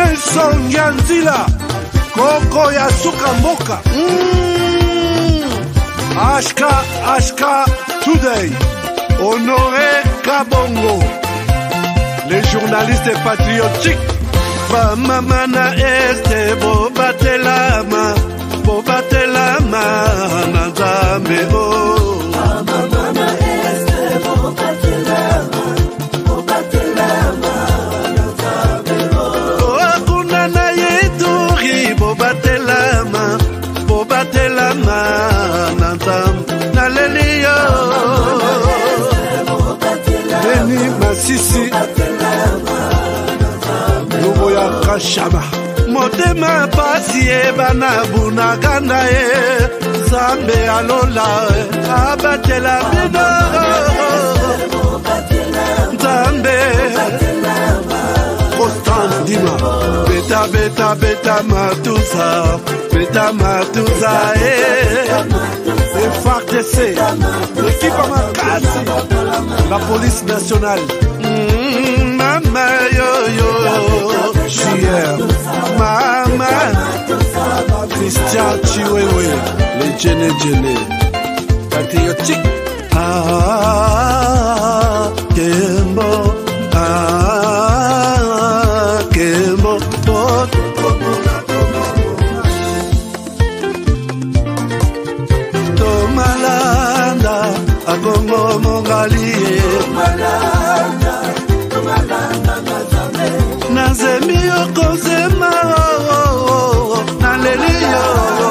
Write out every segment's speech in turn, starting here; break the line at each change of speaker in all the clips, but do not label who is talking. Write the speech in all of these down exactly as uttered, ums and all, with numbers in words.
Nelson Yanzila, Koko ya suka mboka. Mm. Ashka, Ashka, Today, Honoré Kabongo, les journalistes patriotiques. Bamamana este bobatelama, bobatelama nazambe o. Bamamana este bobatelama, bobatelama nazambe o. Akuna na yeturi bobatelama, bobatelama nazambe naleliyo. Beni Masisi. Kashama motema pasi ebana bunaganda e zambe alola abatela bino zambe Constant Dima beta beta beta matusa beta matusa e F A R D C l'équipe à Makasi la police nationale. Mama yo yo, Chier, Mama, Christian Chiwewe, les Djene Djene, patriotique. Ah, Kembo, ah, Kembo, Tomalanda, Agongo Mongali, Tomalanda. Nazemi okozema naleliyo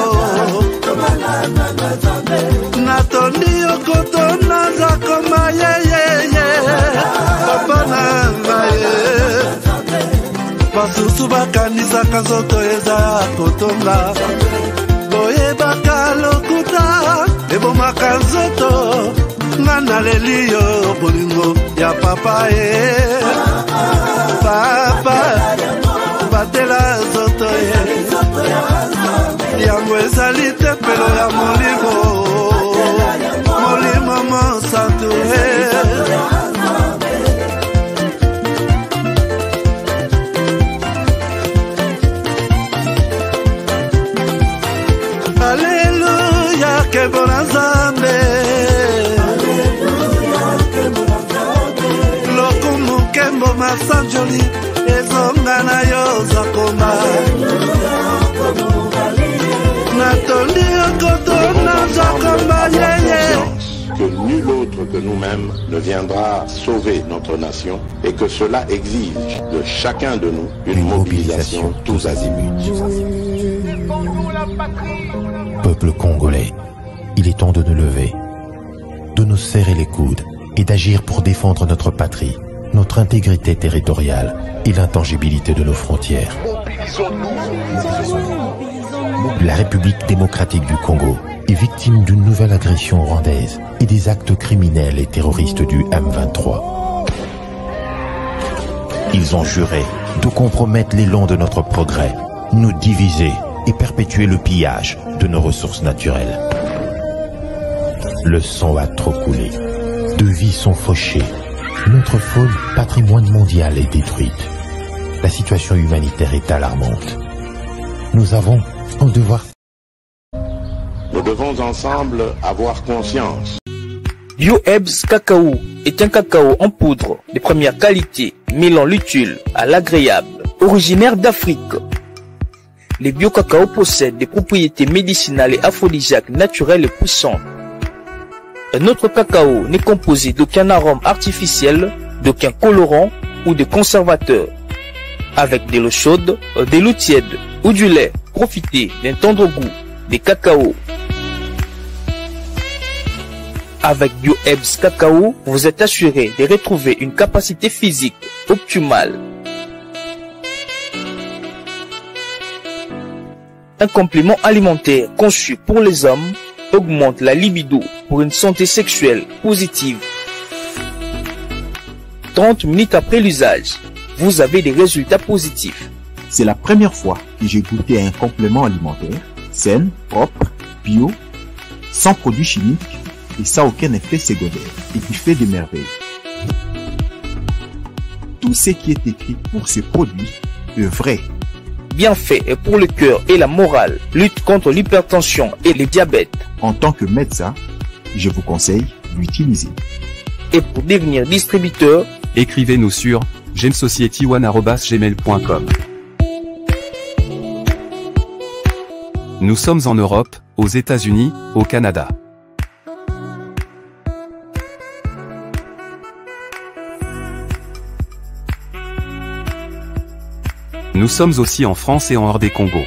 natondi okotona zakoma yeyeye papa nangaye basusu bakanisaka nzoto eza kotonga boyebaka lokuta ebomaka nzoto nga naleliyo bolingo ya papa e papa batela zoto ye yango ezali tempelo ya molimo molimo mosantu e Alleluia kembo na Nzambe lokumu kembo masanjoli ezonga na yo zakoma natondi okotona zakoma yeye.
Que nul autre que nous-mêmes ne viendra sauver notre nation et que cela exige de chacun de nous une mobilisation tous azimuts.
Peuple congolais, il est temps de nous lever, de nous serrer les coudes et d'agir pour défendre notre patrie, notre intégrité territoriale et l'intangibilité de nos frontières. La République démocratique du Congo est victime d'une nouvelle agression rwandaise et des actes criminels et terroristes du M vingt-trois. Ils ont juré de compromettre l'élan de notre progrès, nous diviser et perpétuer le pillage de nos ressources naturelles. Le sang a trop coulé, de vies sont fauchées, notre faune, patrimoine mondial, est détruite. La situation humanitaire est alarmante. Nous avons un devoir.
Nous devons ensemble avoir conscience.
BioHerbs Cacao est un cacao en poudre de première qualité, mêlant l'utile à l'agréable, originaire d'Afrique. Les bio-cacao possèdent des propriétés médicinales et aphrodisiaques naturelles et puissantes. Notre cacao n'est composé d'aucun arôme artificiel, d'aucun colorant ou de conservateur. Avec de l'eau chaude, de l'eau tiède ou du lait, profitez d'un tendre goût des cacao. Avec BioHerbs Cacao, vous êtes assuré de retrouver une capacité physique optimale. Un complément alimentaire conçu pour les hommes augmente la libido pour une santé sexuelle positive. trente minutes après l'usage, vous avez des résultats positifs.
C'est la première fois que j'ai goûté à un complément alimentaire sain, propre, bio, sans produits chimiques et sans aucun effet secondaire et qui fait des merveilles. Tout ce qui est écrit pour ces produits est vrai
bienfaits et pour le cœur et la morale, lutte contre l'hypertension et le diabète.
En tant que médecin, je vous conseille d'utiliser.
Et pour devenir distributeur,
écrivez-nous sur gemsociety one arobase gmail point com. Nous sommes en Europe, aux États-Unis, au Canada. Nous sommes aussi en France et en hors des Congo.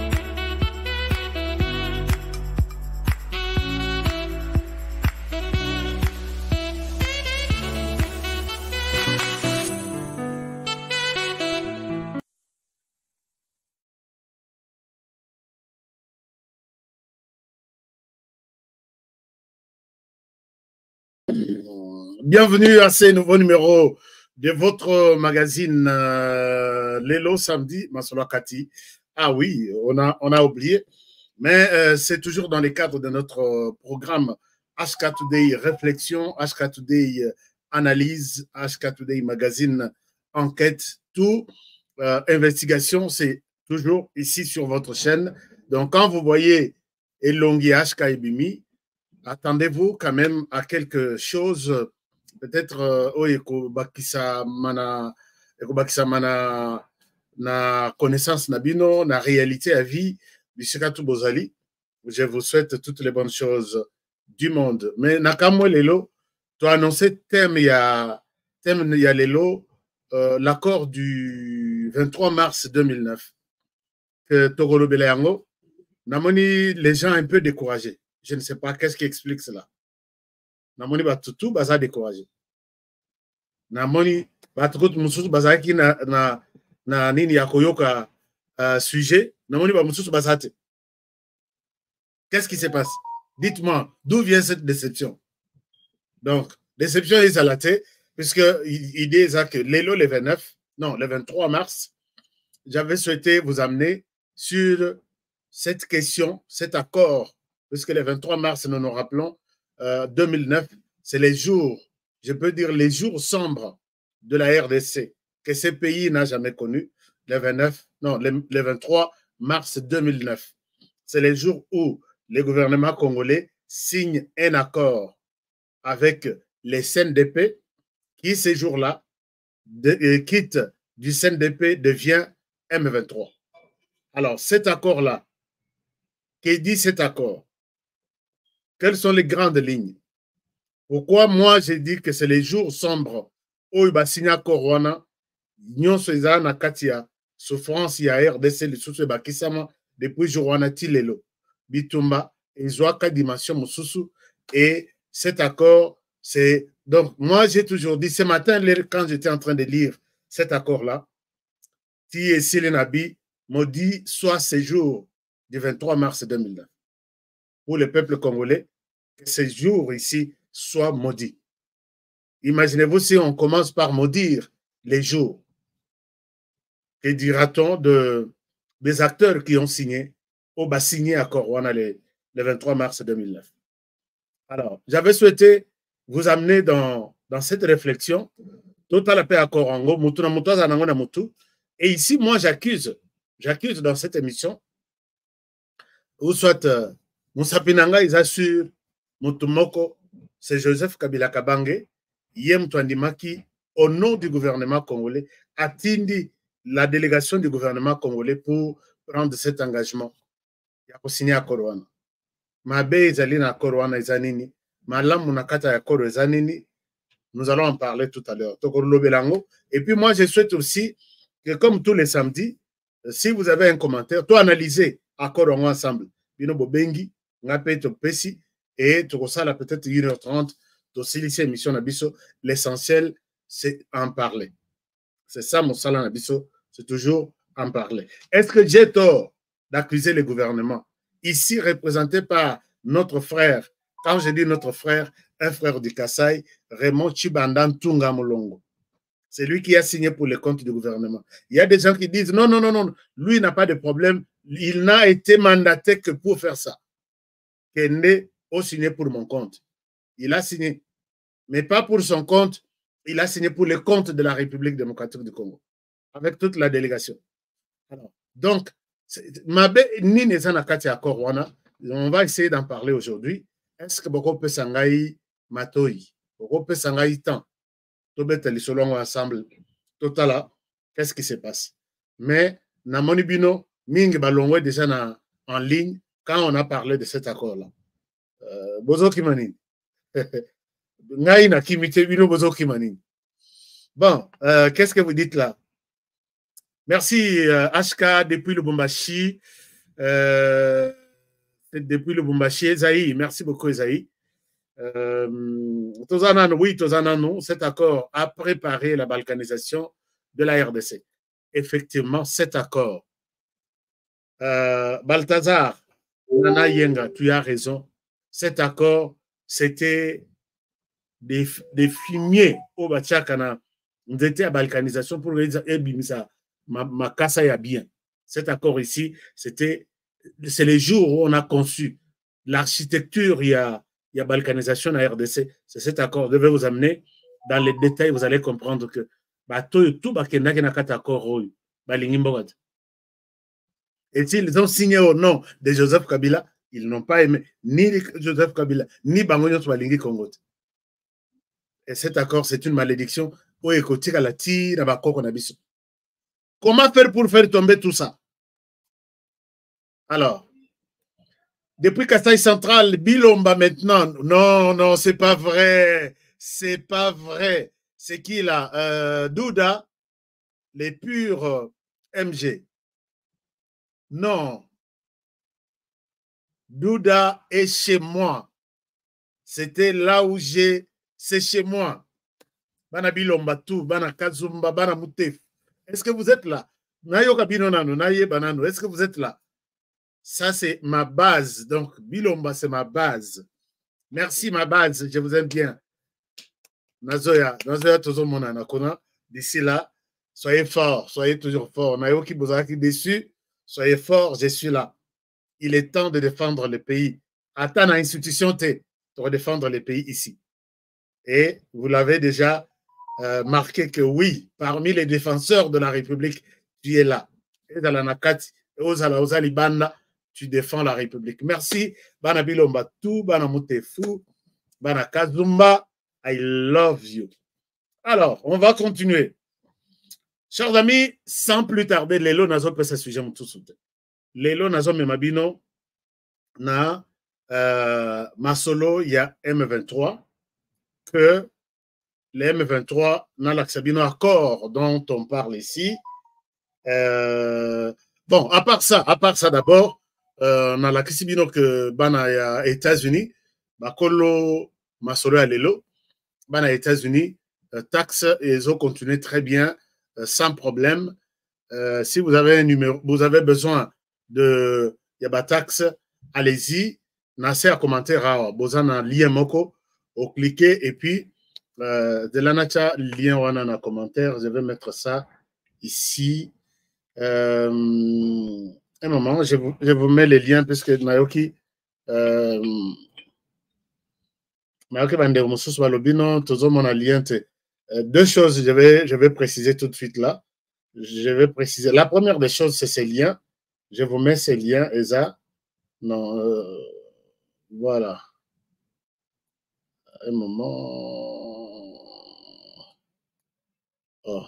Bienvenue à ce nouveau numéro de votre magazine euh, Lelo samedi, Masolo Kati. Ah oui, on a, on a oublié, mais euh, c'est toujours dans le cadre de notre programme H K Today Réflexion, H K Today Analyse, H K Today Magazine Enquête, tout, euh, investigation, c'est toujours ici sur votre chaîne. Donc quand vous voyez Elongi H K Ibimi, attendez-vous quand même à quelque chose. Peut-être oyo ekobakisa mana ekobakisa mana na connaissance na bino na réalité à vie bisika tu bozali. Je vous souhaite toutes les bonnes choses du monde. Mais nakamwe lelo tu as annoncé thème ya thème ya lelo euh, l'accord du vingt-trois mars deux mille neuf que Togolo Beleyango namoni les gens un peu découragés. Je ne sais pas qu'est-ce qui explique cela. Namoni batutu baza découragé. Namoni batutu mususu baza ki na na na nini ya koyoka uh, sujet. Namoni ba mususu baza te. Qu'est-ce qui se passe? Dites-moi, d'où vient cette déception? Donc, déception est à la tête, puisque il dit que l'élo le vingt-neuf, non, le vingt-trois mars, j'avais souhaité vous amener sur cette question, cet accord, puisque le vingt-trois mars, nous nous rappelons, Euh, deux mille neuf, c'est les jours, je peux dire les jours sombres de la R D C que ce pays n'a jamais connu. Le vingt-neuf, non, le, le vingt-trois mars deux mille neuf, c'est les jours où le gouvernement congolais signe un accord avec les S N D P qui, ces jours-là, euh, quitte du S N D P, devient M vingt-trois. Alors, cet accord-là, qui dit cet accord? Quelles sont les grandes lignes? Pourquoi moi j'ai dit que c'est les jours sombres où il va signer accord wana nyonso eza na kati ya souffrance ya R D C lisusu bakisama depuis jour wana tilelo bitumba ezwaka dimension mususu et cet accord c'est donc moi j'ai toujours dit ce matin quand j'étais en train de lire cet accord là ti esili nabi maudit soit ce jour du vingt-trois mars deux mille neuf pour le peuple congolais, que ces jours ici soient maudits. Imaginez-vous si on commence par maudire les jours. Que dira-t-on de, des acteurs qui ont signé, ou bah signé à Corwana le, le vingt-trois mars deux mille neuf? Alors, j'avais souhaité vous amener dans, dans cette réflexion. Total la paix à Corango, et ici, moi, j'accuse, j'accuse dans cette émission, ou soit euh, Moussa Pinanga, ils assurent Mutumoko, c'est Joseph Kabila Kabange, Yem Twandimaki, au nom du gouvernement congolais, a tindi la délégation du gouvernement congolais pour prendre cet engagement. Il a signé à Korwana. Mabe Izalina à Korwana Izanini, Malam Munakata à Koro Izanini, nous allons en parler tout à l'heure. Et puis moi, je souhaite aussi que comme tous les samedis, si vous avez un commentaire, toi analysez à Korwana ensemble. Bino Bobengi, et tu ça peut-être une heure trente, émission l'essentiel, c'est en parler. C'est ça mon salaire Nabiso, c'est toujours en parler. Est-ce que j'ai tort d'accuser le gouvernement, ici représenté par notre frère, quand je dis notre frère, un frère du Kassai, Raymond Chibandan Tunga Molongo. C'est lui qui a signé pour les comptes du gouvernement. Il y a des gens qui disent non, non, non, non, lui n'a pas de problème, il n'a été mandaté que pour faire ça. Kende a signé pour mon compte. Il a signé, mais pas pour son compte, il a signé pour le compte de la République démocratique du Congo, avec toute la délégation. Alors, Donc, mabe ni neza na kati accord wana, on va essayer d'en parler aujourd'hui. Est-ce que boko peut sangai matoi, boko peut sangai temps, to beteli selon ensemble, totala, qu'est-ce qui se passe? Mais na monibino mingi balongwe déjà na, en ligne quand on a parlé de cet accord-là. Euh, bozo kimani. Ngai na kimite bino bozo kimani. Bon, euh, qu'est-ce que vous dites là? Merci euh, H K depuis le Lubumbashi. Euh, depuis le Lubumbashi, Esaïe. Merci beaucoup Esaïe. Euh, Tozanan, oui, Tozanan, cet accord a préparé la balkanisation de la R D C. Effectivement, cet accord. Euh, Balthazar, Nana Yenga, tu as raison. Cet accord, c'était des, des fumiers au Bachakana. On était à balkanisation pour les Ebimisa. Ma, ma casa ya bien. Cet accord ici, c'était, c'est les jours où on a conçu l'architecture, il y a, il y a balkanisation à R D C. C'est cet accord. Je vais vous amener dans les détails, vous allez comprendre que tout accord, et s'ils ont signé au nom de Joseph Kabila, ils n'ont pas aimé ni Joseph Kabila, ni Bangonyo Swalingi Kongo. Et cet accord, c'est une malédiction. Comment faire pour faire tomber tout ça? Alors, depuis Kasaï Central, Bilomba maintenant. Non, non, c'est pas vrai. C'est pas vrai. C'est qui là? euh, Douda, les purs euh, M G. Non. Douda est chez moi. C'était là où j'ai. C'est chez moi. Bana Bilomba tout, Bana Kazumba, Bana Moutef. Est-ce que vous êtes là? Est-ce que vous êtes là? Ça, c'est ma base. Donc, Bilomba, c'est ma base. Merci, ma base. Je vous aime bien. Nazoya, Nazoya, toujours mon anakona. D'ici là, soyez forts, soyez toujours forts. Nayoki Bozaki déçu, soyez forts, je suis là. Il est temps de défendre le pays. Attends, institution T pour défendre le pays ici. Et vous l'avez déjà Euh, marqué que oui, parmi les défenseurs de la République, tu es là. Et dans la Nakati, tu défends la République. Merci. Bana Bilomba tout, Bana Mutefu, Bana Kazumba, I love you. Alors, on va continuer. Chers amis, sans plus tarder, Lelo Nazo peut se sujet tout soutenir. Lelo Nazo Memabino, na euh, Masolo, il y a M vingt-trois, que les M vingt-trois, dans l'Axabino accord dont on parle ici. Euh, bon, à part ça, à part ça d'abord, euh, dans l'Axabino que Bana États-Unis, Bakolo Masolo Alelo, Bana États-Unis, euh, taxe et ils ont continué très bien, euh, sans problème. Euh, si vous avez un numéro, vous avez besoin de Yaba taxe, allez-y, nassez à commentaire à Bozana Liemoko, au cliquer et puis Euh, de la nature, lien ou en commentaire, je vais mettre ça ici. Euh, un moment, je vous, je vous mets les liens puisque Naoki, euh, Naoki Bandero Moussous Walobino, toujours mon lien. Euh, deux choses, je vais, je vais préciser tout de suite là. Je vais préciser. La première des choses, c'est ces liens. Je vous mets ces liens, et ça. Non, euh, voilà. Un moment. Oh.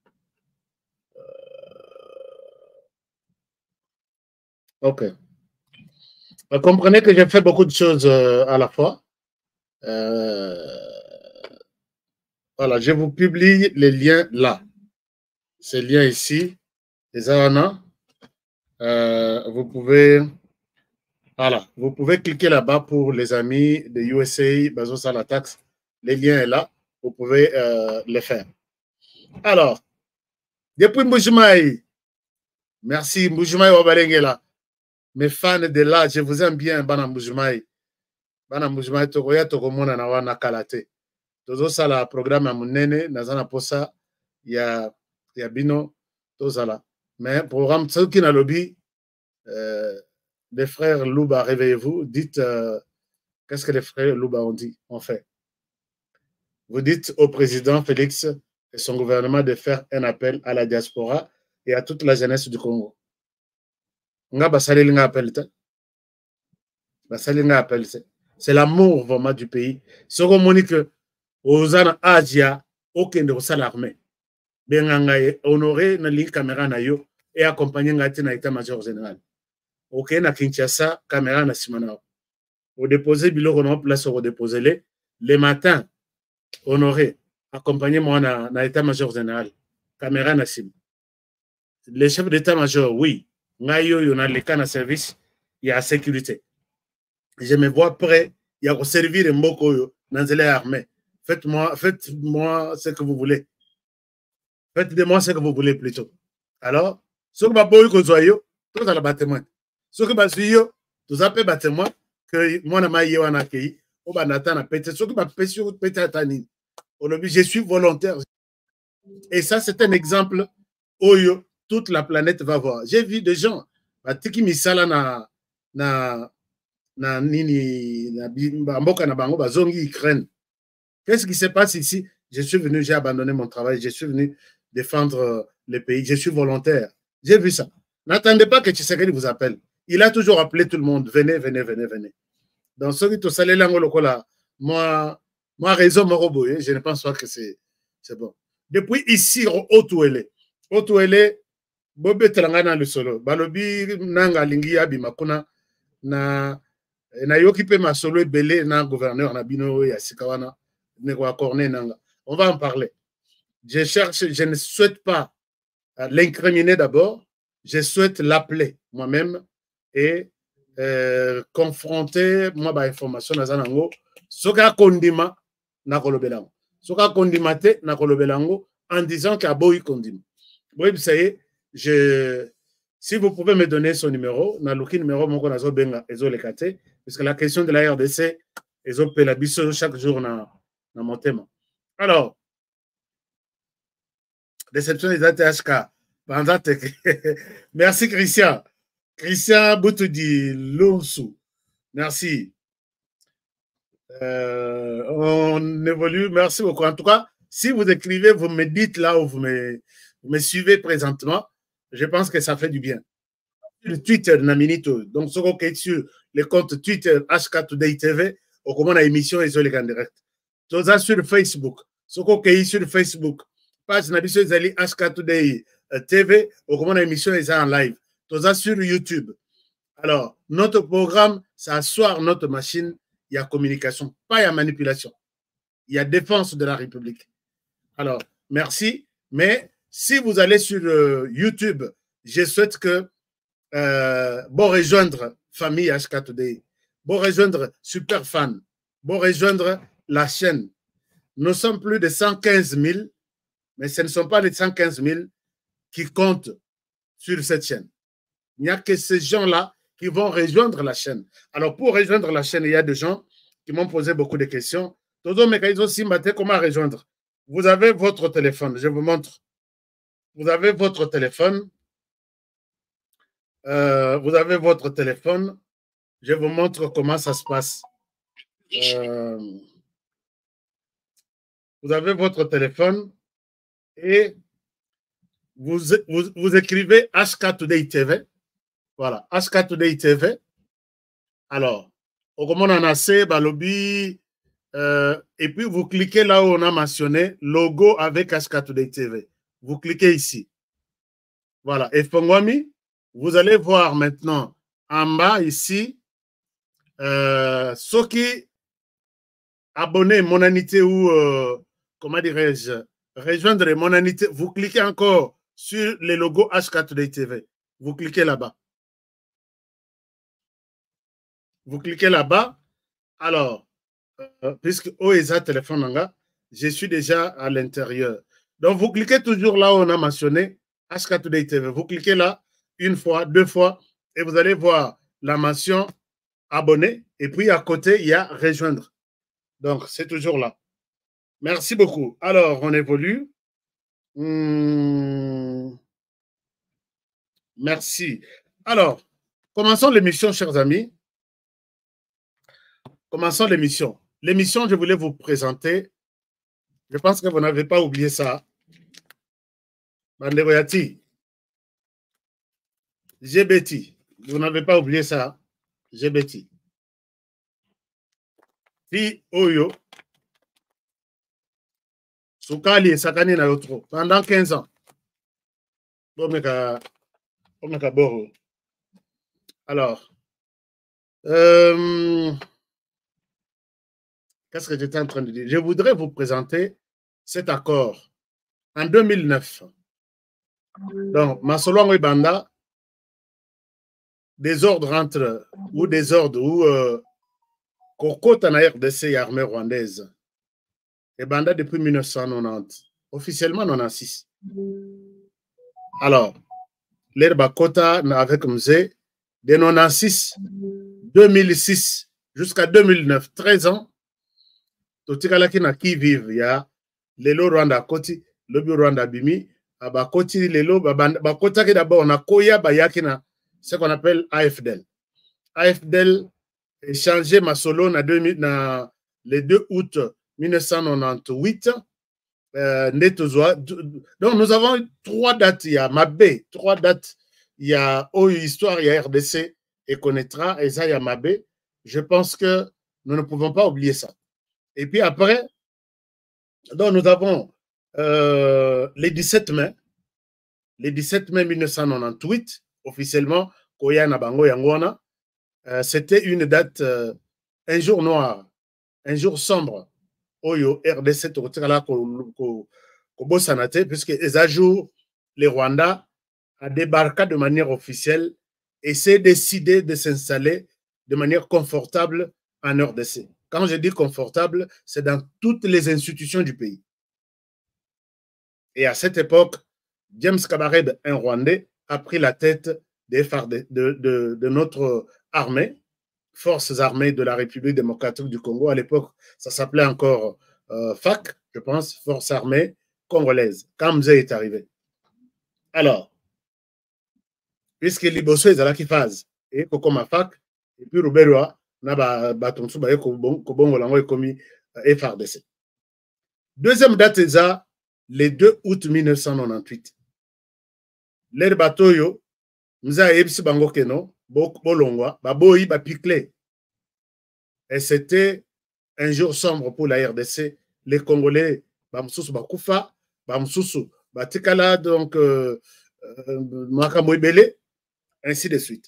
Ok. Vous comprenez que j'ai fait beaucoup de choses euh, à la fois. Euh, voilà, je vous publie les liens là. Ces liens ici, les Arana. Euh, vous pouvez, voilà, vous pouvez cliquer là-bas pour les amis de U S A, Bazos à la taxe. Les liens sont là. Vous pouvez euh, les faire. Alors, depuis Mboujumaï, merci Mboujumaï Wabalengela. Mes fans de là, je vous aime bien, Bana Mboujumaï. Bana Mboujumaï, Togoya, Togomona, Nawana Kalate. Tozo Sala, programme à Mounene, Nazana Posa, il y a Bino, Tozala. Mais programme, ceux qui n'ont lobby, euh, les frères Louba, réveillez-vous, dites, euh, qu'est-ce que les frères Louba ont dit, en fait. Vous dites au président Félix et son gouvernement de faire un appel à la diaspora et à toute la jeunesse du Congo. nga basali nga appel te. Basali nga appel te. C'est l'amour vraiment du pays. Ce qu'on m'a dit que aux ans Asia, aucun de vos l'armée. Benganga honoré na li caméra na yo et accompagné ngati na état-major général. Ok na Kinshasa caméra na simana. Au déposer biloko na place au déposer les les matins honoré accompagné moi na, na état-major général. Caméra na sim. Les chefs d'état-major oui, ngayo yo na le cas na service il y a sécurité. Je me vois prêt, il y a servir mboko yo dans les armées. Faites-moi faites-moi ce que vous voulez. Faites de moi ce que vous voulez plutôt. Alors, ce que vous avez besoin, tout à la bâtiment. Ce que vous avez besoin, tout à fait bâtiment, que moi, je m'ai dit, accueilli, au banatan, à péter, ce que vous avez besoin, péter à Tani. Je suis volontaire. Et ça, c'est un exemple où toute la planète va voir. J'ai vu des gens, qui misala na, na, na, nini, na, mboka na bango, bazongi, Ukraine. Qu'est-ce qui se passe ici? Je suis venu, j'ai abandonné mon travail, je suis venu défendre le pays, je suis volontaire. J'ai vu ça. N'attendez pas que Tshisekedi vous appelle. Il a toujours appelé tout le monde. Venez, venez, venez, venez. Donc, ceux qui sont allés là, moi, moi, raison, je ne pense pas que c'est bon. Depuis ici, Otouélé, Otouélé, Bobé Telangana le solo, Balobi, Nanga Lingi Abimakuna, na na yokipe ma solo belé, na gouverneur, na bino, Yasikawana, Negwa Corné, Nanga. On va en parler. Je cherche, je ne souhaite pas l'incriminer d'abord, je souhaite l'appeler moi-même et euh, confronter moi ba information na zanango soka kondima na kolobelango soka kondimate na kolobelango en disant qu'il y a boy kondima. Oui, vous savez, je si vous pouvez me donner son numéro, na luki numéro moko na zo benga ezo lekate parce que la question de la R D C ezo pela biso chaque jour na na mon thème. Alors déception des A T H K. Merci Christian. Christian Boutoudi Lonsu. Merci. Euh, on évolue. Merci beaucoup. En tout cas, si vous écrivez, vous me dites là où vous me, vous me suivez présentement, je pense que ça fait du bien. Le Twitter, Naminito. Donc, ce qu'on est sur le compte Twitter H K Today T V, au comment la émission est sur les en direct. Tout ça sur Facebook. Ce qu'on est sur Facebook. Page Nabiso Zali H K Today T V, au comment l'émission est en live. Tout ça sur YouTube. Alors, notre programme, c'est asseoir notre machine. Il y a communication, pas il y a manipulation. Il y a défense de la République. Alors, merci. Mais si vous allez sur euh, YouTube, je souhaite que euh, bon rejoindre famille H K Today, bon rejoindre super fan, bon rejoindre la chaîne. Nous sommes plus de cent quinze mille, mais ce ne sont pas les cent quinze mille qui comptent sur cette chaîne. Il n'y a que ces gens-là qui vont rejoindre la chaîne. Alors, pour rejoindre la chaîne, il y a des gens qui m'ont posé beaucoup de questions. Comment rejoindre? Vous avez votre téléphone. Je vous montre. Vous avez votre téléphone. Euh, vous avez votre téléphone. Je vous montre comment ça se passe. Euh, vous avez votre téléphone et Vous, vous, vous écrivez H K Today T V. Voilà, H K Today T V. Alors, au comment on a assez, Balobi, euh, et puis vous cliquez là où on a mentionné logo avec H K Today T V. Vous cliquez ici. Voilà, et Fongwami, vous allez voir maintenant en bas ici, euh, ceux qui abonnent Monanité ou, euh, comment dirais-je, rejoindre Monanité, vous cliquez encore sur le logo H K Today T V. Vous cliquez là-bas. Vous cliquez là-bas. Alors, euh, puisque Oesa téléphone, je suis déjà à l'intérieur. Donc, vous cliquez toujours là où on a mentionné H K Today T V. Vous cliquez là une fois, deux fois, et vous allez voir la mention abonné. Et puis, à côté, il y a rejoindre. Donc, c'est toujours là. Merci beaucoup. Alors, on évolue. Hum... Merci. Alors, commençons l'émission, chers amis. Commençons l'émission. L'émission, je voulais vous présenter. Je pense que vous n'avez pas oublié ça. Banderoyati. G B T. vous n'avez pas oublié ça, j'ai bêti. Fi Oyo, Soukali et Sakani na l'autre pendant quinze ans. Alors, euh, qu'est-ce que j'étais en train de dire? Je voudrais vous présenter cet accord en deux mille neuf. Donc, Masolo Banda, désordre entre, ou désordre, ou euh, Kokota na R D C et armée rwandaise. Et Banda depuis mille neuf cent quatre-vingt-dix, officiellement quatre-vingt-six. Alors, l'air Bakota avec Mzé, de quatre-vingt-six, deux mille six jusqu'à deux mille neuf, treize ans, Totikalaki na qui vive, il y a Lelo Rwanda Koti, Lobi Rwanda Bimi, Bakoti Lelo, Bakota qui d'abord on a Koya Bayakina, ce qu'on appelle A F D L. A F D L échangé Masolo na le deux août mille neuf cent quatre-vingt-dix-huit. Euh, donc nous avons trois dates, il y a Mabé, trois dates, il y a O Histoire, il y a R D C et connaîtra, et ça il y a Mabé. Je pense que nous ne pouvons pas oublier ça. Et puis après, donc nous avons euh, les dix-sept mai, les dix-sept mai mille neuf cent quatre-vingt-dix-huit, officiellement, Koya Nabango Yangwana, euh, c'était une date, euh, un jour noir, un jour sombre. Oyo R D C puisque les ajours, les Rwandais a débarqué de manière officielle et s'est décidé de s'installer de manière confortable en R D C. Quand je dis confortable, c'est dans toutes les institutions du pays. Et à cette époque, James Kabarebe, un Rwandais, a pris la tête des de, de, de, de notre armée, Forces armées de la République démocratique du Congo. À l'époque, ça s'appelait encore euh, F A C, je pense, Forces armées congolaises, quand Mzé est arrivé. Alors, puisque Liboso est à la phase, et Kokoma F A C, et puis Ruberwa, n'a pas ton sou, bah, Kobongo Lango est commis F R D C. Deuxième date, c'est ça, le deux août mille neuf cent quatre-vingt-dix-huit. L'air bateau, Mza Ebsi Bango Keno, Bolongwa, Baboyi, Bapiclé. Et c'était un jour sombre pour la R D C. Les Congolais, Bamsoussou Bakoufa, Bamsoussou Batikala, donc Makamoibele, ainsi de suite.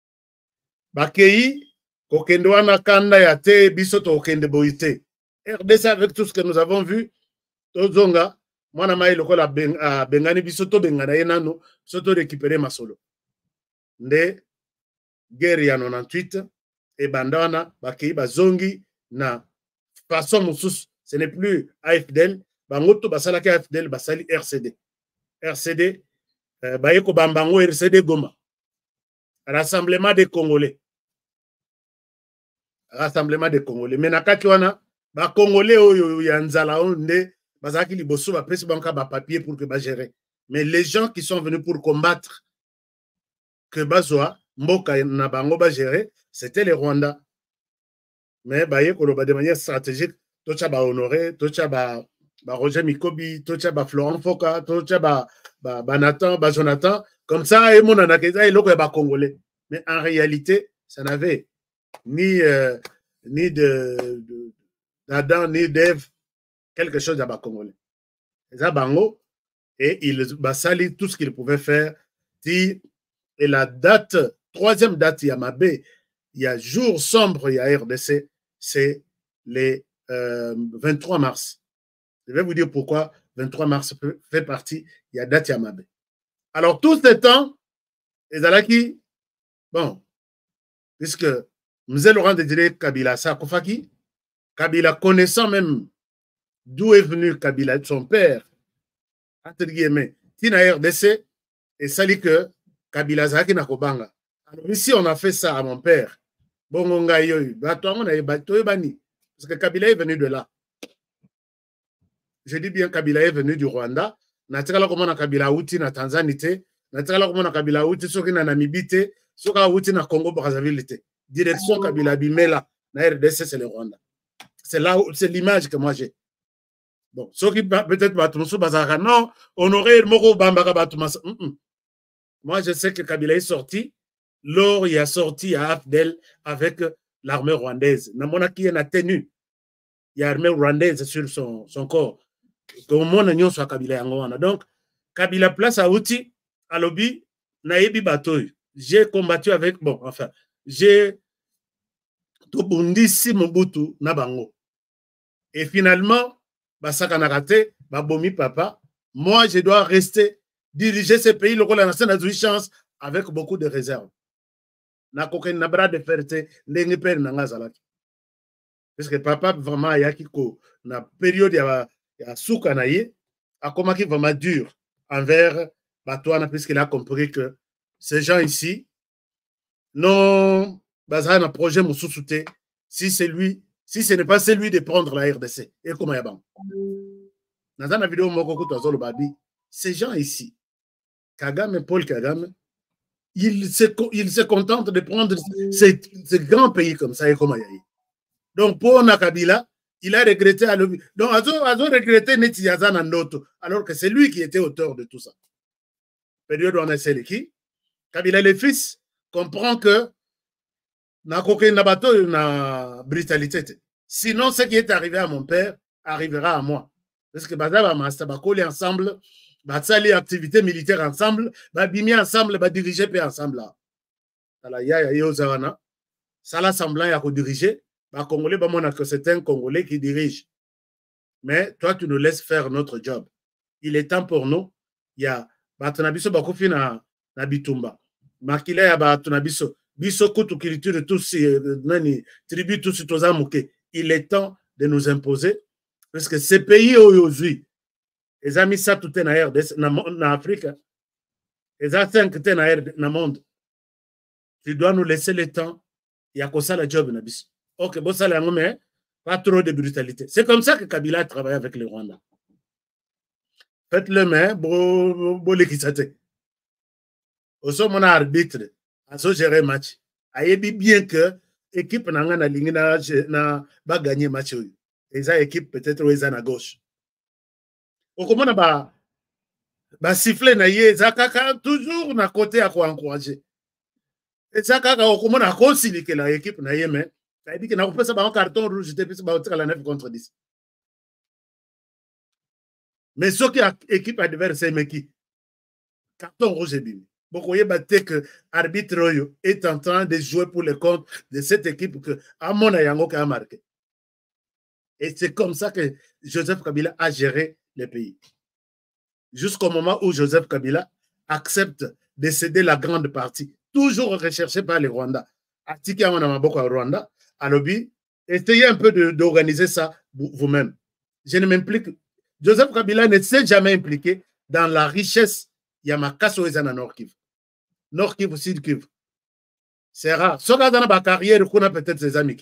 Bakei, Kokendouana Kanda Yate, Bisoto Okende Boite. R D C, avec tout ce que nous avons vu, Tozonga, Mwana Maï Lokola Bengani Bisoto Bengana Yenano, Soto récupérer Masolo. Nde guerre ya quatre-vingt-dix-huit et bandana bakei bazongi na façon mususu, ce n'est plus A F D L, bangoto basala ka A F D L basali R C D. R C D euh, bayeko bambango R C D Goma. Rassemblement des Congolais. Rassemblement des Congolais. Mais nakati wana ba Congolais oyo ya nzala onde bazaki liboso ba pesi banka ba papier pour que ba gérer. Mais les gens qui sont venus pour combattre que Bazoa, Mboka Nabango ba gérer, c'était les Rwandais. Mais baye koloba de manière stratégique, tocha ba honoré, tocha ba ba Roger Mikobi, tocha ba Florent Foka, tocha ba ba, ba Nathan, ba Jonathan, comme ça et mon anakeza et loko ba congolais. Mais en réalité, ça n'avait ni euh, ni de d'Adam ni d'Ève quelque chose à ba congolais. Ça bango et il basali tout ce qu'il pouvait faire. Si et la date, troisième date, il y a Mabé, il y a jour sombre, il y a R D C, c'est les euh, vingt-trois mars. Je vais vous dire pourquoi vingt-trois mars fait partie, il y a date, il y a Mabé. Alors, tout ce temps, les Alaki, bon, puisque Mzé Laurent de Dile Kabila, ça, Kofaki, Kabila connaissant même d'où est venu Kabila, son père, entre guillemets, qui n'a R D C, et ça dit que Kabila Zaki na Kobanga. Alors ici, on a fait ça à mon père. Bongonga yoy. Parce que Kabila est venu de là. Je dis bien Kabila est venu du Rwanda. Natikala comment na Kabila outi na Tanzanie te. Natikala comment na Kabila outi soki na Namibie te. Soka outi na Congo Brazzaville te. Direction Kabila Bimela na R D C c'est le Rwanda. C'est là c'est l'image que moi j'ai. Bon, soki peut-être Batumso Bazara non, honoré Moko Bambara Batumasa. Moi, je sais que Kabila est sorti lors il a sorti à Afdel avec l'armée rwandaise. Namona qui est tenu. Il y a l'armée rwandaise sur son, son corps. Donc, Kabila place à outil, à lobby, naïbi batoy. J'ai combattu avec, bon, enfin, j'ai tobundisi Mobutu Nabango. Et finalement, Basaka Narate, Babomi Papa, moi je dois rester, diriger ce pays, le rôle de la nation a eu chance avec beaucoup de réserves. Na koken na bras de ferté, ndenge père nanga zalaki. Parce que papa vraiment yaki ko na période ya ya souka na ye, a komaki vraiment dur envers Batouana puisqu'il a compris que ces gens ici non bazar un projet moussouté si c'est lui, si ce n'est pas celui de prendre la R D C. Et comment yabam? Dans la vidéo moko kuto babi, ces gens ici, Kagame, Paul Kagame, il se, il se contente de prendre ces, ces grands pays comme ça et comme Ayaï. Donc pour Nakabila, il a regretté à l'objet. Donc Azo a regretté Netiyazan Andoto, alors que c'est lui qui était auteur de tout ça. Période où on a essayé qui Kabila le fils comprend que na koke na bato na brutalité. Sinon ce qui est arrivé à mon père arrivera à moi. Parce que Bazaba Masta Bakoli ensemble, Batsali activité militaire ensemble, Babimi ensemble, ba diriger paix ensemble là. Alors ya ya yozana, ça la semblant ya ko diriger, ba Congolais ba mona que c'est un Congolais qui dirige. Mais toi tu nous laisses faire notre job. Il est temps pour nous, il y a Batunabiso bakofi na na Bitumba. Makila ya Batunabiso, biso kutu culture tous nani tribu tous tozamuke. Il est temps de nous imposer parce que ces pays aujourd'hui les amis ça tout est na R D C na Afrique. Les cinq tout est na R D C na monde. Tu dois nous laisser le temps. Il y a que ça le job na bis. OK, bon ça là mais pas trop de brutalité. C'est comme ça que Kabila a travaillé avec le Rwanda. Faites-le mais bon bon l'équité. Au sommet mon arbitre a so gérer match. Ayebi bien que équipe nanga na ligne na na ba gagner match. Et ça équipe peut-être où ils à gauche. Au comment ba ba siffler na ye zakaka toujours na côté à quoi encourager. Et ça kaka au comment na concilier que la équipe na ye mais ça dit que na fait ça ba un carton rouge depuis ba la neuf contre dix. Mais ce qui a équipe adversaire mais qui carton rouge et bim. Beaucoup y batté que l'arbitre est en train de jouer pour le compte de cette équipe que Amon Ayango a marqué. Et c'est comme ça que Joseph Kabila a géré le pays. Jusqu'au moment où Joseph Kabila accepte de céder la grande partie, toujours recherché par les Rwandais. Atiki Amon Amaboko au Rwanda, à l'objet, essayez un peu d'organiser ça vous-même. Je ne m'implique. Joseph Kabila ne s'est jamais impliqué dans la richesse. Il y a ma casse aux Nord Kivu. Nord Kivu, Sud Kivu. C'est rare. Ce gars dans ma carrière, on a peut-être ses amis.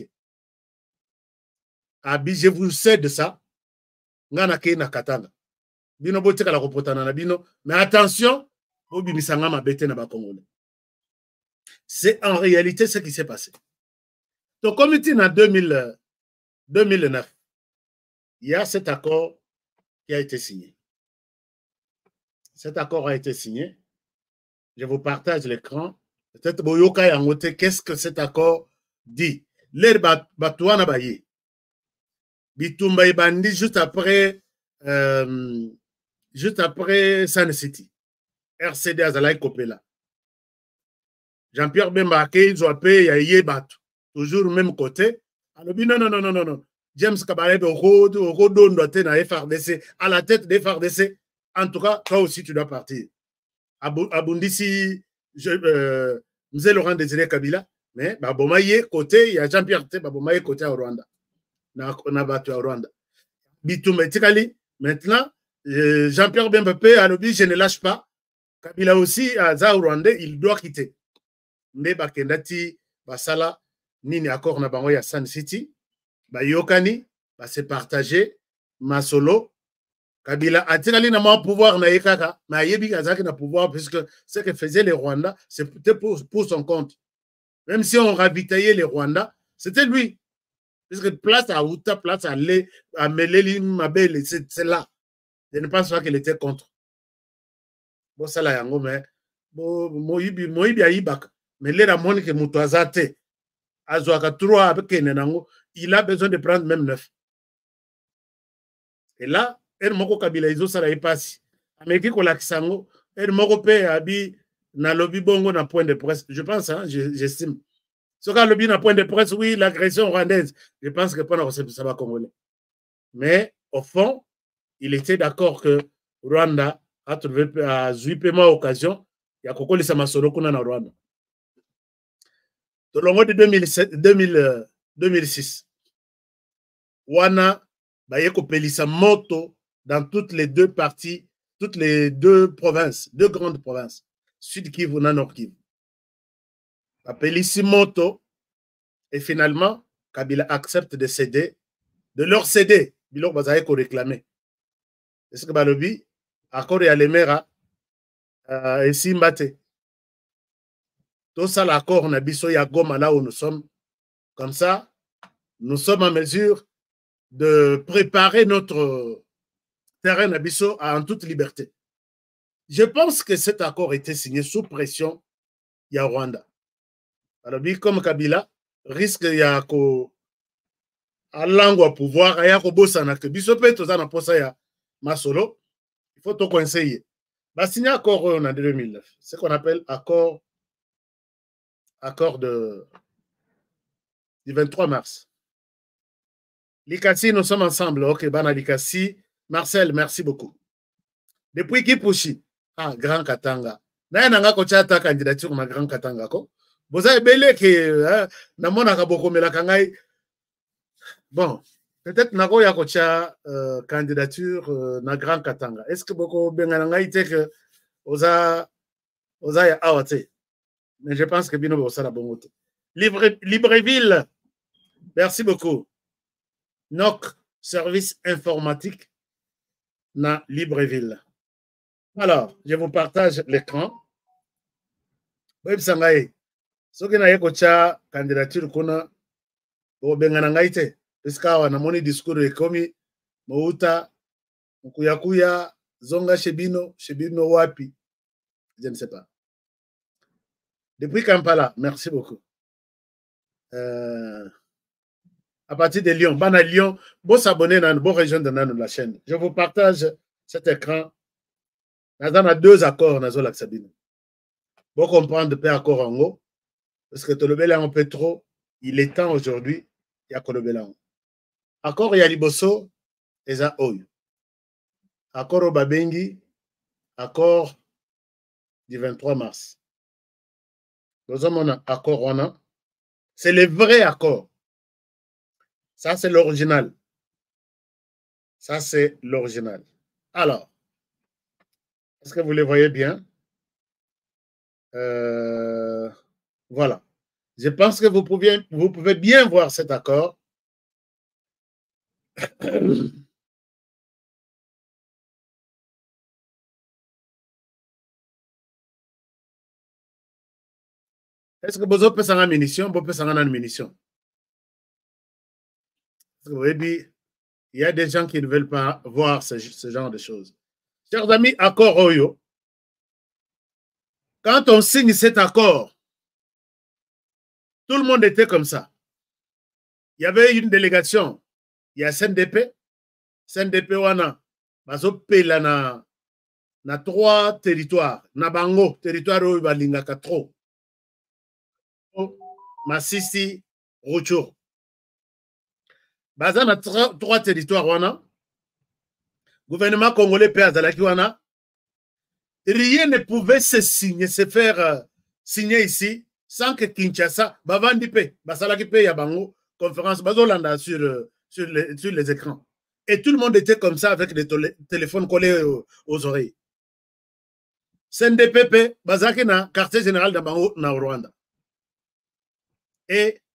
Abi, je vous cède ça. Ngana ke na katanga. Bino bote kala kopotana na bino. Mais attention, obi misanga ma bete na ba Congolais. C'est en réalité ce qui s'est passé. Donc, comme il dit en deux mille, deux mille neuf, il y a cet accord qui a été signé. Cet accord a été signé. Je vous partage l'écran. Peut-être Boyoka Yangote, qu'est-ce que cet accord dit? L'air Batouana Baye. Bitumba Ibandi juste après euh, juste après Sun City. R C D Azalaï Kopela. Jean-Pierre Bemba, ils ont appelé Yaye Batou. Toujours au même côté. Alors, non, non, non, non, non, non. James Kabarebe, Rodon doit être à F R D C, à la tête des F R D C. En tout cas, toi aussi, tu dois partir. Abundisi, euh, Mzé Laurent Désiré Kabila, mais Babomaye côté, il y a Jean-Pierre Té, Babomaye côté au Rwanda. On a battu au Rwanda. Bitumba Tikali, maintenant, euh, Jean-Pierre Bemba, à l'objet, je ne lâche pas. Kabila aussi, à Zao Rwandais, il doit quitter. Mais Bakendati, Basala, Nini Akor Nabangoya Sun City, Bayokani, bah, c'est partagé, Masolo. Kabila a tiré le pouvoir na yekaka, mais yebi kazaki na pouvoir puisque ce que faisaient les Rwandais, c'était pour, pour son compte. Même si on ravitaillait les Rwandais, c'était lui. Puisque place à Outa, place à Lé, à Meleli, Mabel, c'est là. Je ne pense pas qu'il était contre. Bon, ça là, yango, mais bon, Moïbi, Moïbi a Ibak. Mais les ramon que Moutouazate, Azoaka trois avec Kenenango, il a besoin de prendre même neuf. Et là, elle m'a dit Kabila Izo ça n'est pas si. Amérique ko lakisango, elle m'a dit abi na lobby bongo na point de presse. Je pense, hein, j'estime. Ce cas lobby na point de presse, oui, l'agression rwandaise. Je pense que pas ça va congolais. Mais au fond, il était d'accord que Rwanda a trouvé à Zuipema occasion, il y a Kokoli Samasoro kuna na Rwanda. Au long de deux mille sept, deux mille, deux mille six, Wana Bayeko Pelisa moto dans toutes les deux parties, toutes les deux provinces, deux grandes provinces, Sud Kivu et Nord Kivu. Pelisi moto et finalement Kabila accepte de céder, de leur céder, Bilok Bazayeko réclamer. Est-ce que Balobi, accord et Alemera, et Simbate. Tout ça, l'accord, on a biso ya Goma là où nous sommes. Comme ça, nous sommes en mesure de préparer notre terrain à biso en toute liberté. Je pense que cet accord était signé sous pression ya Rwanda. Alors, comme Kabila risque ya ko à langue au pouvoir, ya ko bosana que biso pe tozana posa ya Masolo, il faut tout conseiller. Bah, signé accord en deux mille neuf, ce qu'on appelle accord accord de, du vingt-trois mars. Likasi, nous sommes ensemble. Ok, Bana Likasi. Marcel, merci beaucoup. Depuis Kipushi, ah, Grand Katanga. Naya nanga kochata candidature ma Grand Katanga ko. Vous avez belé que na mona kaboko melakangai. Bon, peut-être nako ya kocha euh, candidature euh, na Grand Katanga. Est-ce que boko bengananga ite que oza oza ya awate? Mais je pense que Bino ça la bonne Libre, Libreville, merci beaucoup. N O C, service informatique, na Libreville. Alors, je vous partage l'écran. Web Sangaye, ce qui n'a pas candidature kuna au Benganangaite, parce qu'on a mon discours et comme Mouta, Mukuyakuya, Zonga Shebino, Shebino Wapi, je ne sais pas. Depuis Kampala, merci beaucoup. Euh, à partir de Lyon, Bana Lyon, bon s'abonner dans une bonne région de la chaîne. Je vous partage cet écran. Nous avons deux accords dans la Sabine. Bon comprendre de paix accord en haut, parce que Tolobela en peut trop, il est temps aujourd'hui, il y a Kolobela en haut. Accord il y a Liboso, et ça Oyo. Accord au Babengi, accord du vingt-trois mars. Nous avons un accord, c'est le vrai accord. Ça, c'est l'original. Ça, c'est l'original. Alors, est-ce que vous les voyez bien? euh, Voilà. Je pense que vous pouvez, vous pouvez bien voir cet accord. Est-ce que vous avez une munition? Vous avez une munition? Vous voyez, il y a des gens qui ne veulent pas voir ce, ce genre de choses. Chers amis, accord Oyo. Quand on signe cet accord, tout le monde était comme ça. Il y avait une délégation. Il y a C N D P. C N D P wana. Bazo pela na na trois territoires. Na bango, territoire Oyo balingaka trop. Masisi, Rocho. Baza na trois territoires wana. Gouvernement congolais pe azalaki wana. Rien ne pouvait se signer, se faire euh, signer ici sans que Kinshasa bavandi pe, basalaki pe ya bango conférence bazolanda sur euh, sur les sur les écrans. Et tout le monde était comme ça avec des téléphones collés aux, aux oreilles. C N D P P bazaki na quartier général de bango na Rwanda. Et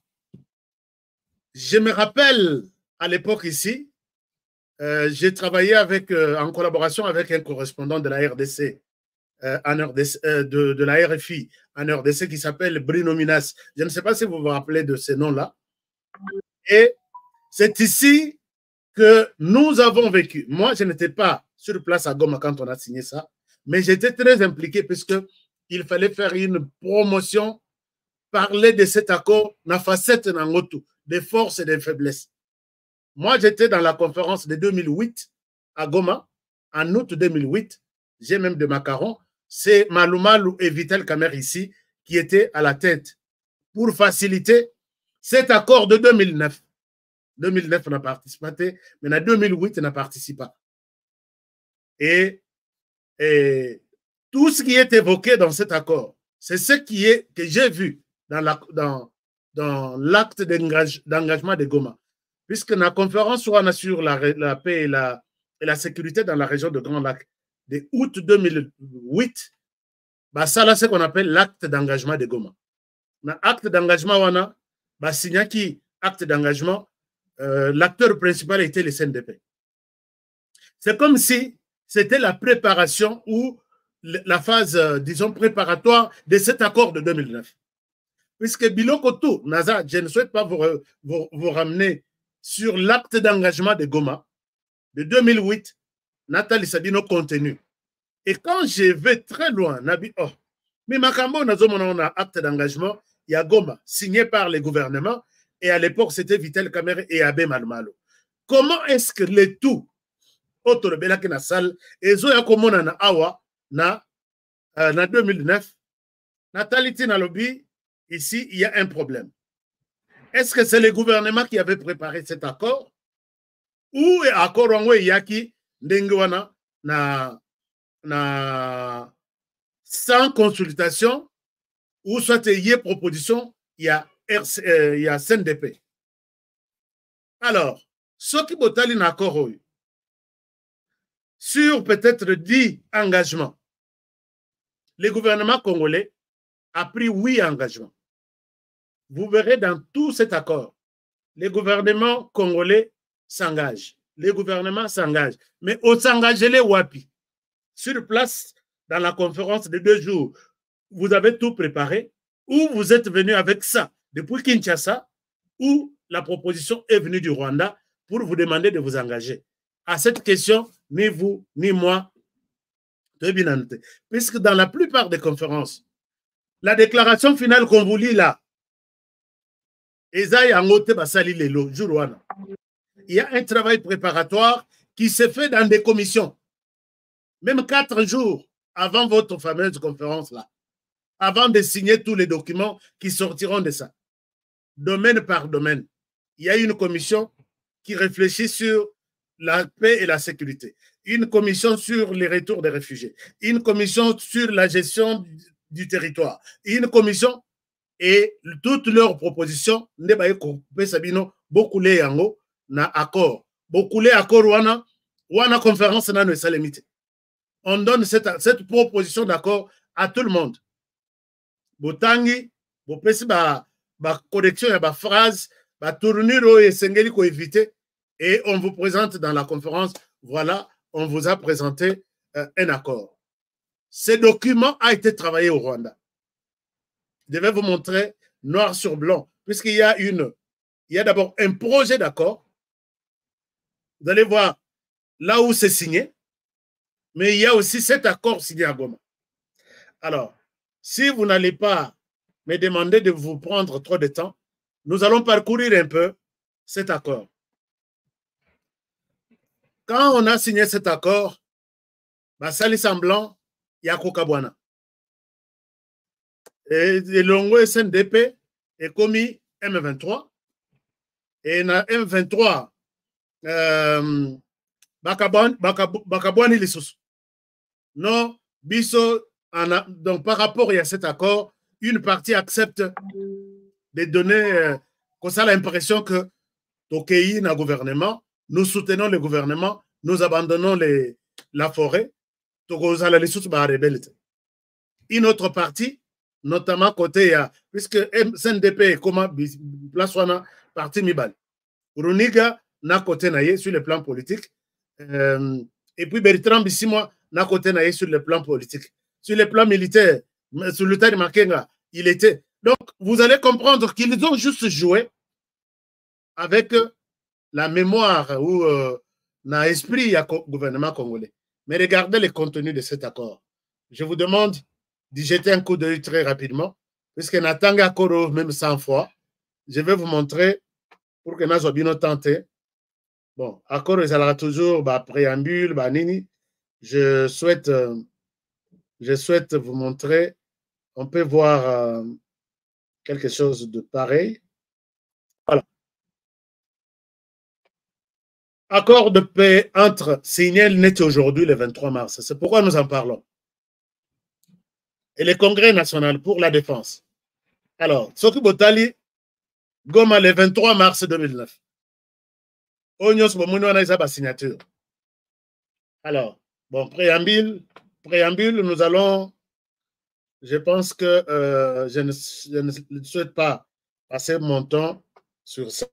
je me rappelle à l'époque ici, euh, j'ai travaillé avec, euh, en collaboration avec un correspondant de la R D C, euh, en R D C euh, de, de la R F I en R D C qui s'appelle Bruno Minas. Je ne sais pas si vous vous rappelez de ce nom-là. Et c'est ici que nous avons vécu. Moi, je n'étais pas sur place à Goma quand on a signé ça, mais j'étais très impliqué puisque il fallait faire une promotion, parler de cet accord, na facette nangotu, des forces et des faiblesses. Moi, j'étais dans la conférence de deux mille huit à Goma, en août deux mille huit, j'ai même des macarons. C'est Malumalu et Vital Kamer ici qui étaient à la tête pour faciliter cet accord de deux mille neuf. deux mille neuf, on a participé, mais en deux mille huit, on n'a participé pas. Et, et tout ce qui est évoqué dans cet accord, c'est ce qui est, que j'ai vu dans l'acte dans, dans d'engagement de Goma. Puisque la conférence on a sur la, la paix et la, et la sécurité dans la région de Grand Lac de août deux mille huit, bah ça là c'est ce qu'on appelle l'acte d'engagement de Goma. Dans l'acte d'engagement, on a bah, signé qui acte d'engagement, euh, l'acteur principal était le C N D P. C'est comme si c'était la préparation ou la phase, euh, disons, préparatoire de cet accord de deux mille neuf. Puisque Biloko tout, Naza, je ne souhaite pas vous, vous, vous ramener sur l'acte d'engagement de Goma de deux mille huit, Nathalie Sabino contenu. Et quand je vais très loin, Nabi, oh, mais Makambo, on a acte d'engagement, il y a Goma, signé par les gouvernements, et à l'époque, c'était Vital Kamerhe et Abbé Malumalo. Comment est-ce que les tout, autres le Belaki na salle, et Zoya Komona na Awa, na, euh, na deux mille neuf, Nathalie Tinalobi, ici, il y a un problème. Est-ce que c'est le gouvernement qui avait préparé cet accord ou accord Wangwe Yaki Ndengwana na, na sans consultation ou soit il y a proposition, il y a, R C, euh, il y a C N D P. Alors, ce qui botali na accord sur peut-être dix engagements, le gouvernement congolais a pris huit engagements. Vous verrez dans tout cet accord, les gouvernements congolais s'engagent. Les gouvernements s'engagent. Mais au s'engager les wapi, sur place, dans la conférence de deux jours, vous avez tout préparé, ou vous êtes venu avec ça depuis Kinshasa, ou la proposition est venue du Rwanda pour vous demander de vous engager. À cette question, ni vous, ni moi, puisque dans la plupart des conférences, la déclaration finale qu'on vous lit là, il y a un travail préparatoire qui se fait dans des commissions. Même quatre jours avant votre fameuse conférence là, avant de signer tous les documents qui sortiront de ça. Domaine par domaine, il y a une commission qui réfléchit sur la paix et la sécurité, une commission sur les retours des réfugiés, une commission sur la gestion du territoire, une commission et toutes leurs propositions, beaucoup les yango na accord, beaucoup les accords wana wana conférence na ne salemite. On donne cette, cette proposition d'accord à tout le monde. Botangi, bopesi ba ba correction ya ba phrase, ba tournure et sengeli ko éviter et on vous présente dans la conférence, voilà, on vous a présenté euh, un accord. Ce document a été travaillé au Rwanda. Je vais vous montrer noir sur blanc, puisqu'il y a une, il y a d'abord un projet d'accord. Vous allez voir là où c'est signé, mais il y a aussi cet accord signé à Goma. Alors, si vous n'allez pas me demander de vous prendre trop de temps, nous allons parcourir un peu cet accord. Quand on a signé cet accord, Basali Samblant, il y a Kokabwana. Et le S N D P est commis M vingt-trois. Et dans M vingt-trois, euh, Bakabwani Lissous. Non, Bisso, donc par rapport à cet accord, une partie accepte de donner, euh, comme ça l'impression que Tokei n'a gouvernement, nous soutenons le gouvernement, nous abandonnons les, la forêt, une autre partie, notamment côté, puisque C N D P est comme place parti Mibal. Runiga n'a côté naïe sur le plan politique. Euh, et puis Bertrand Bissimo n'a côté naïe sur le plan politique. Sur le plan militaire, sur le terrain Makenga, il était. Donc, vous allez comprendre qu'ils ont juste joué avec la mémoire ou euh, l'esprit du gouvernement congolais. Mais regardez le contenu de cet accord. Je vous demande d'y jeter un coup d'œil très rapidement, puisque Natanga Koro, même cent fois, je vais vous montrer pour que nous ayons tenté. Bon, à Koro, il y aura toujours bah, préambule, bah, nini. Je souhaite, euh, je souhaite vous montrer, on peut voir euh, quelque chose de pareil. Voilà. Accord de paix entre signé net aujourd'hui le vingt-trois mars. C'est pourquoi nous en parlons. Et le Congrès national pour la défense. Alors, Soki Botali, Goma le vingt-trois mars deux mille neuf. Onyos Bomono a sa signature. Alors, bon, préambule, préambule, nous allons, je pense que euh, je, ne, je ne souhaite pas passer mon temps sur ça.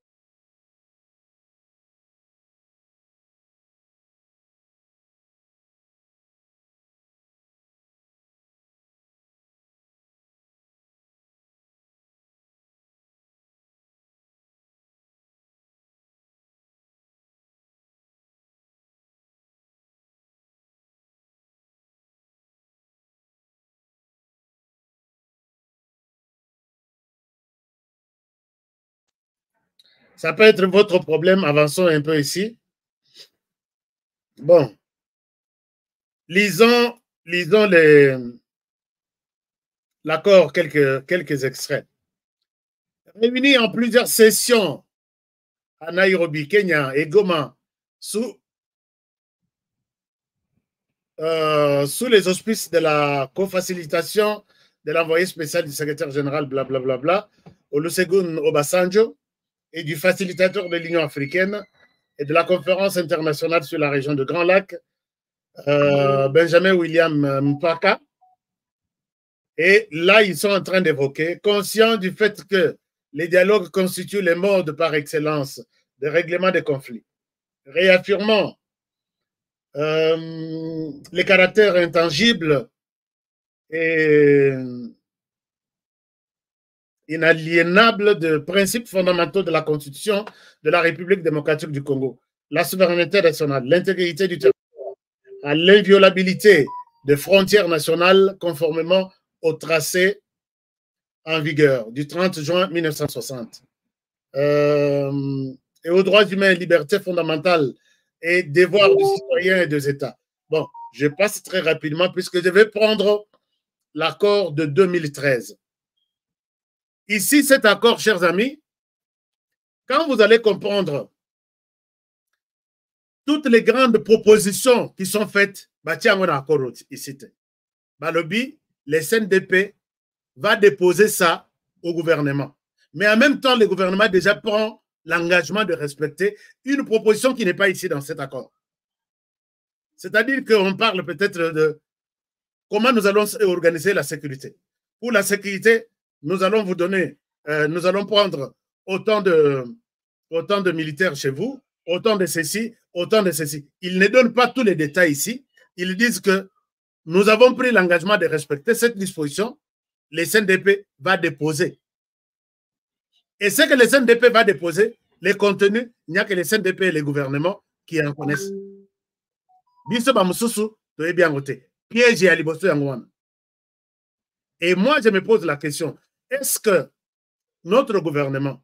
Ça peut être votre problème. Avançons un peu ici. Bon. Lisons, lisons les, l'accord, quelques, quelques extraits. Réunis en plusieurs sessions à Nairobi, Kenya et Goma, sous, euh, sous les auspices de la co-facilitation de l'envoyé spécial du secrétaire général, blablabla, bla, bla, bla, Olusegun Obasanjo, et du facilitateur de l'Union africaine et de la conférence internationale sur la région de Grand Lac, euh, Benjamin William Mpaka. Et là, ils sont en train d'évoquer, conscients du fait que les dialogues constituent les modes par excellence de règlement des conflits, réaffirmant euh, les caractères intangibles et inaliénables de principes fondamentaux de la Constitution de la République démocratique du Congo, la souveraineté nationale, l'intégrité du territoire, à l'inviolabilité des frontières nationales conformément au tracé en vigueur du trente juin mille neuf cent soixante, euh, et aux droits humains, libertés fondamentales et devoirs du citoyen et des États. Bon, je passe très rapidement puisque je vais prendre l'accord de deux mille treize. Ici, cet accord, chers amis, quand vous allez comprendre toutes les grandes propositions qui sont faites, bah tiens, on a accord ici. Balobi, les S N D P va déposer ça au gouvernement. Mais en même temps, le gouvernement déjà prend l'engagement de respecter une proposition qui n'est pas ici dans cet accord. C'est-à-dire qu'on parle peut-être de comment nous allons organiser la sécurité. Pour la sécurité, nous allons vous donner, euh, nous allons prendre autant de, autant de militaires chez vous, autant de ceci, autant de ceci. Ils ne donnent pas tous les détails ici. Ils disent que nous avons pris l'engagement de respecter cette disposition. Les S N D P va déposer. Et ce que les S N D P va déposer, les contenus, il n'y a que les S N D P et les gouvernements qui en connaissent. Et moi, je me pose la question, est-ce que notre gouvernement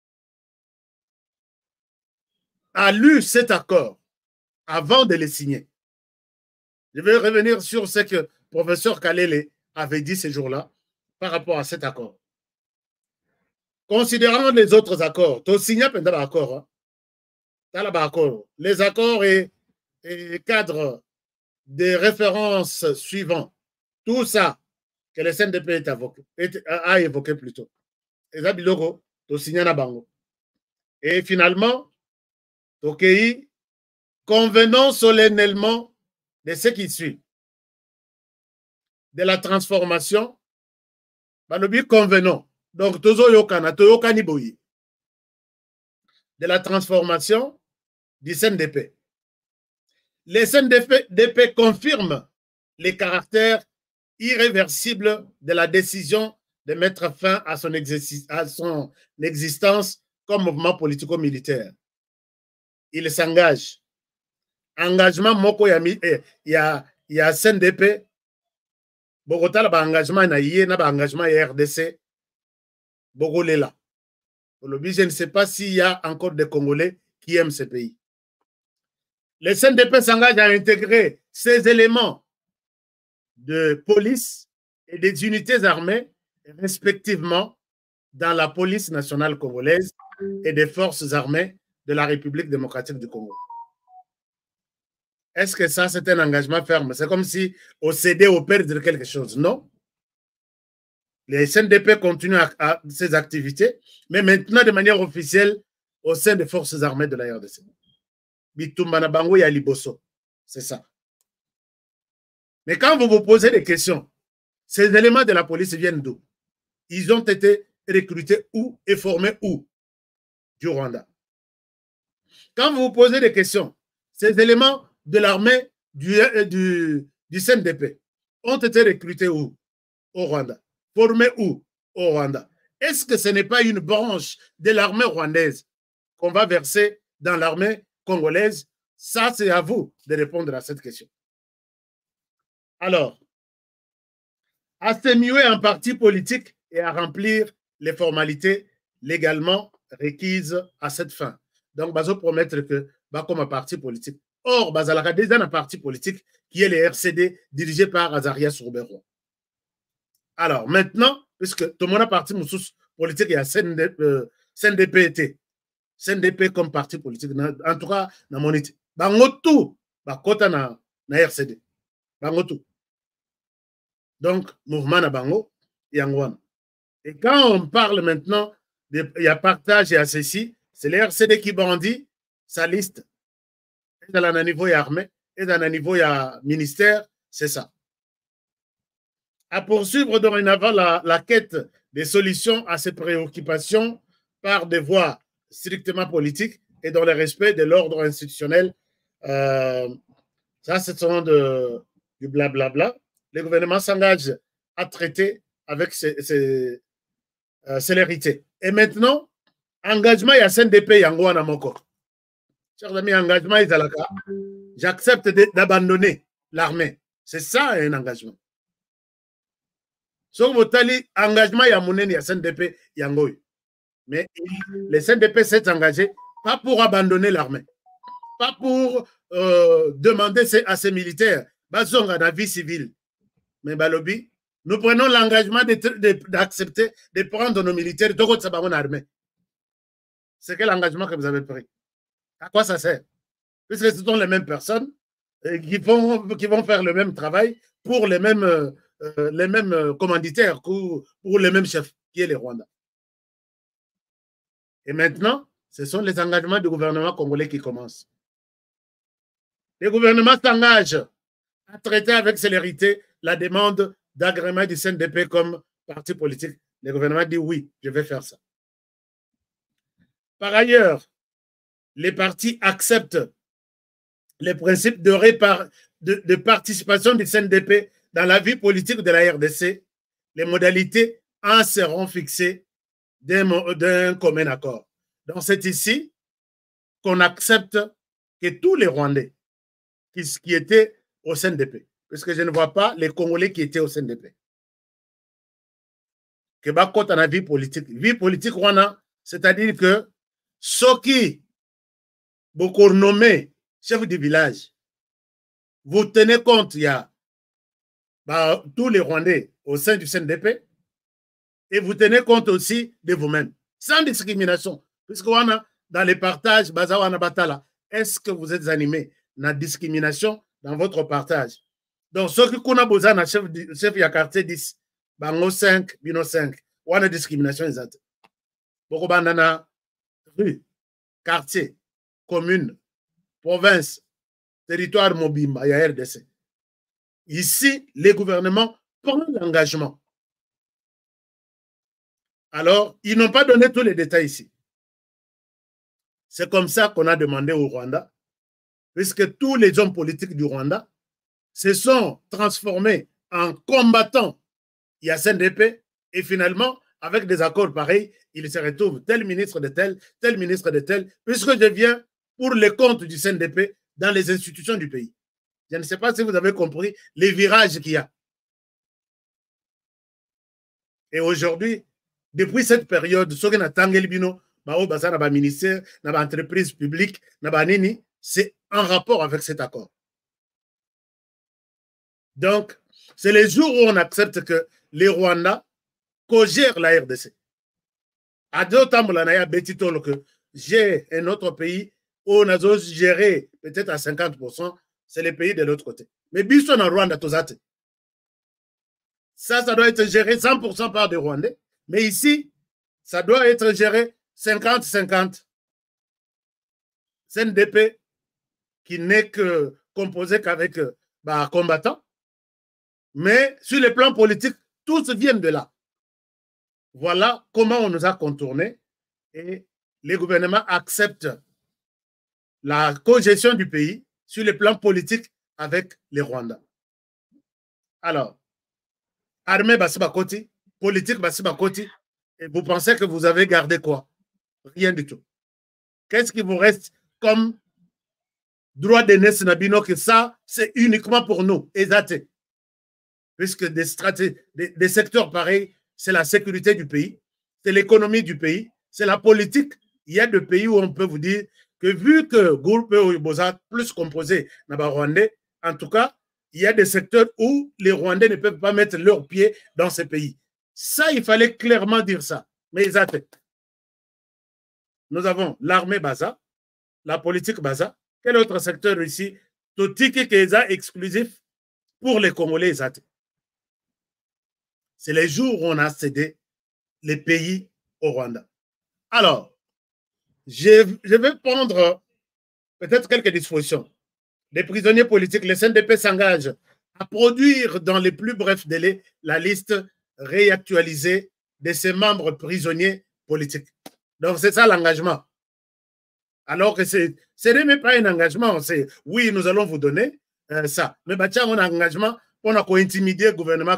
a lu cet accord avant de le signer? Je vais revenir sur ce que le professeur Kalele avait dit ces jours-là par rapport à cet accord. Considérant les autres accords, tu signes un accord, les accords et, et cadres des références suivants, tout ça que le S N D P est avoqué, est, a évoqué plutôt. Et finalement, Tokei, convenons solennellement de ce qui suit, de la transformation, convenons. Donc, de la transformation du S N D P. Le S N D P confirme les caractères irréversibles de la décision de mettre fin à son, à son existence comme mouvement politico-militaire. Il s'engage. Engagement, Moko, il y a, il y a S N D P Bogota, ba engagement na yé, na ba engagement R D C, Bogolela. Je ne sais pas s'il y a encore des Congolais qui aiment ce pays. Le C N D P s'engage à intégrer ces éléments de police et des unités armées, respectivement, dans la police nationale congolaise et des forces armées de la République démocratique du Congo. Est-ce que ça, c'est un engagement ferme? C'est comme si on cédait au perdre quelque chose. Non. Les C N D P continuent à, à ses activités, mais maintenant de manière officielle au sein des forces armées de la R D C. Bitumbana Bango ya Liboso. C'est ça. Mais quand vous vous posez des questions, ces éléments de la police viennent d'où? Ils ont été recrutés où et formés où? Du Rwanda. Quand vous vous posez des questions, ces éléments de l'armée du, du, du C N D P ont été recrutés où? Au Rwanda. Formés où? Au Rwanda. Est-ce que ce n'est pas une branche de l'armée rwandaise qu'on va verser dans l'armée congolaise? Ça, c'est à vous de répondre à cette question. Alors, à se muer en parti politique et à remplir les formalités légalement requises à cette fin. Donc, bazo promettre que bah, comme un parti politique. Or, bazalaka déjà un parti politique qui est le R C D dirigé par Azarias Roubero. Alors, maintenant, puisque tout le monde a parti politique, il y a C N D P T. C N D P comme parti politique. En tout cas, dans mon idée. Bangotou, bakota na, na R C D. Bangotou. Donc, mouvement na bango, yangwana. Et quand on parle maintenant, il y a partage et à ceci, c'est le R C D qui bandit sa liste. Et dans un niveau armé, et dans un niveau ministère, c'est ça. À poursuivre dorénavant la, la quête des solutions à ces préoccupations par des voies strictement politiques et dans le respect de l'ordre institutionnel. Euh, ça, c'est son de, du blablabla. Le gouvernement s'engage à traiter avec ces, ces, euh, célérité. Et maintenant, engagement, il y a C N D P, Yango Anamoko. Chers amis, engagement, j'accepte d'abandonner l'armée. C'est ça un engagement. Sur votre engagement, il y a mon il y a C N D P, Yango. Mais le C N D P s'est engagé, pas pour abandonner l'armée, pas pour euh, demander à ses militaires, basonga la vie civile. Mais Balobi, nous prenons l'engagement d'accepter de, de prendre nos militaires de votre armée. C'est quel engagement que vous avez pris? À quoi ça sert? Puisque ce sont les mêmes personnes qui vont, qui vont faire le même travail pour les mêmes, euh, les mêmes commanditaires, pour, pour les mêmes chefs, qui est les Rwandais. Et maintenant, ce sont les engagements du gouvernement congolais qui commencent. Le gouvernement s'engage à traiter avec célérité la demande d'agrément du C N D P comme parti politique. Le gouvernement dit oui, je vais faire ça. Par ailleurs, les partis acceptent les principes de, répar... de, de participation du C N D P dans la vie politique de la R D C. Les modalités en seront fixées d'un commun accord. Donc, c'est ici qu'on accepte que tous les Rwandais qui, qui étaient au C N D P, parce que je ne vois pas les Congolais qui étaient au C N D P, que bakot en a vie politique. Vie politique, c'est-à-dire que ceux qui beaucoup nommés chef du village, vous tenez compte, il y a bah, tous les Rwandais au sein du C N D P et vous tenez compte aussi de vous-même, sans discrimination. Puisque on a, dans les partages, est-ce que vous êtes animé dans discrimination dans votre partage? Donc, ceux qui ont besoin de chef de quartier dix, bango cinq, bino cinq, on a discrimination exacte. Beaucoup de rue, quartier, commune, province, territoire mobile, il y a R D C. Ici, les gouvernements prennent l'engagement. Alors, ils n'ont pas donné tous les détails ici. C'est comme ça qu'on a demandé au Rwanda, puisque tous les hommes politiques du Rwanda se sont transformés en combattants. Il y a C N D P, et finalement, avec des accords pareils, ils se retrouvent tel ministre de tel, tel ministre de tel, puisque je viens pour les comptes du C N D P dans les institutions du pays. Je ne sais pas si vous avez compris les virages qu'il y a. Et aujourd'hui, depuis cette période, ce qu'on a tangé bino, ministère, entreprise publique, c'est en rapport avec cet accord. Donc, c'est les jours où on accepte que les Rwandais co-gèrent la R D C. À d'autres temps, que j'ai un autre pays où on a géré peut-être à cinquante pour cent, c'est les pays de l'autre côté. Mais Bisson en Rwanda, ça, ça doit être géré cent pour cent par des Rwandais. Mais ici, ça doit être géré cinquante cinquante. C N D P qui n'est que composé qu'avec bah, combattants. Mais sur le plan politique, tous viennent de là. Voilà comment on nous a contournés et les gouvernements acceptent la co-gestion du pays sur le plan politique avec les Rwandais. Alors, armée Bassibakoti, politique Bassibakoti, et vous pensez que vous avez gardé quoi? Rien du tout. Qu'est-ce qui vous reste comme droit de naissance Nabino que ça, c'est uniquement pour nous, exact. Puisque des stratégies, des, des secteurs pareils, c'est la sécurité du pays, c'est l'économie du pays, c'est la politique. Il y a des pays où on peut vous dire que vu que groupe Oiboza plus composé dans Rwandais, en tout cas, il y a des secteurs où les Rwandais ne peuvent pas mettre leurs pieds dans ces pays. Ça, il fallait clairement dire ça. Mais ils attendent. Nous avons l'armée Baza, la politique Baza. Quel autre secteur ici? Totiki Keza exclusif pour les Congolais, ils attendent. C'est les jours où on a cédé les pays au Rwanda. Alors, je, je vais prendre peut-être quelques dispositions. Les prisonniers politiques, le C N D P s'engage à produire dans les plus brefs délais la liste réactualisée de ses membres prisonniers politiques. Donc, c'est ça l'engagement. Alors que ce n'est même pas un engagement, c'est oui, nous allons vous donner euh, ça. Mais bah, tiens, on a un engagement, on a intimider le gouvernement.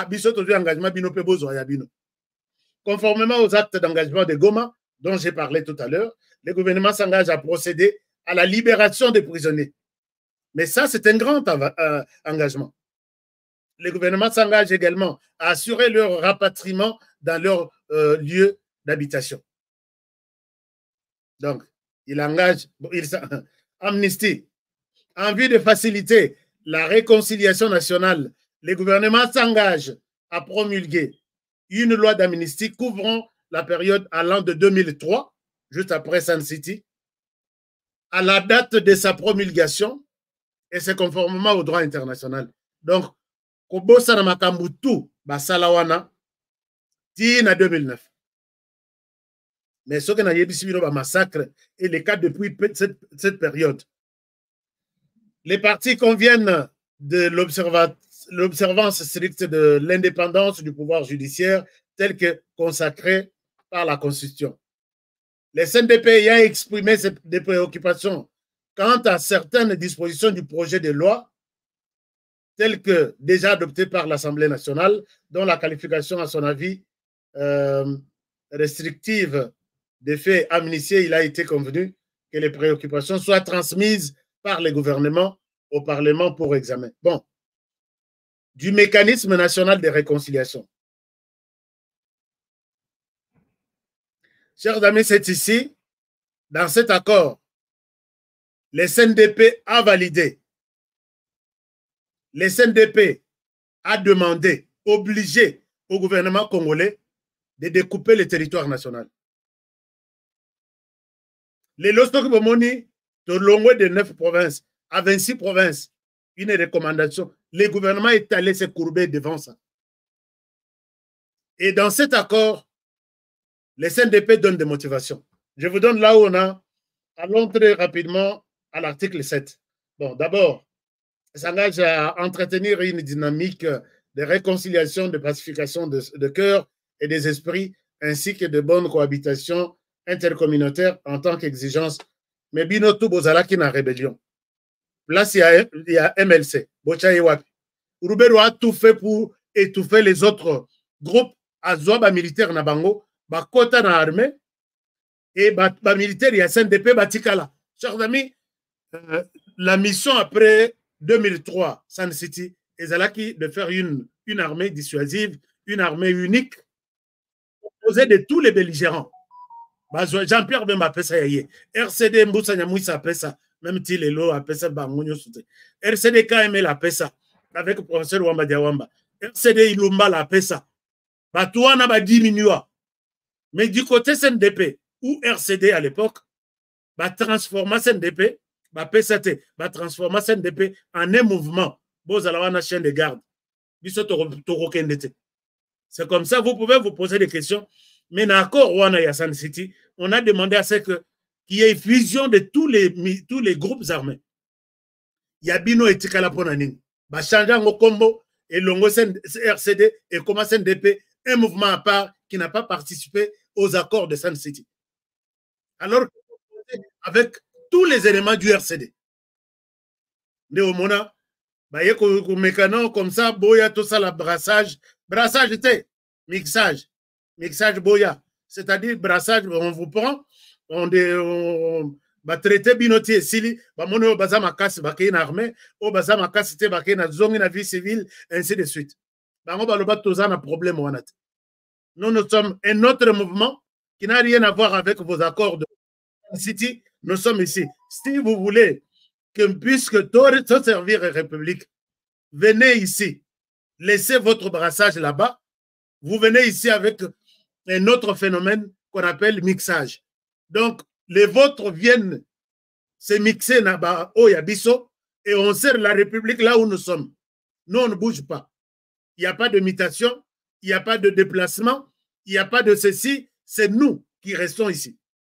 Conformément aux actes d'engagement de Goma, dont j'ai parlé tout à l'heure, le gouvernement s'engage à procéder à la libération des prisonniers. Mais ça, c'est un grand euh, engagement. Le gouvernement s'engage également à assurer leur rapatriement dans leur euh, lieu d'habitation. Donc, il engage, il, Amnesty, en vue de faciliter la réconciliation nationale, le gouvernement s'engage à promulguer une loi d'amnistie couvrant la période allant de deux mille trois, juste après Sun City, à la date de sa promulgation, et c'est conformément au droit international. Donc, Kobosa na Makambutu, Basalawana, Tina deux mille neuf. Mais ce qu'on a eu un massacre et les cas depuis cette, cette période. Les partis conviennent de l'observance stricte de l'indépendance du pouvoir judiciaire tel que consacré par la Constitution. Les C N D P ayant exprimé des préoccupations quant à certaines dispositions du projet de loi telles que déjà adoptées par l'Assemblée nationale, dont la qualification, à son avis, euh, restrictive des faits amnistiés, il a été convenu que les préoccupations soient transmises par les gouvernements au Parlement pour examen. Bon, du mécanisme national de réconciliation. Chers amis, c'est ici, dans cet accord, les C N D P a validé. Les C N D P a demandé, obligé au gouvernement congolais de découper le territoire national. Les Lostok Bomoni, de l'ongoué de neuf provinces à vingt-six provinces, une recommandation. Le gouvernement est allé se courber devant ça. Et dans cet accord, les C N D P donnent des motivations. Je vous donne là où on a. Allons très rapidement à l'article sept. Bon, d'abord, s'engage à entretenir une dynamique de réconciliation, de pacification de, de cœur et des esprits, ainsi que de bonne cohabitation intercommunautaire en tant qu'exigence. Mais Binotou Bozala qui n'a rébellion. Place, il y a, il y a M L C, Bocha Ewapi. Urubero a tout fait pour étouffer les autres groupes à Zoba militaire na bango, ba kota na armée, et ba, ba militaire, il y a C N D P, Batikala. Chers amis, euh, la mission après deux mille trois, Sun City, et Zalaki de faire une, une armée dissuasive, une armée unique composé de tous les belligérants. Jean-Pierre Bemba appelle ça yaye. R C D Mboussa Nyamouissa appelle ça. Même Tilelo appelle ça Bangonyo Soute. R C D K M L appelle ça. Avec le professeur Wamba Diawamba. R C D Ilumba l'appelle ça. Batouana va diminuer. Mais du côté C N D P ou R C D à l'époque, va transformer C N D P, va P C T, va transformer C N D P en un mouvement. Vous allez avoir une chaîne de garde. C'est comme ça, vous pouvez vous poser des questions. Mais dans l'accord Rwanda Yassan City, on a demandé à ce que qu'il y ait une fusion de tous les, tous les groupes armés. Il y a Bino et Tikala Ponaning. Va changer en combo et l'ongo R C D et comment C N D P, un mouvement à part qui n'a pas participé aux accords de Sun City. Alors, avec tous les éléments du R C D. Néomona, bah, y a un mécano comme ça, boya, tout ça, la brassage. Brassage était mixage. Mixage boya. C'est-à-dire, brassage, on vous prend, on, on va traiter binotier, sili, bah, mon au bazama casse, bah, qui est une armée, au bazama casse, bah, qui est une zone, une vie civile, ainsi de suite. Bah, on va le battre, un problème, on a. Nous, nous sommes un autre mouvement qui n'a rien à voir avec vos accords de City. Nous sommes ici. Si vous voulez que puisque tout servir la République, venez ici. Laissez votre brassage là-bas. Vous venez ici avec un autre phénomène qu'on appelle mixage. Donc, les vôtres viennent se mixer là-bas au Yabiso et on sert la République là où nous sommes. Nous, on ne bouge pas. Il n'y a pas de mutation. Il n'y a pas de déplacement, il n'y a pas de ceci, c'est nous qui restons ici.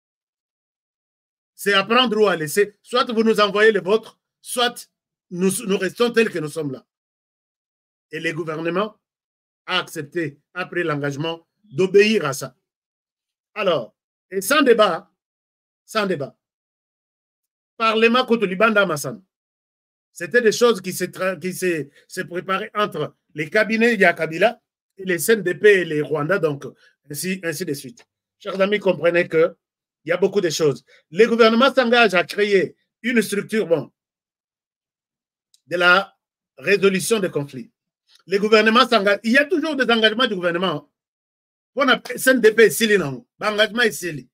C'est à prendre ou à laisser. Soit vous nous envoyez les vôtres, soit nous, nous restons tels que nous sommes là. Et le gouvernement a accepté, a pris l'engagement d'obéir à ça. Alors, et sans débat, sans débat, Parlement contre l'Ibanda Massan, c'était des choses qui se préparaient entre les cabinets Yakabila et les C N D P et les Rwandais, donc ainsi, ainsi de suite. Chers amis, comprenez qu'il y a beaucoup de choses. Le gouvernement s'engage à créer une structure bon, de la résolution des conflits. Le gouvernement s'engage. Il y a toujours des engagements du gouvernement. On a C N D P ici, l'engagement ici.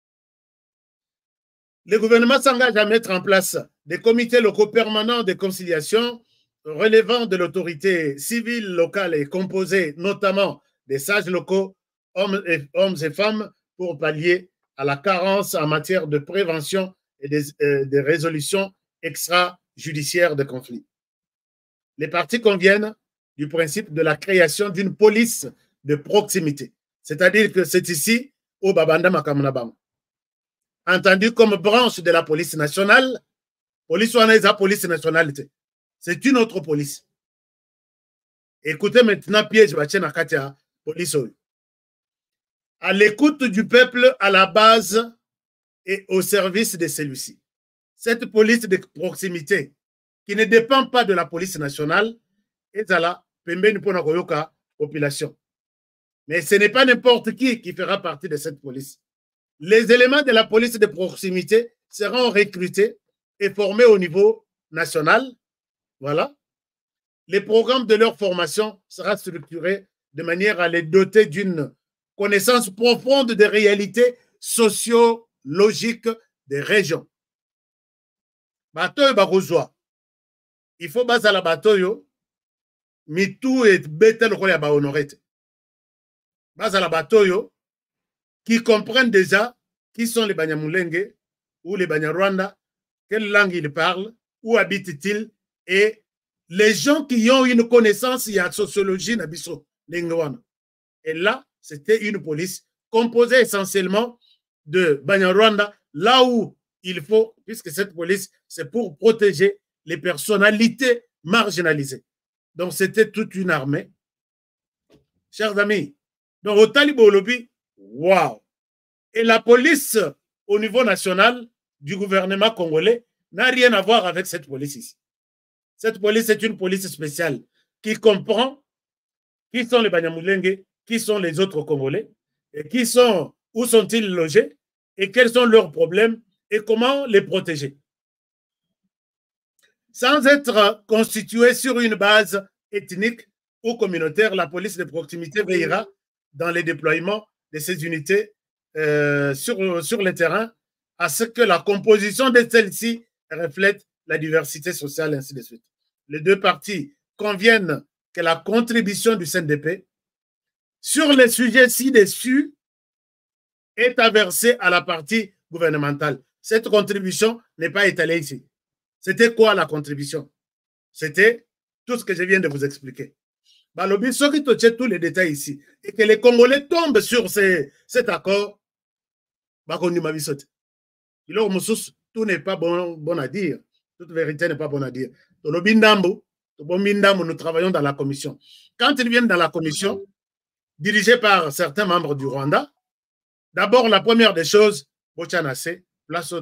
Le gouvernement s'engage à mettre en place des comités locaux permanents de conciliation relevant de l'autorité civile locale et composée notamment des sages locaux, hommes et, hommes et femmes, pour pallier à la carence en matière de prévention et des, euh, des résolutions extrajudiciaires de conflits. Les parties conviennent du principe de la création d'une police de proximité, c'est-à-dire que c'est ici au Babanda Makamunabam, entendu comme branche de la police nationale. Police ou la police nationalité. C'est une autre police. Écoutez maintenant, piège, police. À l'écoute du peuple, à la base et au service de celui-ci. Cette police de proximité, qui ne dépend pas de la police nationale, est à la population. Mais ce n'est pas n'importe qui qui fera partie de cette police. Les éléments de la police de proximité seront recrutés et formés au niveau national. Voilà. Les programmes de leur formation seront structurés de manière à les doter d'une connaissance profonde des réalités sociologiques des régions. Bateau Barozoa. Il faut baser la bateau, mais tout est bête le rôle à honorer. Baser la bateau, qui comprennent déjà qui sont les Banyamulenge ou les Banyarwanda, quelle langue ils parlent, où habitent-ils, et les gens qui ont une connaissance, il y a sociologie, et là, c'était une police composée essentiellement de Banyarwanda, là où il faut, puisque cette police, c'est pour protéger les personnalités marginalisées. Donc, c'était toute une armée. Chers amis, donc au Talibo Olobi, waouh! Et la police au niveau national du gouvernement congolais n'a rien à voir avec cette police ici. Cette police est une police spéciale qui comprend qui sont les Banyamulenge, qui sont les autres Congolais, et qui sont, où sont-ils logés, et quels sont leurs problèmes, et comment les protéger. Sans être constituée sur une base ethnique ou communautaire, la police de proximité veillera dans les déploiements de ces unités euh, sur, sur le terrain à ce que la composition de celles-ci reflète la diversité sociale, ainsi de suite. Les deux parties conviennent que la contribution du C N D P sur les sujets ci-dessus est versée à la partie gouvernementale. Cette contribution n'est pas étalée ici. C'était quoi la contribution? C'était tout ce que je viens de vous expliquer. Balobi, ceux qui touchent tous les détails ici, et que les Congolais tombent sur ces, cet accord, tout n'est pas bon, bon à dire. Toute vérité n'est pas bonne à dire. Nous travaillons dans la commission. Quand ils viennent dans la commission, dirigée par certains membres du Rwanda, d'abord, la première des choses, place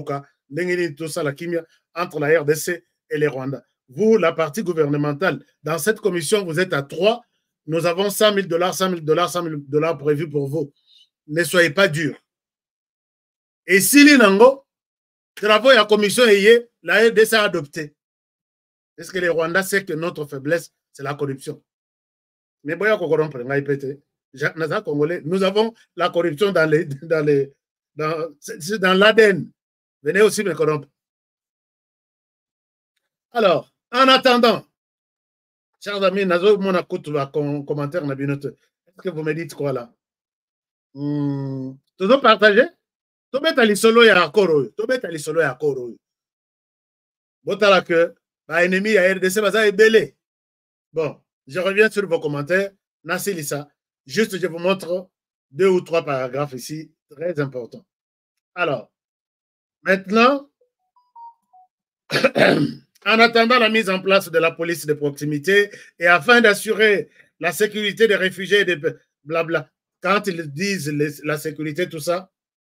entre la R D C et les Rwandais. Vous, la partie gouvernementale, dans cette commission, vous êtes à trois. Nous avons cent mille dollars, cent mille dollars, cent mille dollars prévus pour vous. Ne soyez pas durs. Et si l'inango, travaux et la commission ayez, la R D C a adopté. Est-ce que les Rwandais savent que notre faiblesse, c'est la corruption? Mais nous avons la corruption dans les, dans les, dans, dans l'A D N. Venez aussi me corrompre. Alors, en attendant, chers amis, nazo mon écoute la commentaire na binote. Est-ce que vous me dites quoi là? Hmm, toujours partagé? To beta li solo ya akoro, to beta li solo ya akoro. Botala que ba ennemi ya R D C baza ebele. Bon, je reviens sur vos commentaires. Nassi Lissa, juste je vous montre deux ou trois paragraphes ici, très importants. Alors, maintenant, en attendant la mise en place de la police de proximité et afin d'assurer la sécurité des réfugiés et des blabla, quand ils disent les, la sécurité, tout ça,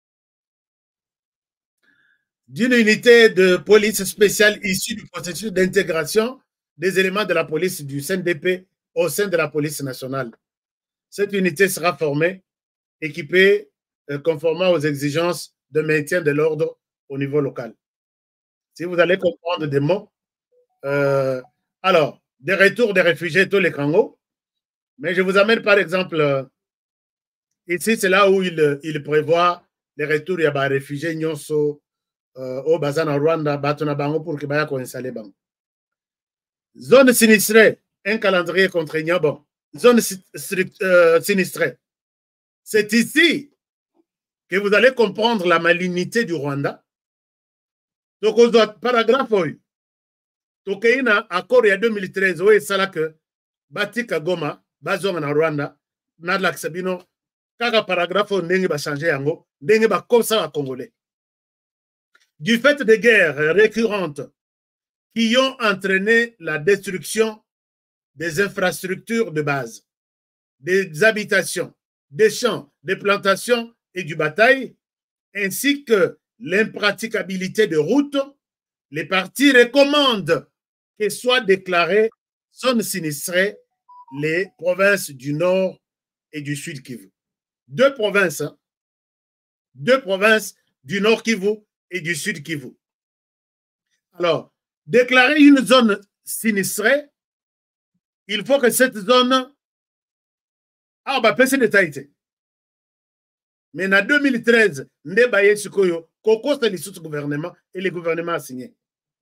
d'une unité de police spéciale issue du processus d'intégration des éléments de la police du C N D P au sein de la police nationale. Cette unité sera formée, équipée, euh, conformément aux exigences de maintien de l'ordre au niveau local. Si vous allez comprendre des mots, euh, alors, des retours des réfugiés, tous les Congo, mais je vous amène par exemple, euh, ici c'est là où il, il prévoit les retours, il y a des réfugiés, nyonso, au Bazan Rwanda, Batona Bango pour que Baya installé Bango. Zone sinistrée, un calendrier contraignant, bon. Zone euh, sinistrée. C'est ici que vous allez comprendre la malignité du Rwanda. Donc, on doit paragraphe, oui. Donc, il y a un accord en deux mille treize, où il y a que Batika Goma, Bazon en Rwanda, Nadlak Sabino, Kaka paragraphe, on va changer yango, on va comme ça à Congolais. Du fait des guerres récurrentes qui ont entraîné la destruction des infrastructures de base, des habitations, des champs, des plantations et du bataille, ainsi que l'impraticabilité de routes, les partis recommandent que soient déclarées zones sinistrées les provinces du Nord et du Sud Kivu. Deux provinces, hein? Deux provinces du Nord Kivu et du Sud Kivu. Alors, déclarer une zone sinistrée, il faut que cette zone... Ah, bah, c'est détaillé. Mais en deux mille treize, Ndebaye Sukoyo, Koko, c'est le gouvernement et le gouvernement a signé.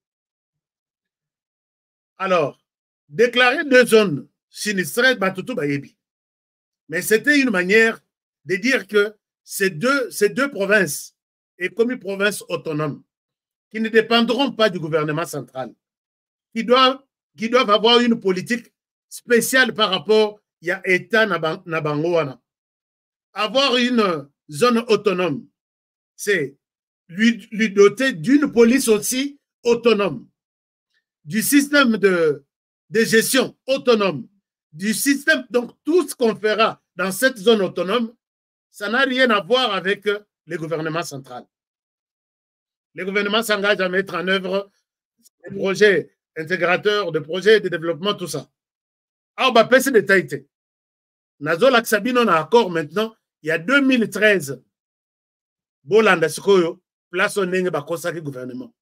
Alors, déclarer deux zones sinistrées, bah, tout bayebi. Mais c'était une manière de dire que ces deux, ces deux provinces, et comme une province autonome, qui ne dépendront pas du gouvernement central, qui doivent, qui doivent avoir une politique spéciale par rapport à l'État Nabangoana. Avoir une zone autonome, c'est lui, lui doter d'une police aussi autonome, du système de, de gestion autonome, du système, donc tout ce qu'on fera dans cette zone autonome, ça n'a rien à voir avec le gouvernement central. Le gouvernement s'engage à mettre en œuvre des projets intégrateurs, des projets de développement, tout ça. Ah, bah, c'est détaillé. Nazo Laksabino a accord maintenant, il y a deux mille treize, Bolanda Sikoyo, place au Nenge Bakosaki gouvernement.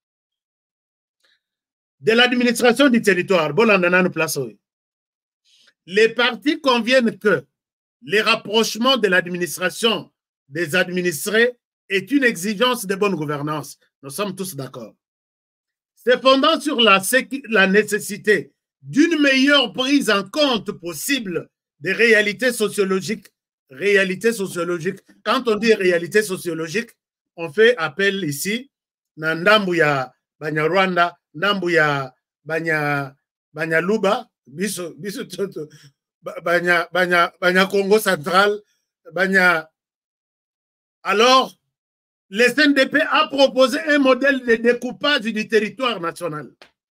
De l'administration du territoire, Bolanda n'a place. Les partis conviennent que les rapprochements de l'administration des administrés est une exigence de bonne gouvernance. Nous sommes tous d'accord. C'est fondant sur la, la nécessité d'une meilleure prise en compte possible des réalités sociologiques. Réalités sociologiques. Quand on dit réalité sociologique, on fait appel ici na ndambu ya banya Rwanda, ndambu ya banya banya Luba, biso biso toto banya banya banya Congo central, banya. Alors, le S N D P a proposé un modèle de découpage du territoire national.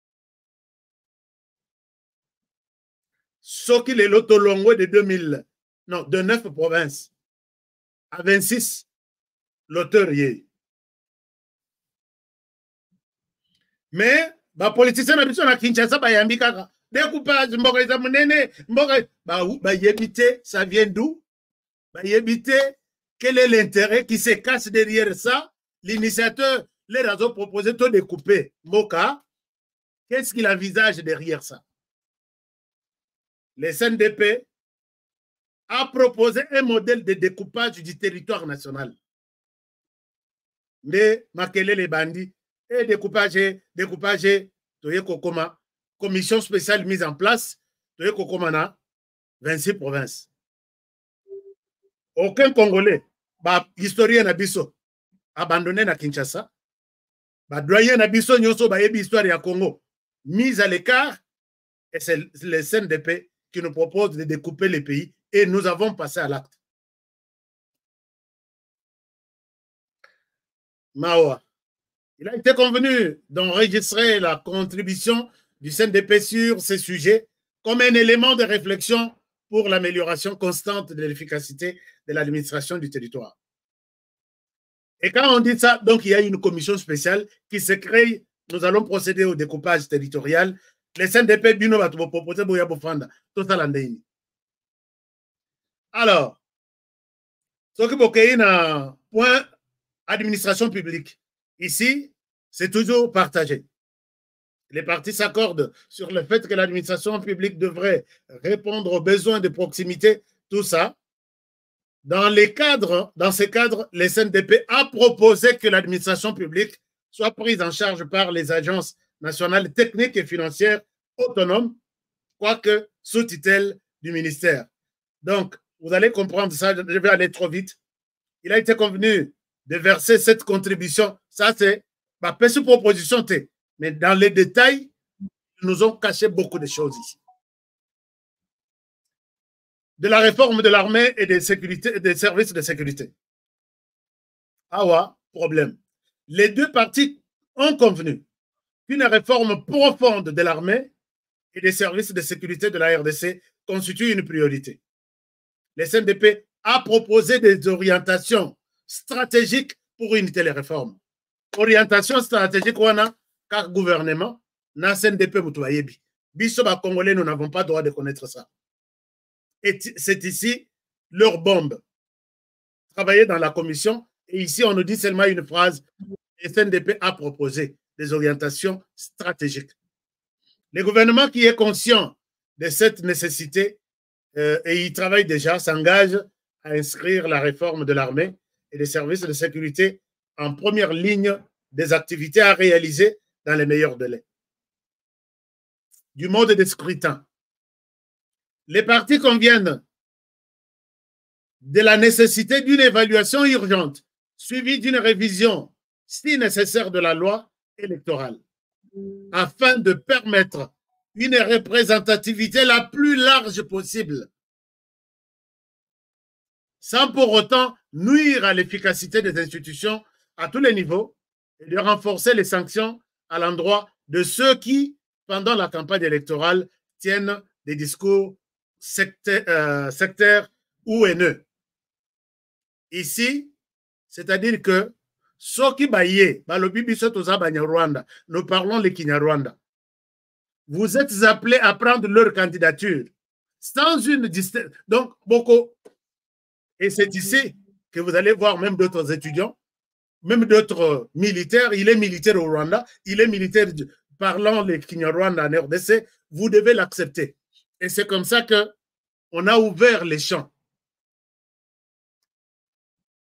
Ce qui est l'autolongo de deux mille, non, de neuf provinces à vingt-six, l'auteur y est. Mais, les politiciens à Kinshasa, découpage, ça vient d'où? Quel est l'intérêt qui se cache derrière ça? L'initiateur les a proposé de découper Moka. Qu'est-ce qu'il envisage derrière ça? Le S N D P a proposé un modèle de découpage du territoire national. Mais Makele les bandits et découpage, découpage, commission spéciale mise en place, vingt-six provinces. Aucun Congolais, bah, historien Nabiso, abandonné na Kinshasa, bah, doyen Nabiso, nyoso, bah, histoire ya Congo, mise à l'écart, et c'est le S N D P qui nous propose de découper les pays, et nous avons passé à l'acte. Mawa, il a été convenu d'enregistrer la contribution du S N D P sur ces sujets comme un élément de réflexion pour l'amélioration constante de l'efficacité de l'administration du territoire. Et quand on dit ça, donc il y a une commission spéciale qui se crée. Nous allons procéder au découpage territorial. Le S N D P bino va proposer Boya Bofanda, tout ça l'andéini. Alors, ce qui est un point administration publique. Ici, c'est toujours partagé. Les partis s'accordent sur le fait que l'administration publique devrait répondre aux besoins de proximité, tout ça. Dans les cadres, dans ces cadres, le S N D P a proposé que l'administration publique soit prise en charge par les agences nationales techniques et financières autonomes, quoique sous tutelle du ministère. Donc, vous allez comprendre ça, je vais aller trop vite. Il a été convenu de verser cette contribution. Ça, c'est ma petite proposition. Mais dans les détails, ils nous ont caché beaucoup de choses ici. De la réforme de l'armée et des, sécurités, des services de sécurité. Ah ouais, problème. Les deux parties ont convenu qu'une réforme profonde de l'armée et des services de sécurité de la R D C constitue une priorité. Le S N D P a proposé des orientations stratégiques pour une telle réforme. Orientation stratégique, on a car gouvernement, na S N D P Moutouayebi. Biso ba Congolais, nous n'avons pas le droit de connaître ça. Et c'est ici leur bombe. Travailler dans la commission, et ici on nous dit seulement une phrase, S N D P a proposé des orientations stratégiques. Le gouvernement qui est conscient de cette nécessité, euh, et il travaille déjà, s'engage à inscrire la réforme de l'armée et des services de sécurité en première ligne des activités à réaliser dans les meilleurs délais. Du mode de scrutin. Les partis conviennent de la nécessité d'une évaluation urgente, suivie d'une révision, si nécessaire, de la loi électorale, afin de permettre une représentativité la plus large possible, sans pour autant nuire à l'efficacité des institutions à tous les niveaux et de renforcer les sanctions à l'endroit de ceux qui, pendant la campagne électorale, tiennent des discours sectaires, euh, sectaires ou haineux. Ici, c'est-à-dire que ceux qui baillent, nous parlons les Kinyarwanda. Vous êtes appelés à prendre leur candidature sans une distinction. Donc, beaucoup. Et c'est ici que vous allez voir même d'autres étudiants, même d'autres militaires. Il est militaire au Rwanda, il est militaire parlant les Kinyarwanda en R D C. Vous devez l'accepter. Et c'est comme ça qu'on a ouvert les champs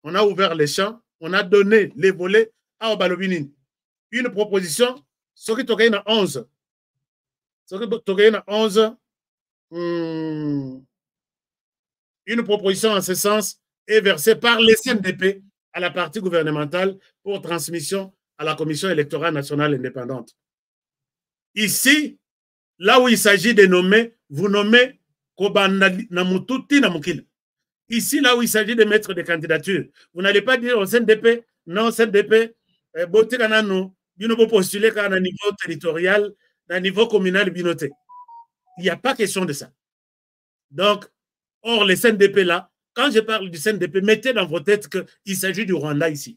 on a ouvert les champs, on a donné les volets à Obalobinin. Une proposition, ce qui est à onze. Ce qui est à onze, hum, une proposition en ce sens est versée par les C N D P à la partie gouvernementale pour transmission à la Commission électorale nationale indépendante. Ici, là où il s'agit de nommer, vous nommez Kobanda Namututi Namukil. Ici, là où il s'agit de mettre des candidatures, vous n'allez pas dire au C N D P, non, C N D P, Boté Kanano, Binobo postuler à un niveau territorial, à un niveau communal, Binoté. Il n'y a pas question de ça. Donc, or, les C N D P là, quand je parle du C N D P, mettez dans vos têtes qu'il s'agit du Rwanda ici.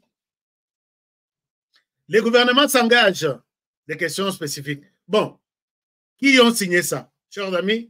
Les gouvernements s'engagent des questions spécifiques. Bon, qui ont signé ça? Chers amis,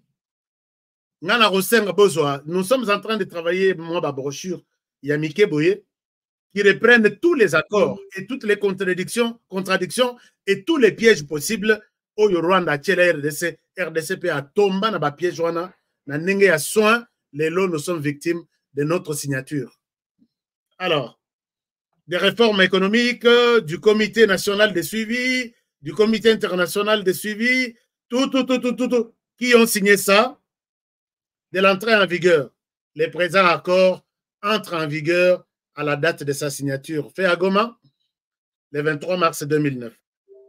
nous sommes en train de travailler, moi, ma brochure, Yamike Boye, qui reprennent tous les accords et toutes les contradictions, contradictions et tous les pièges possibles au Rwanda, R D C, R D C P a tombé dans le piège, na nenge à soin, les lots, nous sommes victimes de notre signature. Alors, des réformes économiques, du comité national de suivi, du comité international de suivi, tout, tout, tout, tout, tout, tout, qui ont signé ça, de l'entrée en vigueur. Les présents accords entrent en vigueur à la date de sa signature. Fait à Goma, le vingt-trois mars deux mille neuf.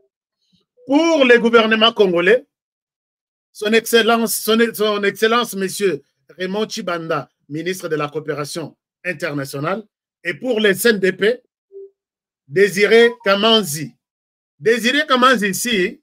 Pour le gouvernement congolais, son Excellence, son, son Excellence, Monsieur Raymond Chibanda, ministre de la Coopération internationale, et pour les C N D P, Désiré Kamanzi. Désiré Kamanzi ici,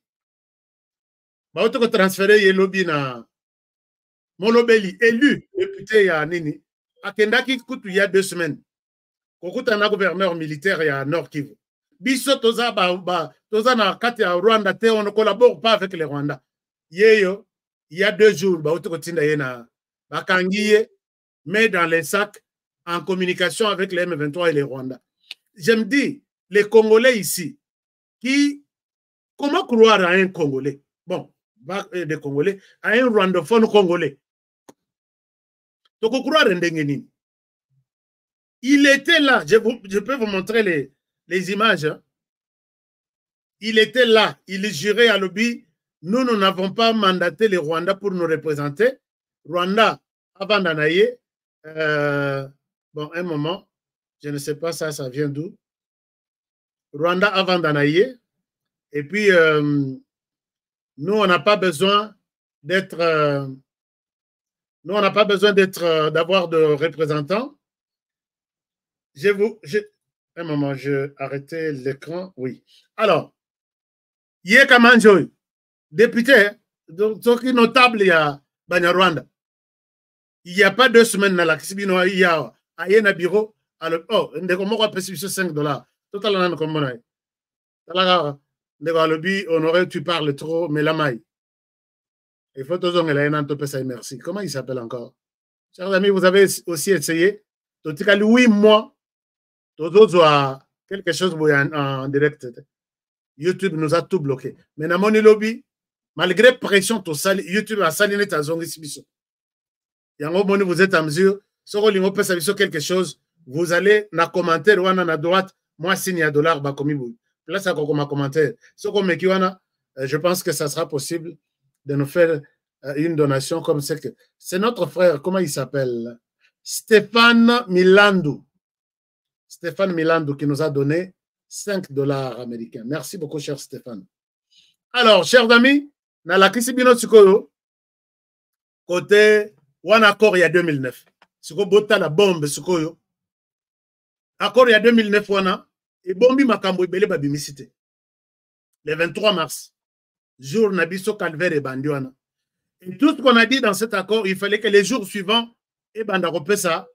bah, on transféré Yelobi na Molobeli, élu député à Nini, à Kendaki Koutou il y a deux semaines. Kokuta na gouverneur militaire à Nord Kivu. Biso toza ba ba toza na kati ya Rwanda te, on ne collabore pas avec les Rwandais. Yeyo, il y a deux jours, bah, on tinda yena bakangiye, mais dans les sacs en communication avec les M vingt-trois et les Rwandais. Je me dis, les Congolais ici, qui, comment croire à un Congolais? Bon, des Congolais, à un Rwandophone Congolais. Donc, croire à Ndengeni. Il était là, je, vous, je peux vous montrer les, les images. Hein. Il était là, il jurait à l'objet. Nous, nous n'avons pas mandaté les Rwandais pour nous représenter. Rwanda, avant d'anayer, euh, bon, un moment, je ne sais pas ça, ça vient d'où. Rwanda avant d'anayer. Et puis, euh, nous, on n'a pas besoin d'être, euh, nous, on n'a pas besoin d'être, euh, d'avoir de représentants. Je vous, je, un moment, je arrêtais l'écran. Oui. Alors, Yeka Manjoy, député, donc, notable, il y a Banyarwanda. Il n'y a pas deux semaines dans la Kisibino, il y a un bureau. Alors, oh, on a payé cinq dollars. Totalement comme on a. On aurait, tu parles trop, mais la maille. Il faut toujours que merci. Comment il s'appelle encore? Chers amis, vous avez aussi essayé. Oui, moi, quelque chose en direct. YouTube nous a tout bloqué. Mais dans mon lobby, malgré pression, YouTube a saliné ta zone ici. Vous êtes en mesure, si vous avez quelque chose, vous allez dans commentaire ou à droite, moi signe à dollar, bah comme vous. Là, ça comme un commentaire. Ce qu'on met je pense que ça sera possible de nous faire une donation comme c'est que c'est notre frère, comment il s'appelle? Stéphane Milandou. Stéphane Milandou qui nous a donné cinq dollars américains. Merci beaucoup, cher Stéphane. Alors, chers amis, dans la Kisibino Tsukoyo, côté One Accord il y a deux mille neuf. Suko bota la bombe Tsukoyo. Accord il y a deux mille neuf, wana. Et bombi makambo ibele babimisite. Le vingt-trois mars, jour Nabiso Calvaire et Bandiwana. Et tout ce qu'on a dit dans cet accord, il fallait que les jours suivants, et Bandaropé ça.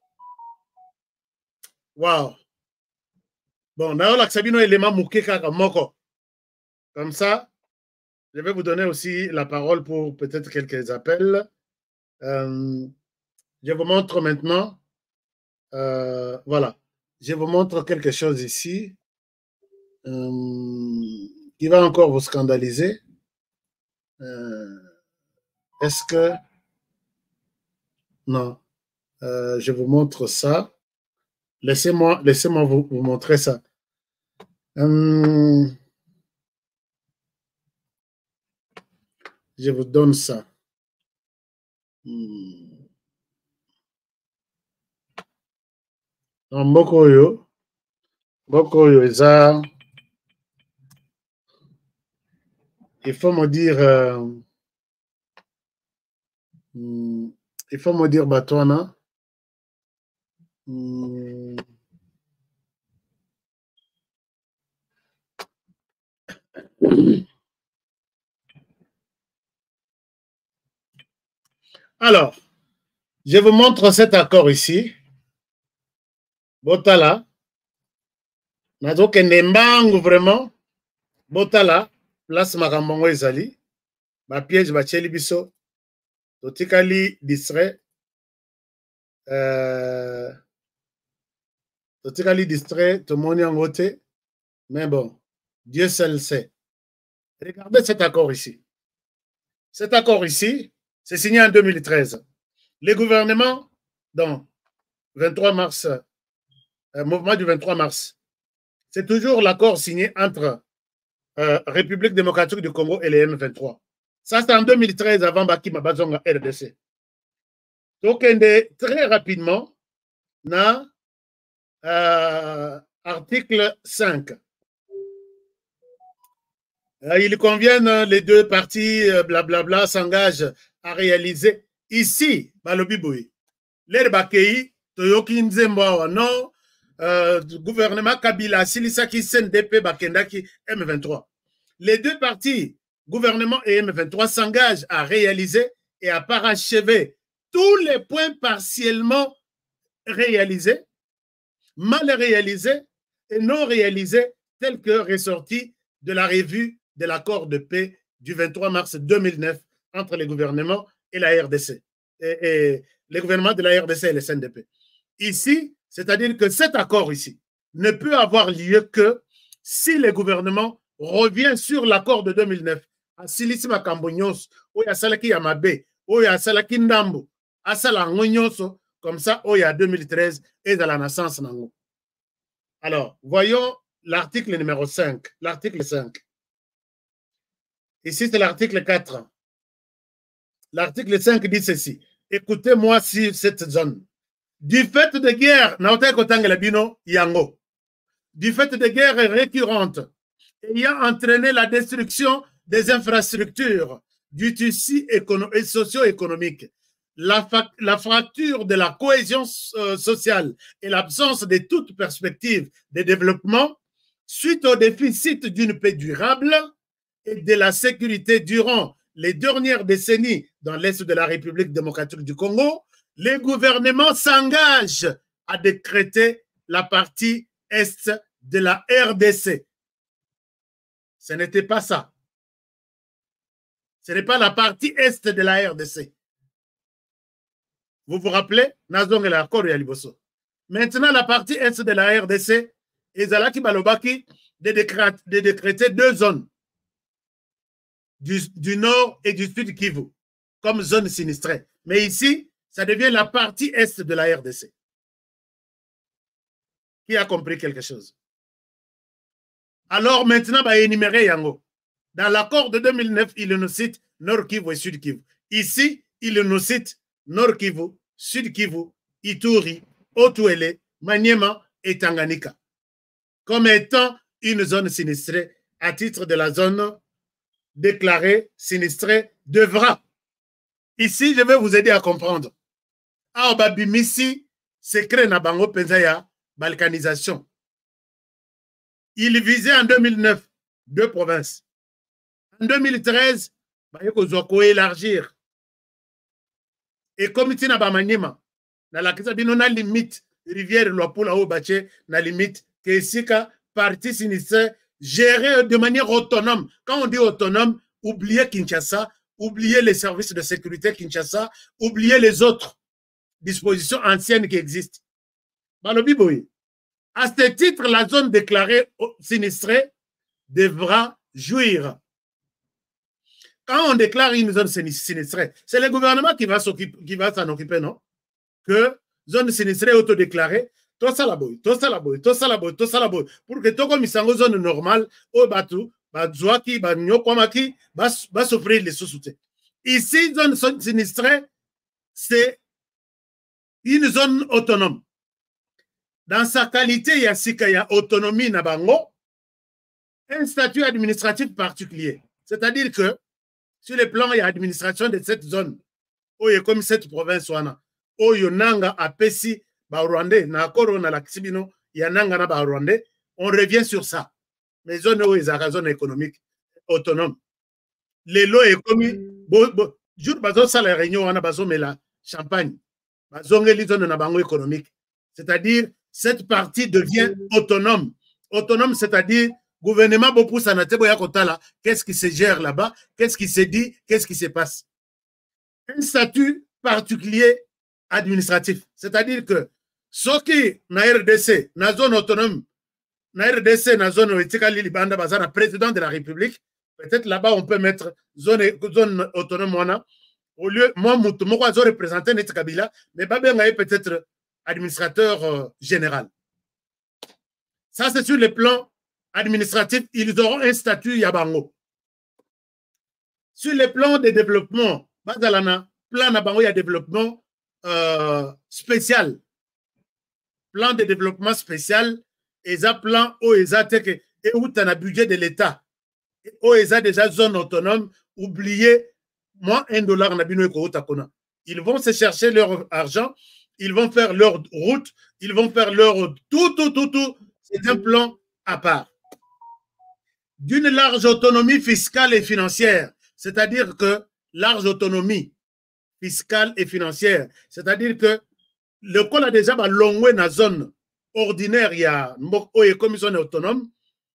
Waouh. Bon, d'ailleurs, l'Aksabino élément mouké kaka moko. Comme ça, je vais vous donner aussi la parole pour peut-être quelques appels. Euh, je vous montre maintenant. Euh, voilà. Je vous montre quelque chose ici euh, qui va encore vous scandaliser. Euh, Est-ce que... Non. Euh, je vous montre ça. Laissez-moi laissez-moi vous, vous montrer ça. Hum, je vous donne ça. Hum. Donc, Bokoyo, Bokoyo, ça, il faut me dire, euh, hum, il faut me dire, Batouana. Hum. Alors, je vous montre cet accord ici. Botala. Nazo Kendembangu vraiment. Botala. Place Makambongo Ezali. Ba piège ba tcheli biso. Totikali distrait. Euh, Totikali distrait. Tomoni en côté. Mais bon, Dieu seul sait. Regardez cet accord ici. Cet accord ici, c'est signé en deux mille treize. Les gouvernements, dans vingt-trois mars, euh, mouvement du vingt-trois mars, c'est toujours l'accord signé entre euh, République démocratique du Congo et les M vingt-trois. Ça, c'est en deux mille treize, avant Baki Mabazonga R D C. Donc, très rapidement, na euh, article cinq. Il convient, les deux parties, blablabla, s'engagent à réaliser ici, Balobiboui, l'air Bakei, Toyoki Nzemba, non, euh, gouvernement Kabila, Silisaki, C N D P, Bakendaki, M vingt-trois. Les deux parties, gouvernement et M vingt-trois, s'engagent à réaliser et à parachever tous les points partiellement réalisés, mal réalisés et non réalisés, tels que ressortis de la revue de l'accord de paix du vingt-trois mars deux mille neuf entre les gouvernements et la R D C, et, et les gouvernements de la R D C et le C N D P. Ici, c'est-à-dire que cet accord ici ne peut avoir lieu que si le gouvernement revient sur l'accord de deux mille neuf, à Silisima Kambonyos, ou à Salaki Yamabe, ou à Salaki Ndambo, à Salangonyos, comme ça, ou à deux mille treize, et dans la naissance Nango. Alors, voyons l'article numéro cinq, l'article cinq. Ici, c'est l'article quatre. L'article cinq dit ceci. Écoutez-moi sur cette zone. Du fait de guerre, du fait de guerres récurrentes ayant entraîné la destruction des infrastructures, du tissu et socio-économique, la, la fracture de la cohésion euh, sociale et l'absence de toute perspective de développement, suite au déficit d'une paix durable et de la sécurité durant les dernières décennies dans l'Est de la République démocratique du Congo, les gouvernements s'engagent à décréter la partie Est de la R D C. Ce n'était pas ça. Ce n'est pas la partie Est de la R D C. Vous vous rappelez? Maintenant, la partie Est de la R D C, Ezalaki Balobaki de décréter deux zones. Du, du nord et du sud Kivu, comme zone sinistrée. Mais ici, ça devient la partie est de la R D C. Qui a compris quelque chose? Alors maintenant, bah, énumérer Yango. Dans l'accord de deux mille neuf, il nous cite Nord Kivu et Sud Kivu. Ici, il nous cite Nord Kivu, Sud Kivu, Ituri, Otuele, Maniema et Tanganyika, comme étant une zone sinistrée à titre de la zone déclaré, sinistré, devra. Ici, je vais vous aider à comprendre. Aobabimisi, secret Nabango Penzaya, balkanisation. Il visait en deux mille neuf deux provinces. En deux mille treize, il faut élargir. Et comme il y a Bamanyema, dans la question de limite, rivière Loapula ou Baché, na limite, que ici, partie sinistrée, gérer de manière autonome. Quand on dit autonome, oubliez Kinshasa, oubliez les services de sécurité Kinshasa, oubliez les autres dispositions anciennes qui existent. À ce titre, la zone déclarée sinistrée devra jouir. Quand on déclare une zone sinistrée, c'est le gouvernement qui va s'en occuper, non? Que zone sinistrée autodéclarée, tout ça la boy, tout ça la boy, tout ça la boy, tout ça la boy, pour que tout comme une zone normale, au bateau, bah Zouaki, bah Nyokwamaki, va s'offrir les sous-soutiens. Ici, zone sinistrée, c'est une zone autonome. Dans sa qualité, il y a il y a autonomie na bango, un statut administratif particulier. C'est-à-dire que sur le plan, il y a administration de cette zone. Oh, il y a comme cette province, oh, il y a nanga à Pessi, ba Rwandais, na Corona, la Kisibino, il y a nanga na ba Rwandais. On revient sur ça. Mais zone où il y a une zone économique autonome. Les lots est commis, bon, bon, jour bazo ça la réunion, on a bazo mais la champagne, bazo ngeli zone na bango économique. C'est-à-dire, cette partie devient autonome. Autonome, c'est-à-dire, gouvernement beaucoup sanatebo ya kotala, qu'est-ce qui se gère là-bas, qu'est-ce qui se dit, qu'est-ce qui se passe. Un statut particulier administratif, c'est-à-dire que ce qui na R D C, na zone autonome, na R D C, na zone etikali libanda bazana président de la République, peut-être là-bas on peut mettre zone zone autonome wana. Au lieu moi mutu moko azo représenter net Kabila, mais babenga peut-être administrateur euh, général. Ça c'est sur le plan administratif, ils auront un statut yabango. Sur le plan de développement, bazalana plan nabango ya développement euh, spécial. Plan de développement spécial, eza plan o eza teke et où t'as un budget de l'État. O eza déjà zone autonome, oubliez moi un dollar nabino eko kona. Ils vont se chercher leur argent, ils vont faire leur route, ils vont faire leur tout tout tout tout. C'est un plan à part. D'une large autonomie fiscale et financière, c'est-à-dire que large autonomie fiscale et financière, c'est-à-dire que le col a déjà longué dans la zone ordinaire, il y a une commission autonome,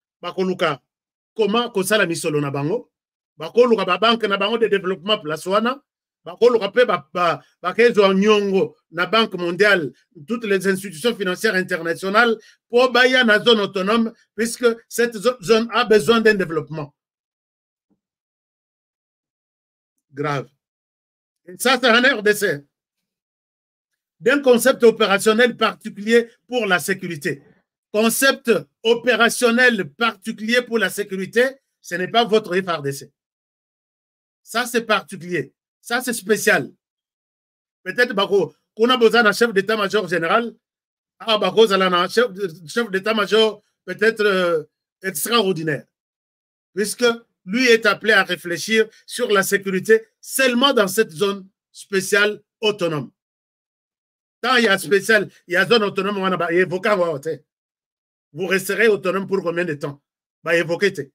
comment que ça la mission na bango, bakoluka ba banque na bango de développement place wana, bakoluka pe ba ba ba kezo nyongo na banque mondiale, toutes les institutions financières internationales pour baya na zone autonome puisque cette zone a besoin d'un développement grave. Et ça c'est un R D C. D'un concept opérationnel particulier pour la sécurité. Concept opérationnel particulier pour la sécurité, ce n'est pas votre F R D C. Ça, c'est particulier. Ça, c'est spécial. Peut-être qu'on a besoin d'un chef d'état-major général. Ah, Bako, un chef, chef d'état-major peut-être euh, extraordinaire. Puisque lui est appelé à réfléchir sur la sécurité seulement dans cette zone spéciale autonome. Quand il y a spécial, il y a zone autonome, on va évoquer. Vous resterez autonome pour combien de temps? Bah, évoquez.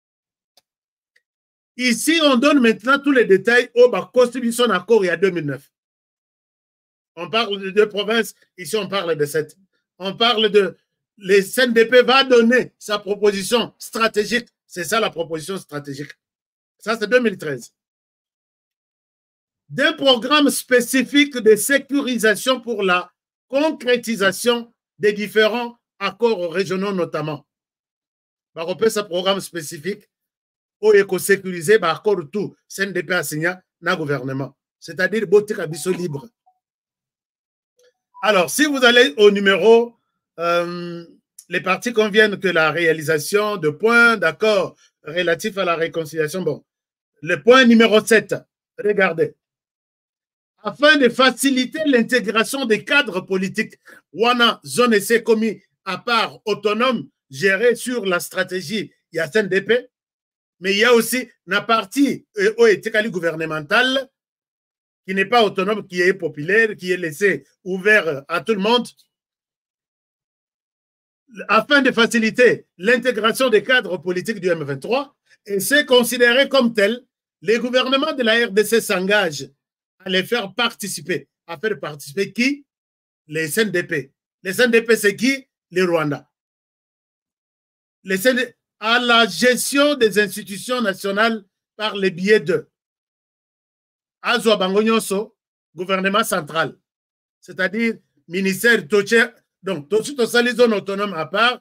Ici, on donne maintenant tous les détails au bah, Constitution accord il y a deux mille neuf. On parle de deux provinces, ici on parle de sept. On parle de. Les C N D P va donner sa proposition stratégique. C'est ça la proposition stratégique. Ça, c'est deux mille treize. D'un programme spécifique de sécurisation pour la concrétisation des différents accords régionaux notamment. On peut ce programme spécifique où il faut sécuriser par accord tout C N D P a signé dans le gouvernement. C'est-à-dire Botika Bisso libre. Alors, si vous allez au numéro, euh, les parties conviennent que la réalisation de points d'accord relatifs à la réconciliation. Bon, le point numéro sept, regardez. Afin de faciliter l'intégration des cadres politiques, Wana zone essai commis à part autonome, géré sur la stratégie, il y a C N D P, mais il y a aussi la partie euh, gouvernementale qui n'est pas autonome, qui est populaire, qui est laissée ouvert à tout le monde. Afin de faciliter l'intégration des cadres politiques du M vingt-trois, et c'est considéré comme tel, les gouvernements de la R D C s'engagent à les faire participer. À faire participer qui? Les C N D P. Les C N D P, c'est qui? Les Rwandais. Les C N D P, à la gestion des institutions nationales par le biais de Azwa Bangonyoso, gouvernement central. C'est-à-dire, ministère Toche, donc, tout les zones autonomes à part,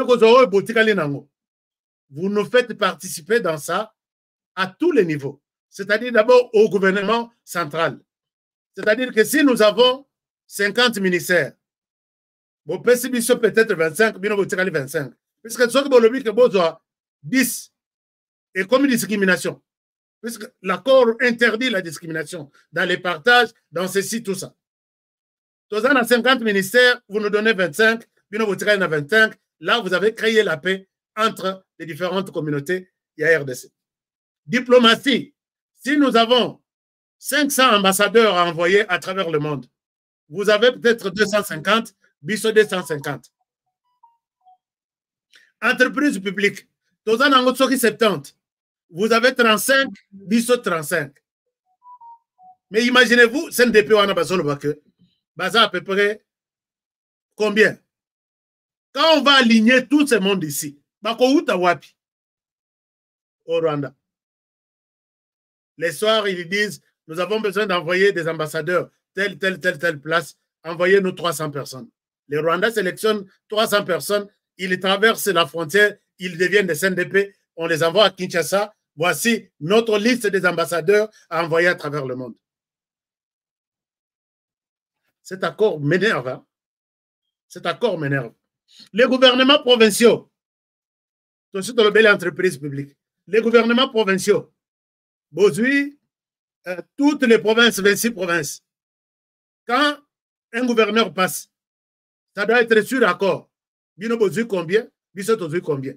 vous nous faites participer dans ça à tous les niveaux. C'est-à-dire d'abord au gouvernement central. C'est-à-dire que si nous avons cinquante ministères, Bon, peut-être vingt-cinq, bien vous tirez vingt-cinc. Parce que ce que vous avez dit, dix. Et comme une discrimination. Puisque l'accord interdit la discrimination dans les partages, dans ceci, tout ça. Tous en cinquante ministères, vous nous donnez vingt-cinq, bien vous tirez vingt-cinq. Là, vous avez créé la paix entre les différentes communautés et la R D C. Diplomatie. Si nous avons cinq cents ambassadeurs à envoyer à travers le monde, vous avez peut-être deux cent cinquante, biso deux cent cinquante. Entreprise publique. Tous en soixante-dix. Vous avez trente-cinq, biso trente-cinq. Mais imaginez-vous, C N D P on a besoin que baza à peu près combien? Quand on va aligner tout ce monde ici, Wapi au Rwanda. Les soirs, ils disent, nous avons besoin d'envoyer des ambassadeurs, telle, telle, telle, telle place, envoyez-nous trois cents personnes. Les Rwandais sélectionnent trois cents personnes, ils traversent la frontière, ils deviennent des C N D P, on les envoie à Kinshasa. Voici notre liste des ambassadeurs à envoyer à travers le monde. Cet accord m'énerve. Hein? Cet accord m'énerve. Les gouvernements provinciaux, c'est dans le bel entreprise publique. Les gouvernements provinciaux, Bozui, euh, toutes les provinces, vingt-six provinces. Quand un gouverneur passe, ça doit être sur accord. Bino Bozui combien? Bino Bozui combien?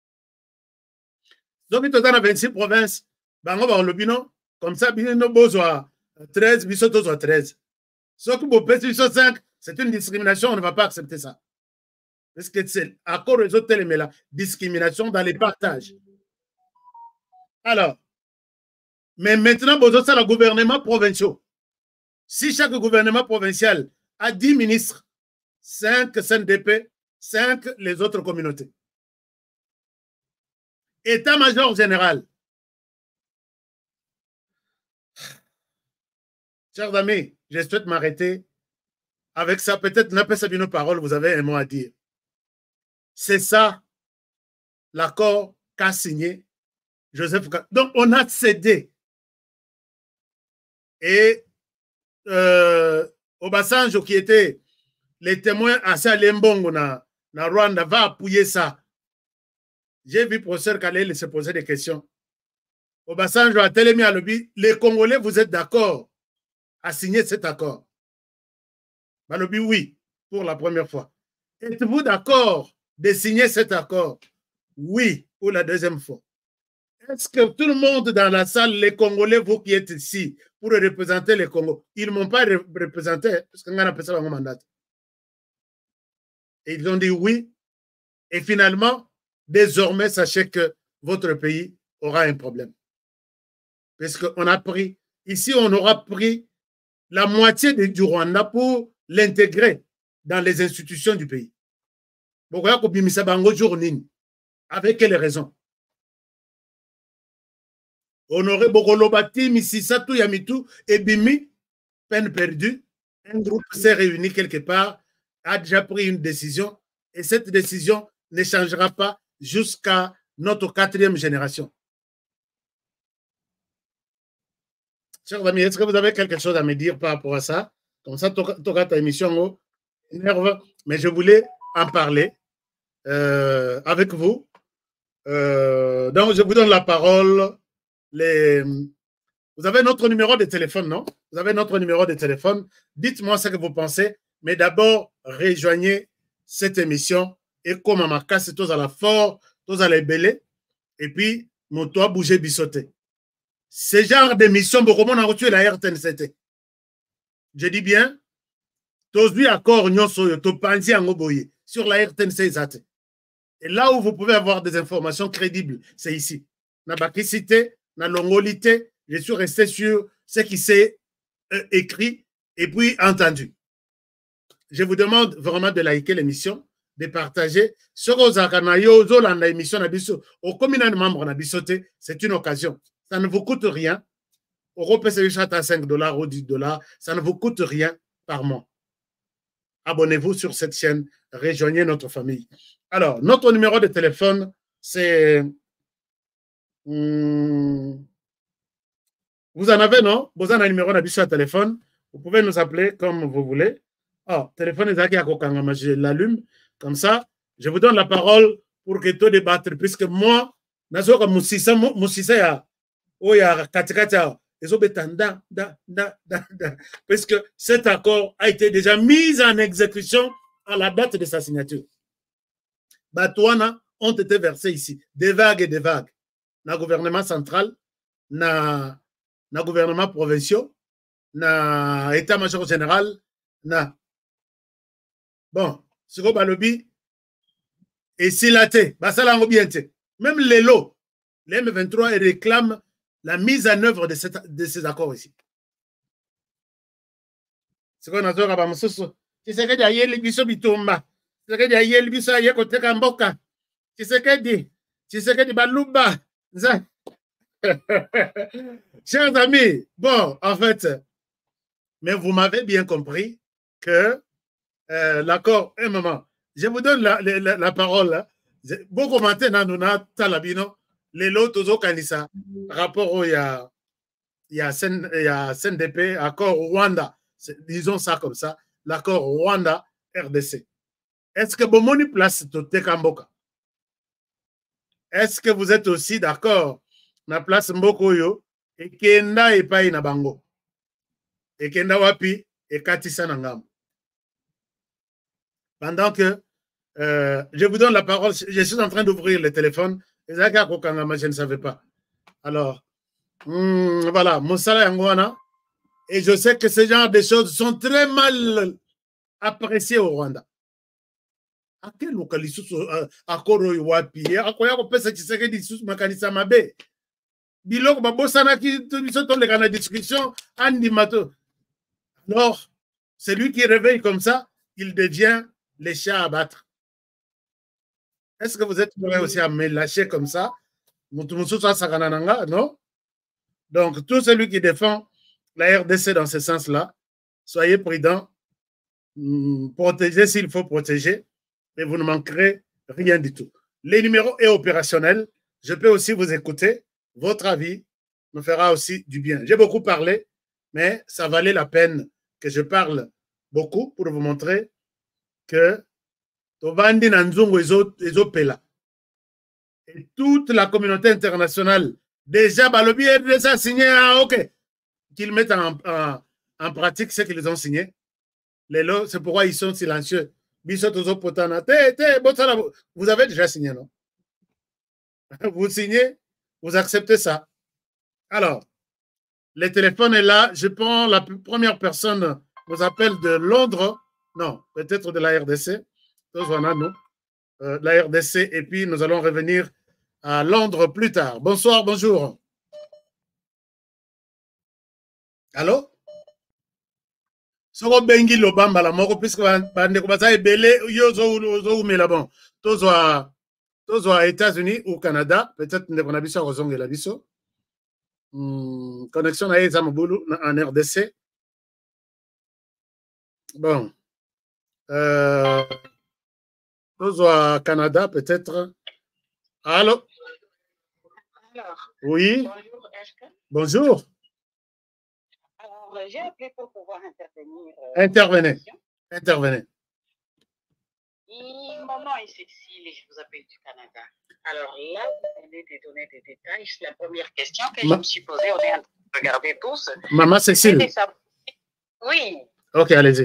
Donc, il y a vingt-six provinces. Comme ça, Bino Bozoi treize, Bino Bozoi treize. Sauf que Bopé cinq, c'est une discrimination, on ne va pas accepter ça. Parce que c'est accord aux autres mais la discrimination dans les partages. Alors, mais maintenant, c'est le gouvernement provincial. Si chaque gouvernement provincial a dix ministres, cinq C N D P, cinq les autres communautés. État-major général. Chers amis, je souhaite m'arrêter. Avec ça, peut-être n'a pas Sabino parole, vous avez un mot à dire. C'est ça l'accord qu'a signé Joseph. Donc, on a cédé. Et euh, Obasanjo, qui était les témoins à Salembongo na, na Rwanda, va appuyer ça. J'ai vu professeur Kalel se poser des questions. Obasanjo a télémis à l'objet. Les Congolais, vous êtes d'accord à signer cet accord? Balobi, oui, pour la première fois. Êtes-vous d'accord de signer cet accord? Oui, pour la deuxième fois. Est-ce que tout le monde dans la salle, les Congolais, vous qui êtes ici, pour représenter les Congos, ils ne m'ont pas représenté, parce qu'on a appelé ça un mandat. Et ils ont dit oui. Et finalement, désormais, sachez que votre pays aura un problème. Parce qu'on a pris, ici, on aura pris la moitié du Rwanda pour l'intégrer dans les institutions du pays. Avec quelles raisons? Honoré Bogolobati, Mississatou, Yamitou et Bimi, peine perdue. Un groupe s'est réuni quelque part, a déjà pris une décision et cette décision ne changera pas jusqu'à notre quatrième génération. Chers amis, est-ce que vous avez quelque chose à me dire par rapport à ça? Comme ça, tu auras ta émission énerve, mais je voulais en parler euh, avec vous. Euh, donc, je vous donne la parole. Les... Vous avez notre numéro de téléphone, non? Vous avez notre numéro de téléphone. Dites-moi ce que vous pensez, mais d'abord, rejoignez cette émission et comme ma casse, tous à la fort, tous à la belé, et puis, mon toit bouger, bissoter. Ce genre d'émission, beaucoup de gens ont la R T N C T. Je dis bien, tous les accords, sur la R T N C T. Et là où vous pouvez avoir des informations crédibles, c'est ici. Na bakicité, na longolité, je suis resté sur ce qui s'est euh, écrit et puis entendu. Je vous demande vraiment de liker l'émission, de partager. Sur l'émission, au communal de membres, c'est une occasion. Ça ne vous coûte rien. Europe, c'est à cinq dollars ou dix dollars. Ça ne vous coûte rien par mois. Abonnez-vous sur cette chaîne. Rejoignez notre famille. Alors, notre numéro de téléphone, c'est... Hum, vous en avez, non? Vous en avez un numéro de téléphone. Vous pouvez nous appeler comme vous voulez. Oh, téléphone est à Kokangama, je l'allume. Comme ça, je vous donne la parole pour que tout débattre, puisque moi, Nazoka Moussissa, Moussissa, ya, oh, ya, Katikata, les obétanda, da, da, da, da, puisque cet accord a été déjà mis en exécution à la date de sa signature. Batouana ont été versés ici, des vagues et des vagues. Na gouvernement central, na, na gouvernement provincial, na état-major général, na. Bon, ce que balobi, et si la té, basalango bien té. Même les lots, les M vingt-trois réclament la mise en œuvre de, cette, de ces accords ici. C'est qu'on a dit à Moussou. Tu sais que d'ailleurs, les bisous bitomba. Tu sais que d'ailleurs, les bisous ailleurs côté Kamboka. Tu sais que dit. Tu sais que dit Balouba. Chers amis, bon, en fait, mais vous m'avez bien compris que euh, l'accord, un moment, je vous donne la, la, la, la parole. Hein. Bon commentaire, Nanouna, Talabino, les lots, Tozo Kanissa, rapport au, il y a, il y a C N D P, accord Rwanda, disons ça comme ça, l'accord Rwanda-R D C. Est-ce que Bomoni place Tote Kamboka? Est-ce que vous êtes aussi d'accord na place Mbokoyo et Kenda et Paï na Bango? Et Kenda Wapi et Katissa Nangam. Pendant que euh, je vous donne la parole, je suis en train d'ouvrir le téléphone. Je ne savais pas. Alors, hum, voilà, Moussala Yangwana. Et je sais que ce genre de choses sont très mal appréciées au Rwanda. À quel localisme à Koro Iwapi, à quoi on peut se dire que des sous makanisa mabe. Bilok babosana qui sont dans les discussions animato. Alors, celui qui réveille comme ça, il devient les chats à battre. Est-ce que vous êtes prêts aussi à me lâcher comme ça? Non? Donc, tout celui qui défend la R D C dans ce sens-là, soyez prudents, protégez s'il faut protéger, et vous ne manquerez rien du tout. Les numéros est opérationnel. Je peux aussi vous écouter. Votre avis me fera aussi du bien. J'ai beaucoup parlé, mais ça valait la peine que je parle beaucoup pour vous montrer que et toute la communauté internationale, déjà, Balobi a déjà signé, ok, qu'ils mettent en, en, en pratique ce qu'ils ont signé. C'est pourquoi ils sont silencieux. Vous avez déjà signé, non? Vous signez, vous acceptez ça. Alors, le téléphone est là. Je prends la première personne, vous appelle de Londres, non, peut-être de la R D C. Euh, la R D C, et puis nous allons revenir à Londres plus tard. Bonsoir, bonjour. Allô? Soko bengi lobamba la moko puisque bande ko basa ebele yo zo zo umela bon. Tozwa tozwa États-Unis ou Canada, peut-être ne kona biso ko zongela biso. Hmm, connexion na eza mobulu en R D C. Bon. Euh Tozwa Canada peut-être. Allô?
Alors,
oui.
Bonjour, Ashka.
Bonjour.
Alors, j'ai appelé pour pouvoir intervenir.
Euh, Intervenez. Intervenez.
Maman est Cécile et je vous appelle du Canada. Alors là, vous venez de donner des détails. C'est la première question que Ma... je me suis posée. On est en train de regarder tous.
Maman Cécile.
Oui.
Ok, allez-y.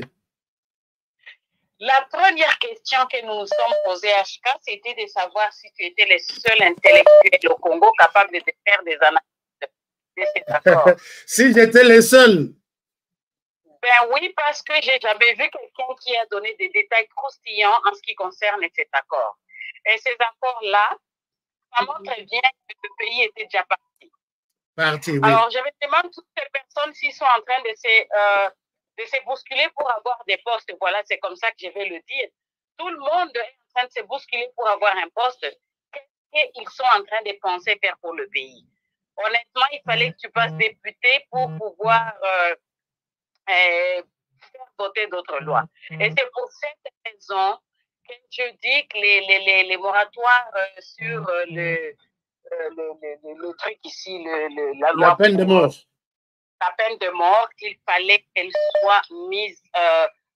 La première question que nous nous sommes posée à H K, c'était de savoir si tu étais le seul intellectuel au Congo capable de faire des analyses de cet accord.
Si j'étais le seul.
Ben oui, parce que j'ai jamais vu quelqu'un qui a donné des détails croustillants en ce qui concerne cet accord. Et ces accords-là, ça montre bien que le pays était déjà parti.
Parti, oui.
Alors, je me demande toutes ces personnes s'ils sont en train de se... Euh, de se bousculer pour avoir des postes. Voilà, c'est comme ça que je vais le dire. Tout le monde est en train de se bousculer pour avoir un poste. Qu'est-ce qu'ils sont en train de penser faire pour le pays? Honnêtement, il fallait que tu passes député pour pouvoir euh, euh, faire voter d'autres lois. Et c'est pour cette raison que je dis que les, les, les, les moratoires euh, sur euh, le, euh, le, le, le, le truc ici, le, le, la loi...
La peine de mort.
La peine de mort, qu'il fallait qu'elle soit mise, euh,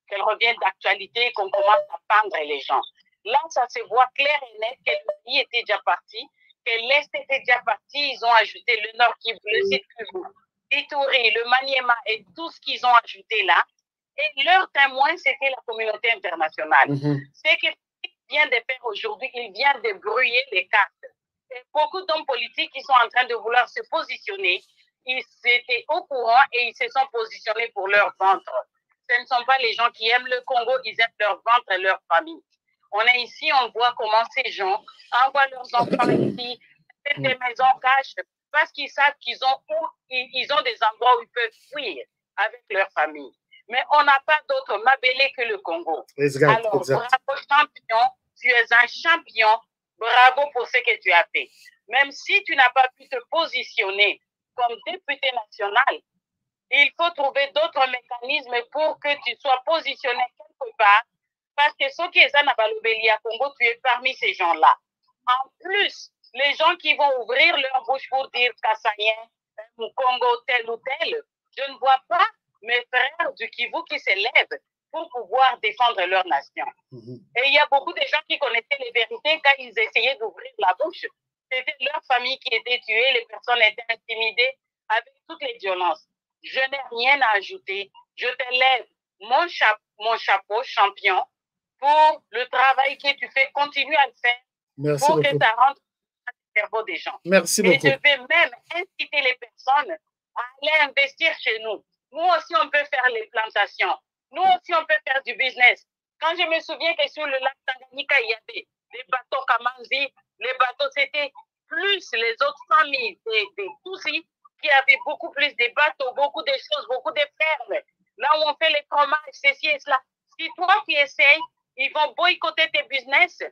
qu'elle revienne d'actualité, qu'on commence à pendre les gens. Là, ça se voit clair et net que le pays était déjà parti, que l'Est était déjà parti. Ils ont ajouté le Nord Kivu, le Sud Kivu, Ituri, le Maniema et tout ce qu'ils ont ajouté là. Et leur témoin, c'était la communauté internationale. Mm-hmm. Ce qu'il vient de faire aujourd'hui, il vient de brouiller les cartes. Et beaucoup d'hommes politiques qui sont en train de vouloir se positionner, ils étaient au courant et ils se sont positionnés pour leur ventre. Ce ne sont pas les gens qui aiment le Congo, ils aiment leur ventre et leur famille. On est ici, on voit comment ces gens envoient leurs enfants ici, des maisons cachées, parce qu'ils savent qu'ils ont, où, ils ont des endroits où ils peuvent fuir avec leur famille. Mais on n'a pas d'autre Mabélé que le Congo.
Exact,
Alors,
exact.
bravo champion, tu es un champion, bravo pour ce que tu as fait. Même si tu n'as pas pu te positionner comme député national, il faut trouver d'autres mécanismes pour que tu sois positionné quelque part, parce que ceux qui sont à Balobélia Congo, tu es parmi ces gens-là. En plus, les gens qui vont ouvrir leur bouche pour dire Kassayen, Congo, tel ou tel, je ne vois pas mes frères du Kivu qui s'élèvent pour pouvoir défendre leur nation. Mm-hmm. Et il y a beaucoup de gens qui connaissaient les vérités quand ils essayaient d'ouvrir la bouche. C'était leur famille qui était tuée, les personnes étaient intimidées avec toutes les violences. Je n'ai rien à ajouter. Je te lève mon, cha mon chapeau, champion, pour le travail que tu fais. Continue à le faire.
Merci
pour
beaucoup.
Que ça rentre dans le cerveau des gens.
Merci
Et
beaucoup.
je vais même inciter les personnes à aller investir chez nous. Nous aussi, on peut faire les plantations. Nous aussi, on peut faire du business. Quand je me souviens que sur le lac Tanganyika, il y avait des bateaux Kamanzi, les bateaux, c'était plus les autres familles des, des Tutsis qui avaient beaucoup plus de bateaux, beaucoup de choses, beaucoup de fermes. Là où on fait les fromages, ceci et cela. Si toi, tu essayes, ils vont boycotter tes business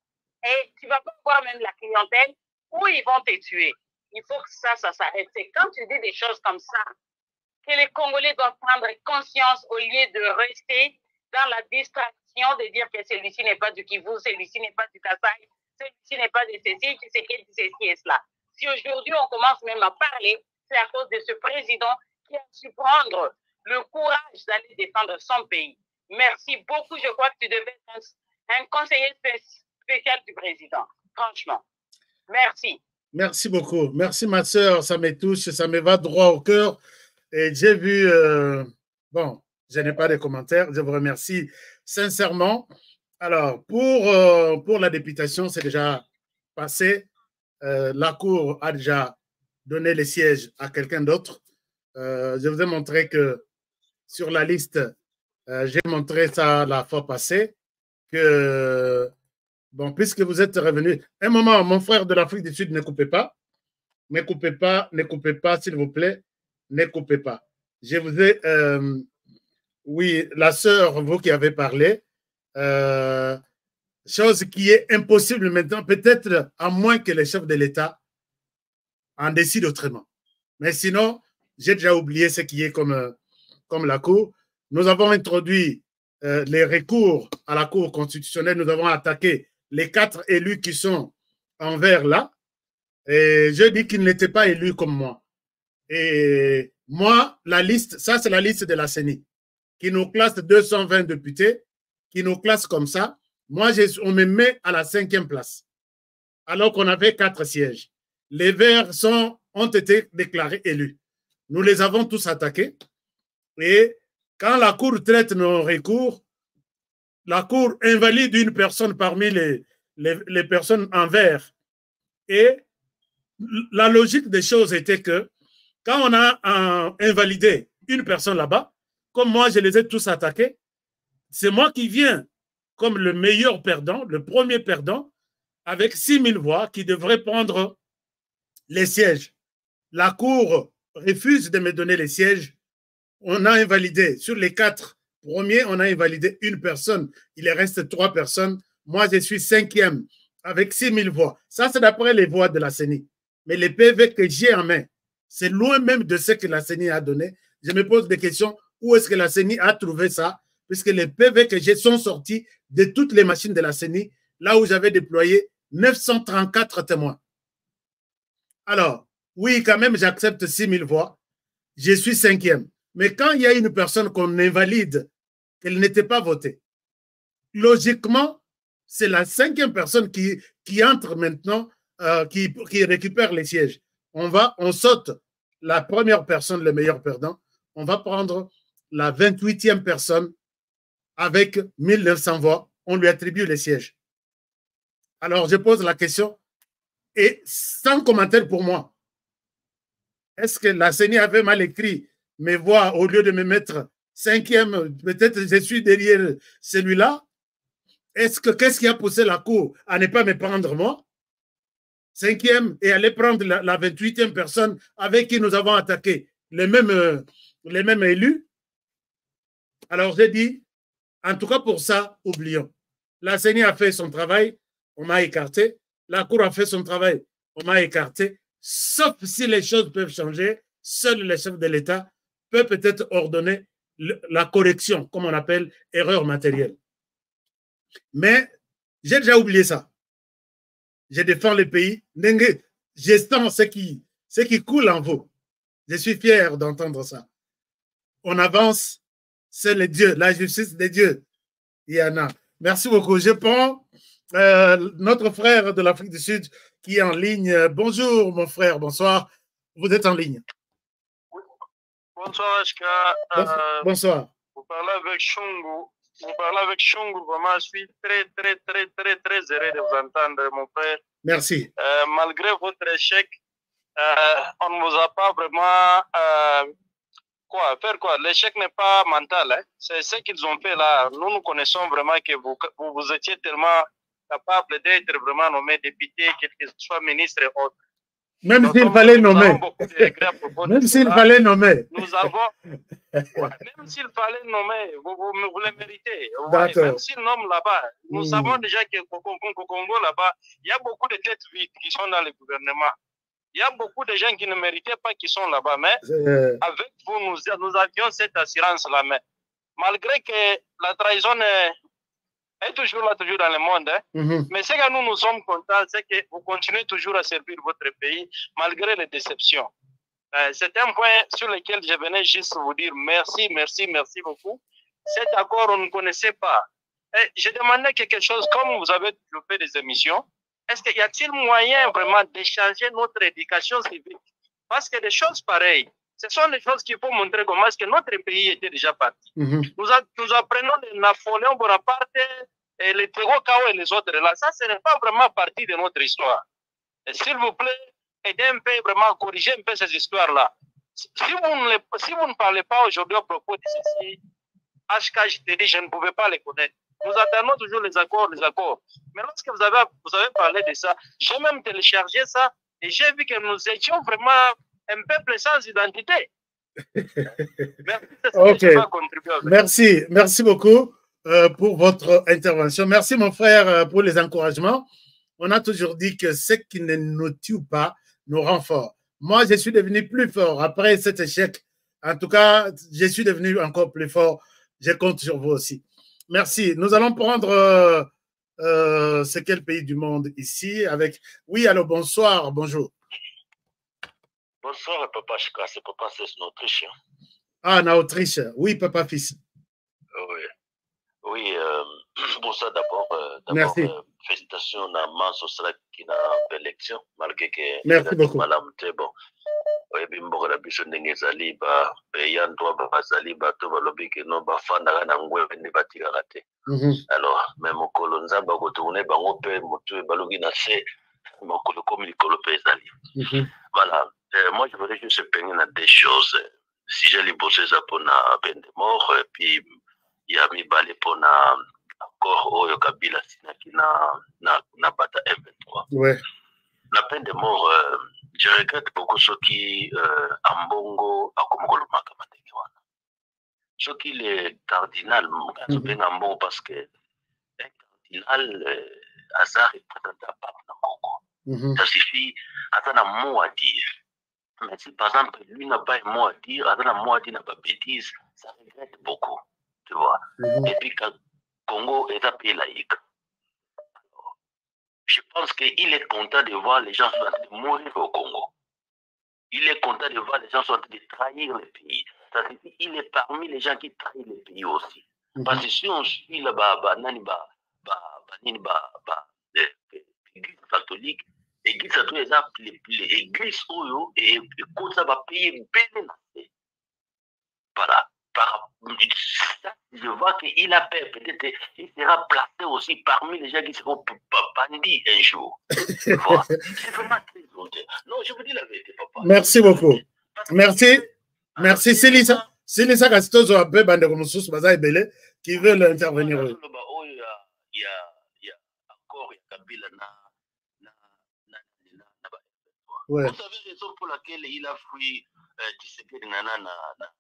et tu ne vas pas voir même la clientèle ou ils vont te tuer. Il faut que ça, ça s'arrête. C'est quand tu dis des choses comme ça, que les Congolais doivent prendre conscience au lieu de rester dans la distraction de dire que celui-ci n'est pas du Kivu, celui-ci n'est pas du Kasaï, celui-ci n'est pas de ceci, tu sais qui, ceci et cela. Si aujourd'hui on commence même à parler, c'est à cause de ce président qui a su prendre le courage d'aller défendre son pays. Merci beaucoup. Je crois que tu devais être un, un conseiller spécial du président. Franchement. Merci.
Merci beaucoup. Merci ma soeur. Ça me touche, ça me va droit au cœur. Et j'ai vu, euh, bon, je n'ai pas de commentaires, je vous remercie sincèrement. Alors, pour, euh, pour la députation, c'est déjà passé. Euh, la Cour a déjà donné les sièges à quelqu'un d'autre. Euh, je vous ai montré que sur la liste, euh, j'ai montré ça la fois passée, que, bon, puisque vous êtes revenu, un moment, mon frère de l'Afrique du Sud, ne coupez pas, ne coupez pas, ne coupez pas, s'il vous plaît. Ne coupez pas. Je vous ai, euh, oui, la sœur, vous qui avez parlé, euh, chose qui est impossible maintenant, peut-être à moins que les chefs de l'État en décident autrement. Mais sinon, j'ai déjà oublié ce qui est comme, comme la Cour. Nous avons introduit euh, les recours à la Cour constitutionnelle. Nous avons attaqué les quatre élus qui sont en vert là. Et je dis qu'ils n'étaient pas élus comme moi. Et moi, la liste, ça c'est la liste de la C E N I, qui nous classe deux cent vingt députés, qui nous classe comme ça. Moi, on me met à la cinquième place, alors qu'on avait quatre sièges. Les Verts sont, ont été déclarés élus. Nous les avons tous attaqués. Et quand la Cour traite nos recours, la Cour invalide une personne parmi les, les, les personnes en vert. Et la logique des choses était que quand on a un, invalidé une personne là-bas, comme moi, je les ai tous attaqués, c'est moi qui viens comme le meilleur perdant, le premier perdant, avec six mille voix qui devrait prendre les sièges. La Cour refuse de me donner les sièges. On a invalidé, sur les quatre premiers, on a invalidé une personne. Il reste trois personnes. Moi, je suis cinquième avec six mille voix. Ça, c'est d'après les voix de la C E N I. Mais les P V que j'ai en main, c'est loin même de ce que la C E N I a donné. Je me pose des questions. Où est-ce que la C E N I a trouvé ça? Puisque les P V que j'ai sont sortis de toutes les machines de la C E N I, là où j'avais déployé neuf cent trente-quatre témoins. Alors, oui, quand même, j'accepte six mille voix. Je suis cinquième. Mais quand il y a une personne qu'on invalide qu'elle n'était pas votée. Logiquement, c'est la cinquième personne qui, qui entre maintenant, euh, qui, qui récupère les sièges. On va, on saute la première personne, le meilleur perdant. On va prendre la vingt-huitième personne avec mille neuf cents voix. On lui attribue les sièges. Alors, je pose la question, et sans commentaire pour moi, est-ce que la C E N I avait mal écrit mes voix au lieu de me mettre cinquième, peut-être je suis derrière celui-là? Est-ce que qu'est-ce qui a poussé la Cour à ne pas me prendre moi? Cinquième, et aller prendre la, la vingt-huitième personne avec qui nous avons attaqué les mêmes, euh, les mêmes élus? Alors j'ai dit, en tout cas pour ça, oublions. La C E N I a fait son travail, on m'a écarté. La Cour a fait son travail, on m'a écarté. Sauf si les choses peuvent changer, seul le chef de l'État peut peut-être ordonner le, la correction, comme on appelle erreur matérielle. Mais j'ai déjà oublié ça. Je défends le pays. Je sens ce qui, ce qui coule en vous. Je suis fier d'entendre ça. On avance, c'est le Dieu, la justice des dieux. Il y en a. Merci beaucoup. Je prends euh, notre frère de l'Afrique du Sud qui est en ligne. Bonjour, mon frère. Bonsoir. Vous êtes en ligne.
Bonsoir, Ashka.
Euh, Bonsoir.
Vous parlez avec Shungu. Vous parlez avec Shungu. Vraiment, je suis très, très, très, très, très heureux de vous entendre, mon frère.
Merci.
Euh, malgré votre échec, euh, on ne vous a pas vraiment... Euh, quoi, faire quoi? L'échec n'est pas mental. Hein? C'est ce qu'ils ont fait là. Nous, nous connaissons vraiment que vous, vous, vous étiez tellement capable d'être vraiment nommé député, quel que soit ministre et autres.
Même s'il fallait nommer. Même s'il fallait nommer.
Nous avons, ouais, même s'il fallait nommer, vous, vous, vous le méritez. Ouais, même s'il nomme là-bas, nous mmh. savons déjà qu'au Congo là-bas, il y a beaucoup de têtes vides qui sont dans le gouvernement. Il y a beaucoup de gens qui ne méritaient pas qui sont là-bas, mais euh... avec vous, nous, nous avions cette assurance-là. Mais malgré que la trahison est, est toujours là, toujours dans le monde, hein, mm-hmm. mais ce que nous nous sommes contents, c'est que vous continuez toujours à servir votre pays, malgré les déceptions. Euh, c'est un point sur lequel je venais juste vous dire merci, merci, merci beaucoup. Cet accord, on ne connaissait pas. Et je demandais quelque chose, comme vous avez toujours fait des émissions, est-ce qu'il y a-t-il moyen vraiment d'échanger notre éducation civique? Parce que des choses pareilles, ce sont des choses qu'il faut montrer comment est-ce que notre pays était déjà parti. Mm-hmm. nous, a, nous apprenons de Napoléon Bonaparte, et les Tegokao et les autres là. Ça, ce n'est pas vraiment partie de notre histoire. S'il vous plaît, aidez un peu vraiment à corriger un peu ces histoires-là. Si vous ne, les, si vous ne parlez pas aujourd'hui à propos de ceci, H K, je te dis, je ne pouvais pas les connaître. Nous attendons toujours les accords, les accords. Mais lorsque vous avez, vous avez parlé de ça, j'ai même téléchargé ça et j'ai vu que nous étions vraiment un peuple sans identité.
Merci, okay. merci, merci beaucoup euh, pour votre intervention. Merci mon frère euh, pour les encouragements. On a toujours dit que ce qui ne nous tue pas nous rend fort. Moi, je suis devenu plus fort après cet échec. En tout cas, je suis devenu encore plus fort. Je compte sur vous aussi. Merci. Nous allons prendre, euh, euh, c'est quel pays du monde ici avec... Oui, alors bonsoir, bonjour.
Bonsoir, papa Chika, c'est papa, c'est en Autriche.
Ah, en Autriche. Oui, papa, fils.
Oui, oui euh, bonsoir d'abord. Euh, Merci. Euh, félicitations à Manso Srak qui a fait l'élection, malgré que...
Merci beaucoup.
Madame, bon. Oui, bimbo la biso ndenge ezali ba paysan to ba bazali ba to ba lobi ke no ba fanda na ngwe ne batika kate. Alors même okolo nzamba ko tourner bango pe motu balogi na se mokolo comme likolo pe ezali. Voilà, euh, moi je voudrais juste se peigner dans des choses. Si j'ai les bossé ça pour na peine de mort et puis il y a mis balé pour na encore oyo kabila sina ki na na na bata M vingt-trois.
Ouais.
La peine de mort euh, je regrette beaucoup ceux qui euh, ambongo akomokolo makamate wana. Ceux qui les cardinal mm -hmm. ambongo parce que un cardinal euh, hasard est présent pas dans Congo. Mm -hmm. Ça suffit attends un mot à dire. Mais si par exemple lui n'a pas un mot à dire, attends un mot à dire n'a pas bêtise, ça regrette beaucoup, tu vois. Mm -hmm. Et puis quand Congo est un pays laïque. Je pense qu'il est content de voir les gens sont en train de mourir au Congo. Il est content de voir les gens sont en train de trahir le pays. Ça signifie qu'il est parmi les gens qui trahissent le pays aussi. Parce que si on suit là-bas, bah, nani ba, ba, ba, nini ba, ba, l'église catholique, l'église catholique, l'église oyo, et quand ça va payer bien, voilà. Par, je vois qu'il a peur, peut-être il sera placé aussi parmi les gens qui seront bandits un jour. C'est vraiment très honteux. Non, je vous dis la vérité, papa.
Merci beaucoup. Merci. Merci. C'est Lisa. C'est Lisa Castos ou Abbe Banderomosus, Baza Ebele, qui veulent intervenir.
Il y a, il y a encore Kabila na na na na na. Vous savez raison pour laquelle il a fui Tshisekedi na na na.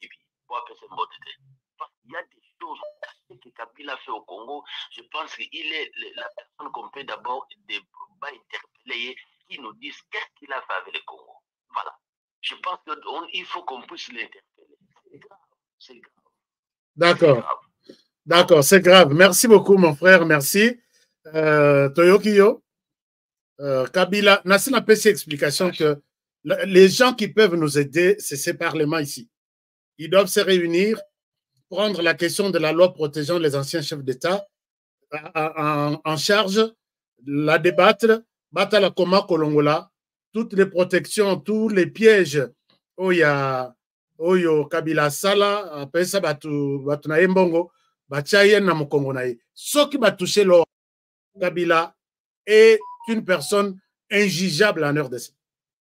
Il y a des choses que Kabila fait au Congo. Je pense qu'il est la personne qu'on peut d'abord interpeller, qui nous dise qu'est-ce qu'il a fait avec le Congo. Voilà. Je pense qu'il faut qu'on puisse l'interpeller. C'est grave. C'est grave.
D'accord. D'accord, c'est grave. Merci beaucoup, mon frère. Merci. Euh, Toyokiyo, euh, Kabila, Nassina peut ces explications que les gens qui peuvent nous aider, c'est ces parlements ici. Ils doivent se réunir, prendre la question de la loi protégeant les anciens chefs d'État en, en charge, la débattre, battre la coma Kolongola, toutes les protections, tous les pièges, Oya, Oyo Kabila Sala, après ça, Batu Naye Mbongo, Bachaye na Mokongo naye. Ce qui va toucher l'or, Kabila est une personne injugeable en R D C.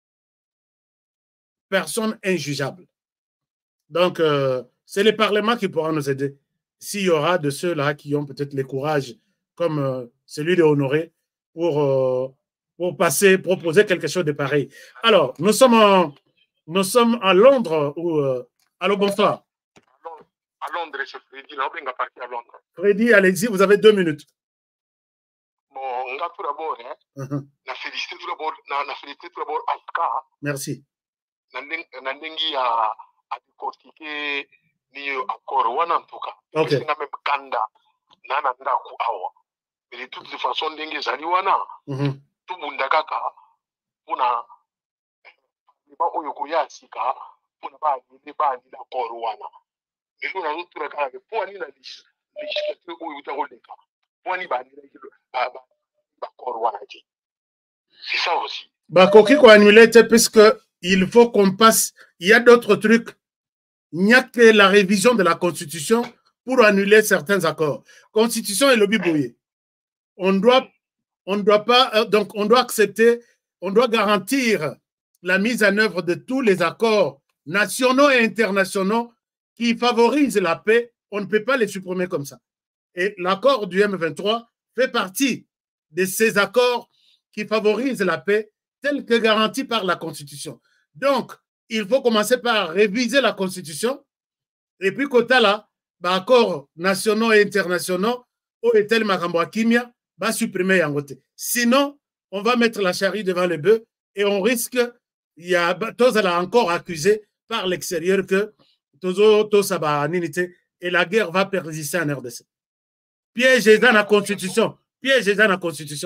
Personne injugeable. Donc, euh, c'est le Parlement qui pourra nous aider. S'il y aura de ceux-là qui ont peut-être le courage, comme euh, celui de Honoré, pour, euh, pour passer, proposer quelque chose de pareil. Alors, nous sommes, en, nous sommes à Londres. Où, euh, allô, bonsoir.
À Londres, c'est Freddy. Là, on va partir à Londres.
Freddy, allez-y, vous avez deux minutes.
Bon, on va tout d'abord, hein. Uh-huh. La félicité tout d'abord, la félicité tout d'abord à Ska.
Merci.
Nandengi a a décortiqué ni accord wana en tout cas.
Okay.
C'est même kanda nana nda ku awa. Mais de toutes les façons ndenge zali wana.
Mhm.
Tout bunda kaka pona ba oyo ko ya sika pona ba ni ba ni accord wana. Mais nous on a tout kaka que pour ni la législature oyo utaroleka. Pour ni ba ni ba ba accord wana ji. C'est ça aussi.
Bah koki ko annuler puisque il faut qu'on passe, il y a d'autres trucs. Il n'y a que la révision de la Constitution pour annuler certains accords. Constitution et lobby bouillé. On doit, on doit pas, donc on doit accepter, on doit garantir la mise en œuvre de tous les accords nationaux et internationaux qui favorisent la paix. On ne peut pas les supprimer comme ça. Et l'accord du M vingt-trois fait partie de ces accords qui favorisent la paix tel que garanti par la Constitution. Donc, il faut commencer par réviser la Constitution et puis, côté là, bah, accords nationaux et internationaux, ou est-elle Makambo Kimia, va supprimer Yangote. Sinon, on va mettre la charrue devant le bœuf et on risque, il y a tous encore accusé par l'extérieur que tous et la guerre va persister en R D C. Piège dans la Constitution. Piège dans la Constitution.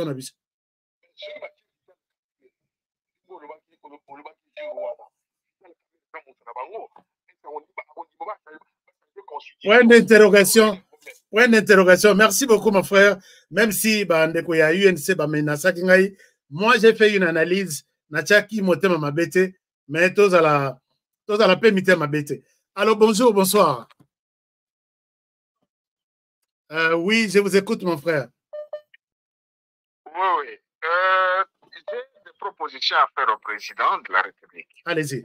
Point d'interrogation. Point d'interrogation. Merci beaucoup, mon frère. Même si bah, il y a U N C, bah, moi, j'ai fait une analyse. Mais tous à la tous à la paix, ma bête. Alors, bonjour, bonsoir. Euh, oui, je vous écoute, mon frère.
Oui, oui. Euh, j'ai des propositions à faire au président de la République.
Allez-y.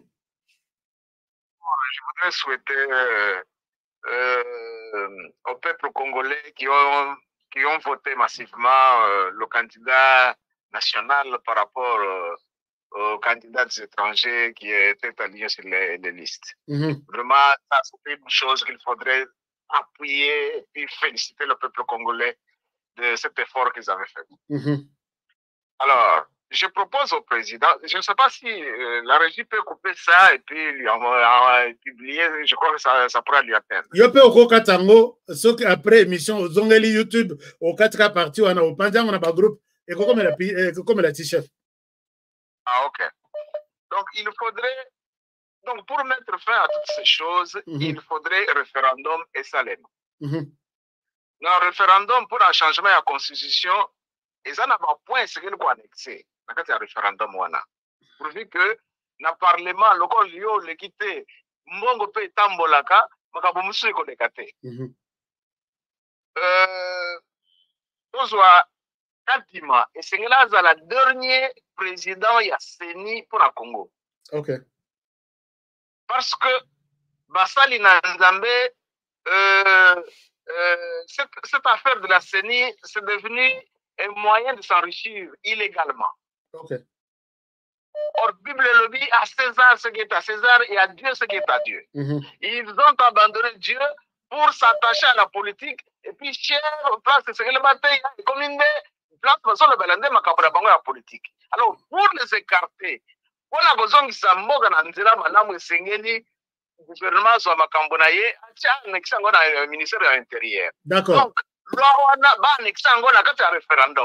Je voudrais souhaiter euh, euh, au peuple congolais qui ont, qui ont voté massivement euh, le candidat national par rapport euh, aux candidats étrangers qui étaient alliés sur les, les listes. Mm-hmm. Vraiment, ça c'est une chose qu'il faudrait appuyer et féliciter le peuple congolais de cet effort qu'ils avaient fait. Mm-hmm. Alors, je propose au président, je ne sais pas si euh, la régie peut couper ça et puis lui envoyer, publier, je crois que ça, ça pourra lui atteindre.
Je peux au Katango, ce qu'après émission, aux Zongeli YouTube, au quatre K parti, on a au Pandang, on a pas groupe, et comme la comme la T-chef.
Ah, ok. Donc, il faudrait, donc pour mettre fin à toutes ces choses, mm-hmm. il faudrait référendum et Salem. Mm-hmm. dans le référendum pour un changement de la constitution, et ça n'a pas point ce qu'il faut annexer. Dans le référendum, pourvu que dans le Parlement, le col Lio, l'équité, Mongo pe tambolaka, makabomusu eko dekate. Euh, Tozwa Katima, et c'est là le dernier président ya Seni pour la Congo.
Ok.
Parce que Basali Nanzambe, euh, euh, cette, cette affaire de la C E N I, c'est devenu un moyen de s'enrichir illégalement.
Ok.
Or, Bible le dit à César ce qui est à César et à Dieu ce qui est à Dieu.
Mm-hmm.
Ils ont abandonné Dieu pour s'attacher à la politique et puis cher place de ce que le bataille comme une place sur le balandé macabra bango la politique. Alors, pour les écarter, on a besoin de ça moga na nzela malamu esengeli gouvernement soit makambonaye acha nexango na ministère de l'intérieur.
D'accord.
Donc, loi wana ba nexango na kati ya référendum.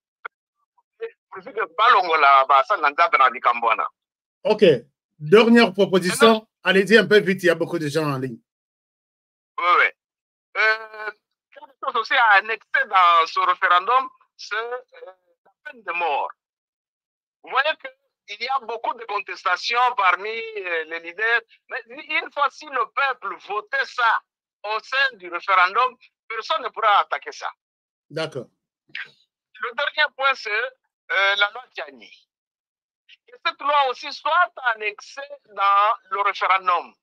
Ok. Dernière proposition. Allez-y un peu vite, il y a beaucoup de gens en ligne.
Oui, oui. Euh, quelque chose aussi à annexer dans ce référendum, c'est euh, la peine de mort. Vous voyez qu'il y a beaucoup de contestations parmi euh, les leaders, mais une fois si le peuple votait ça au sein du référendum, personne ne pourra attaquer ça.
D'accord.
Le dernier point, c'est Euh, la loi Tiani. Et cette loi aussi soit annexée dans le référendum.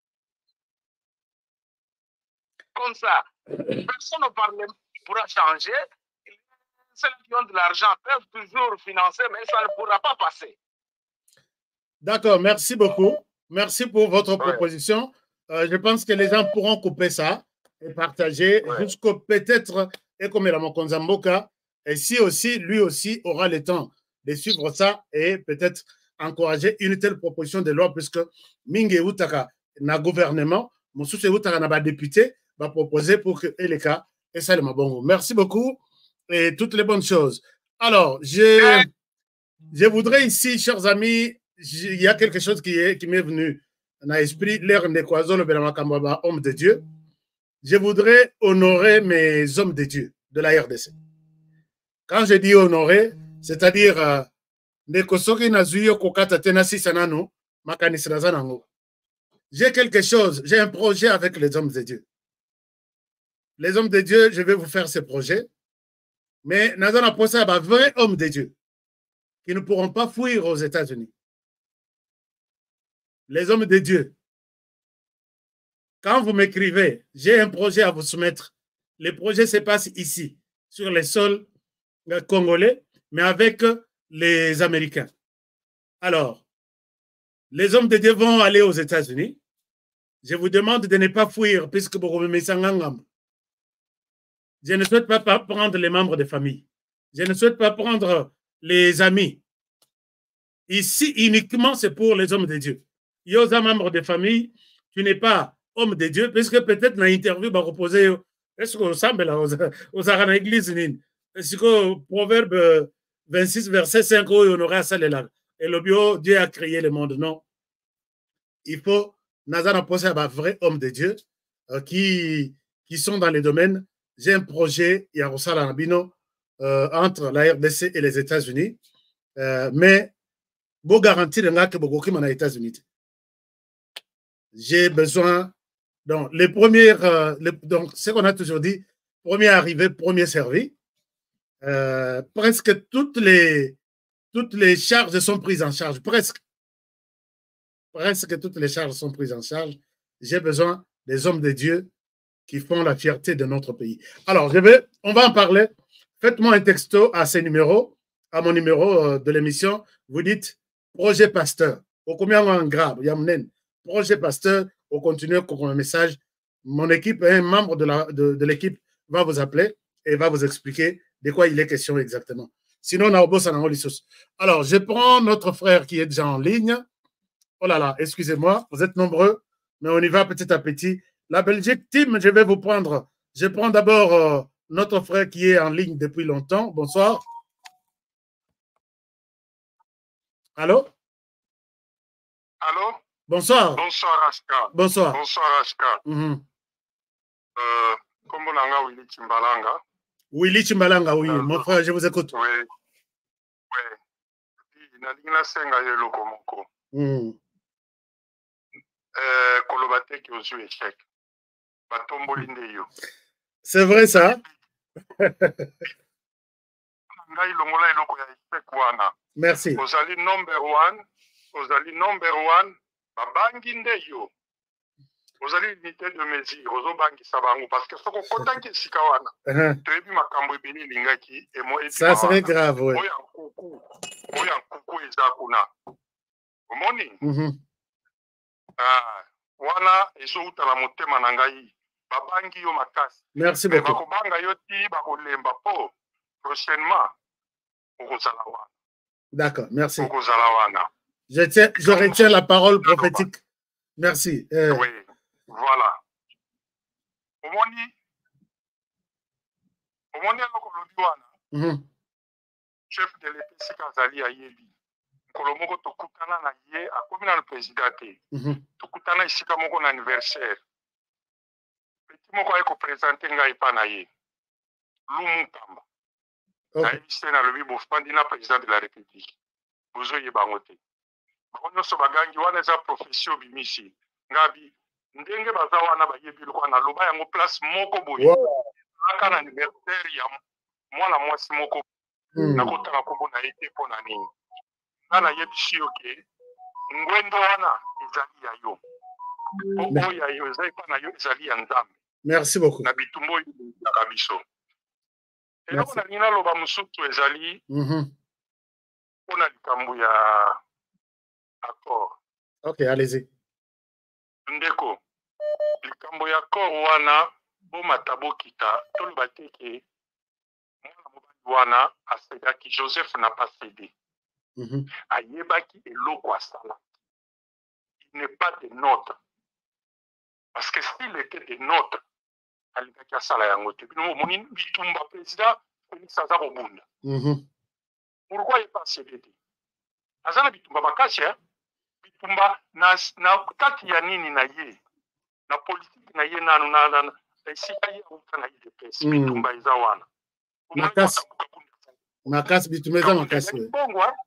Comme ça, personne ne parle, pourra changer. Ceux qui ont de l'argent peuvent toujours financer, mais ça ne pourra pas passer.
D'accord, merci beaucoup. Merci pour votre
ouais.
proposition. Euh, je pense que les gens pourront couper ça et partager ouais. jusqu'au peut-être, et comme il a mon Konzamboka, et si aussi, lui aussi aura le temps de suivre ça et peut-être encourager une telle proposition de loi, puisque Minge Utaka na gouvernement, Moussous Utaka na ba député, va proposer pour que et les cas, et ça le mabongo. Merci beaucoup et toutes les bonnes choses. Alors, je, je voudrais ici, chers amis, il y a quelque chose qui est qui m'est venu dans l'esprit, l'air de Kwazo, le Benamakambaba, homme de Dieu. Je voudrais honorer mes hommes de Dieu de la R D C. Quand je dis honorer, c'est-à-dire euh, j'ai quelque chose, j'ai un projet avec les hommes de Dieu. Les hommes de Dieu, je vais vous faire ce projet, mais nous allons penser à un vrai homme de Dieu qui ne pourront pas fuir aux États-Unis. Les hommes de Dieu, quand vous m'écrivez, j'ai un projet à vous soumettre. Le projet se passe ici, sur les sols congolais, mais avec les Américains. Alors, les hommes de Dieu vont aller aux États-Unis. Je vous demande de ne pas fuir, puisque vous me mettez en je ne souhaite pas prendre les membres de famille. Je ne souhaite pas prendre les amis. Ici, uniquement, c'est pour les hommes de Dieu. Yosa, membre de famille, tu n'es pas homme de Dieu, puisque peut-être dans l'interview, va reposer, est-ce qu'on semble là, aux arènes église, c'est que Proverbe vingt-six, verset cinq, on aura ça là. Et le bio, Dieu a créé le monde. Non. Il faut, Nazana poser un vrai homme de Dieu euh, qui, qui sont dans les domaines. J'ai un projet, il y a Rossala Nabino, euh, entre la R D C et les États-Unis. Euh, mais, beau garantir que beaucoup aux États-Unis. J'ai besoin, donc, les premières, euh, les, donc, ce qu'on a toujours dit, premier arrivé, premier servi. Euh, presque toutes les, toutes les charges sont prises en charge. Presque. Presque toutes les charges sont prises en charge. J'ai besoin des hommes de Dieu qui font la fierté de notre pays. Alors, je vais, on va en parler. Faites-moi un texto à ces numéros, à mon numéro de l'émission. Vous dites projet pasteur. Au combien en grave, Yamnen. Projet pasteur. Au continue comme un message. Mon équipe, un membre de la, de, de l'équipe va vous appeler et va vous expliquer de quoi il est question exactement. Sinon, on a au Alors, je prends notre frère qui est déjà en ligne. Oh là là, excusez-moi, vous êtes nombreux, mais on y va petit à petit. La Belgique, Tim, je vais vous prendre. Je prends d'abord euh, notre frère qui est en ligne depuis longtemps. Bonsoir. Allô?
Allô?
Bonsoir.
Bonsoir, Aska.
Bonsoir.
Bonsoir, Aska.
Mm-hmm.
euh,
Kombo nanga Willy Chimbalanga.
Willy Chimbalanga, oui, mon frère, je vous écoute.
Oui. Oui. Nalingina senga yeloko moko.
Mm.
Euh, kolobate ki ozu échec. Batomboli ndeyo.
C'est vrai ça?
Ngai longola eloko ya échec wana.
Merci.
Ozali number one. Ozali number one. Babangi ndeyo. Ozali unité de mesure. Ozo bangi sabango. Parce que soko kota ki sika wana. Toyebi makambo ebini lingaki.
Ça serait grave, oui.
Oya nkuku. Oya nkuku eza kuna. Omoni?
Mm-hmm.
Ah, wana ezo uta na motema na ngai. Babangi yo makasi.
Merci beaucoup.
Bakobanga yo ti bakolemba po. Prochainement. Okozala wana.
D'accord, merci.
Okozala wana.
Je, tiens, je retiens la parole prophétique. Merci. Euh...
Oui, voilà. Omoni, omoni eloko lobi wana. Chef de l'État sika azali ayebi. Nkolo moko tokutana na ye akomi na le président te. Tokutana esika moko na anniversaire. Petit moko aye kopresente ngai pa na ye. Lumu Tamba. Nayebi se na lobi bofandi na président de la République. Bozoyeba yango te. Bango nyonso bagangi wana eza profession bimisi. Ngabi ndenge baza wana bayebi lokwa na loba yango place moko boye. Aka na anniversaire ya mwana mwasi moko. Nakotanga kombo na ye te mpo na nini. Nga nayebisi yo ke ngwendo wana ezali ya yo. Oyo ya yo ezali pa na yo ezali ya Nzambe.
Merci beaucoup.
Na bitumba oyo ezalaka biso. Eloko na nina loba mosusu ezali mpona likambo ya accord.
Ok, allez-y.
Ndeko, likambo ya accord wana bomata bokita toloba te ke mwana mobali wana asedaki Joseph n'a pas cédé. Ayebaki eloko asala. Il n'est pas des nôtres. Parce que s'il était des nôtres, alingaki asala yango te. Bino moni bitumba président Félix aza kobunda. Pourquoi il pas cédé? Azana bitumba makasi hein? Bitumba na na kati ya nini na ye. Na politique na ye nanu na na esika ye utana ye de pesi bitumba eza wana.
Makasi. Makasi bitumba eza makasi.
Bongo hein?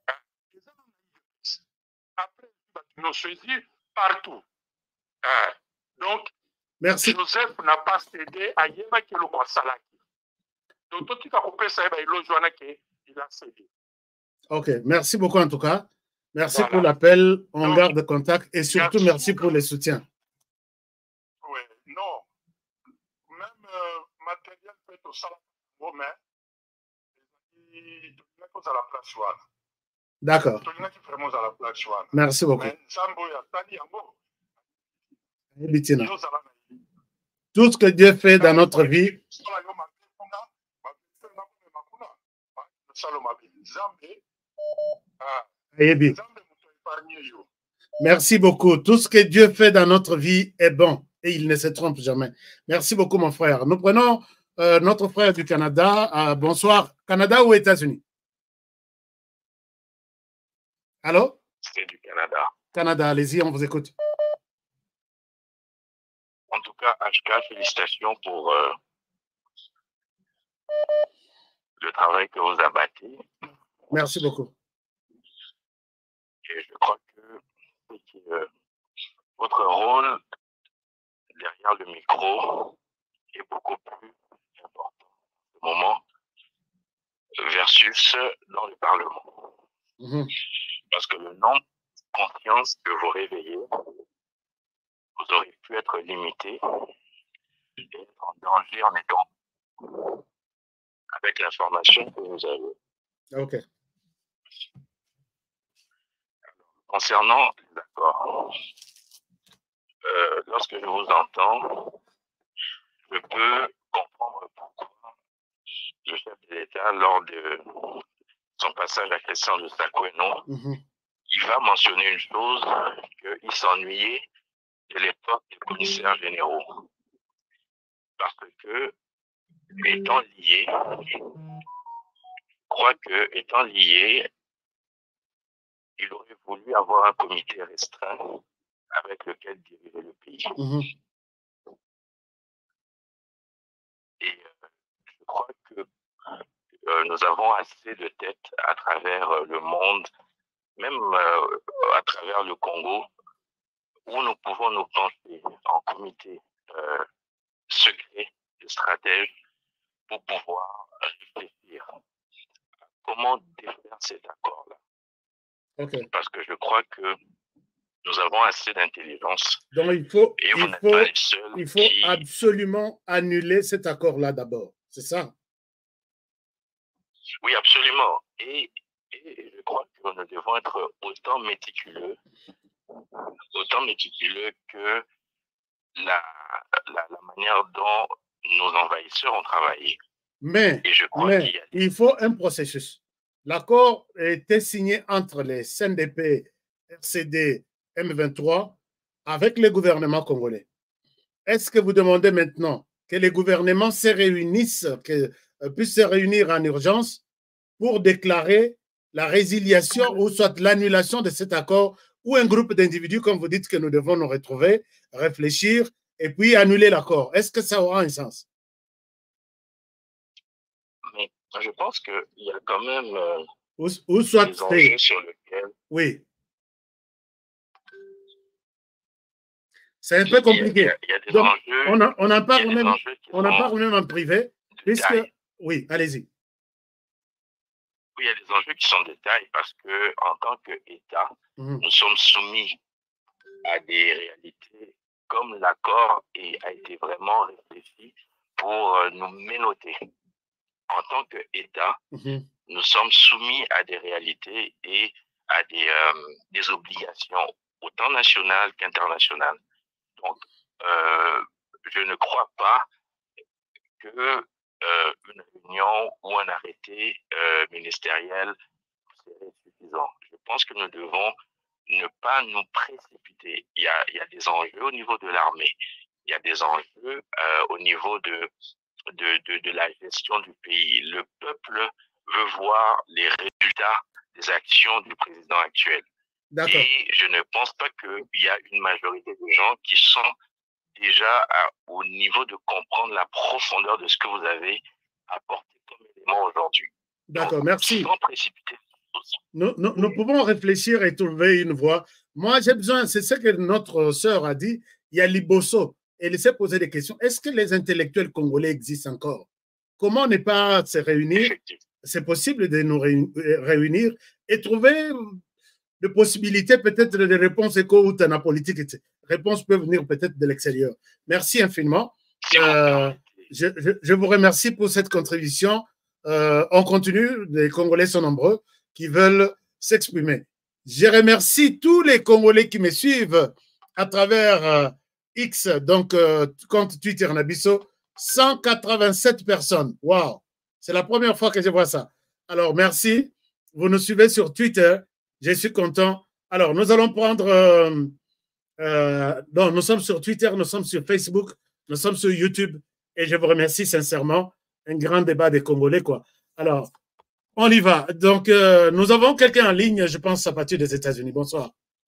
Après nous saisi partout. Euh, donc
merci.
Joseph n'a pas cédé à Yeba qui le salaki. Donc tout qui a coupé ça il a cédé.
Ok, merci beaucoup en tout cas. Merci voilà. Pour l'appel, on donc, garde contact et surtout merci, merci pour les soutiens.
Oui, non. Même euh, matériel peut être au salon, mais il y a à la place.
D'accord. Merci beaucoup. Tout ce que Dieu fait dans notre vie, merci beaucoup. Tout ce que Dieu fait dans notre vie est bon et il ne se trompe jamais. Merci beaucoup, mon frère. Nous prenons euh, notre frère du Canada. Euh, bonsoir. Canada ou États-Unis? Allô?
C'est du Canada.
Canada, allez-y, on vous écoute.
En tout cas, H K, félicitations pour euh, le travail que vous avez bâti.
Merci beaucoup.
Et je crois que, que euh, votre rôle derrière le micro est beaucoup plus important au moment versus dans le Parlement.
Mmh.
Parce que le nombre de conscience que vous réveillez, vous auriez pu être limité et être en danger en étant avec l'information que vous avez.
Ok.
Alors, concernant les accords, euh, lorsque je vous entends, je peux comprendre pourquoi le chef de l'État, lors de son passage à la question de Sakweno,
mmh.
il va mentionner une chose, qu'il s'ennuyait de l'époque des commissaires généraux. Parce que, étant liés, je crois que, étant liés, il aurait voulu avoir un comité restreint avec lequel diriger le pays.
Mmh.
Et euh, je crois que euh, nous avons assez de têtes à travers euh, le monde, même euh, à travers le Congo, où nous pouvons nous pencher en comité euh, secret de stratèges pour pouvoir réfléchir à comment défaire cet accord-là.
Okay.
Parce que je crois que nous avons assez d'intelligence.
Donc il faut,
et vous
il
n'êtes
faut,
pas les seuls
il faut
qui...
absolument annuler cet accord-là d'abord. C'est ça?
Oui, absolument. Et, et je crois que nous devons être autant méticuleux, autant méticuleux que la, la, la manière dont nos envahisseurs ont travaillé.
Mais,
et je crois
mais
qu'il y a...
il faut un processus. L'accord a été signé entre les C N D P, R C D, M vingt-trois avec le gouvernement congolais. Est-ce que vous demandez maintenant que les gouvernements se réunissent, que, euh, puissent se réunir en urgence pour déclarer la résiliation ou soit l'annulation de cet accord, ou un groupe d'individus, comme vous dites, que nous devons nous retrouver, réfléchir et puis annuler l'accord? Est-ce que ça aura un sens?
Mais je pense qu'il y a quand même euh,
ou, ou soit
des enjeux sur lesquels...
Oui. C'est un peu compliqué.
Il y a, il y a des
Donc,
enjeux,
on, a, on en parle même, on en
sont
parle même en privé, puisque...
taille.
Oui, allez-y.
Oui, il y a des enjeux qui sont de taille parce que en tant qu'État,
mmh.
nous sommes soumis à des réalités comme l'accord a été vraiment réfléchi pour euh, nous ménoter. En tant qu'État,
mmh.
nous sommes soumis à des réalités et à des, euh, des obligations autant nationales qu'internationales. Donc, euh, je ne crois pas que euh, une réunion ou un arrêté euh, ministériel serait suffisant. Je pense que nous devons ne pas nous précipiter. Il y a, il y a des enjeux au niveau de l'armée. Il y a des enjeux euh, au niveau de, de, de, de la gestion du pays. Le peuple veut voir les résultats des actions du président actuel. Et je ne pense pas qu'il y a une majorité de gens qui sont déjà à, au niveau de comprendre la profondeur de ce que vous avez apporté comme élément aujourd'hui.
D'accord, merci.
Sans précipiter.
Nous, nous, nous pouvons réfléchir et trouver une voie. Moi, j'ai besoin, c'est ce que notre sœur a dit, il y a Liboso. Elle s'est posé des questions. Est-ce que les intellectuels congolais existent encore? Comment ne pas se réunir? C'est possible de nous réunir et trouver des possibilités, peut-être de réponses éco ou la politique. Les réponses peuvent venir peut-être de l'extérieur. Merci infiniment. Euh, je, je, je vous remercie pour cette contribution. Euh, on continue, les Congolais sont nombreux qui veulent s'exprimer. Je remercie tous les Congolais qui me suivent à travers euh, X, donc euh, compte Twitter Nabiso, cent quatre-vingt-sept personnes. Waouh, c'est la première fois que je vois ça. Alors, merci. Vous nous suivez sur Twitter. Je suis content. Alors, nous allons prendre... Euh, euh, non, nous sommes sur Twitter, nous sommes sur Facebook, nous sommes sur YouTube. Et je vous remercie sincèrement. Un grand débat des Congolais, quoi. Alors, on y va. Donc, euh, nous avons quelqu'un en ligne, je pense, à partir des États-Unis. Bonsoir.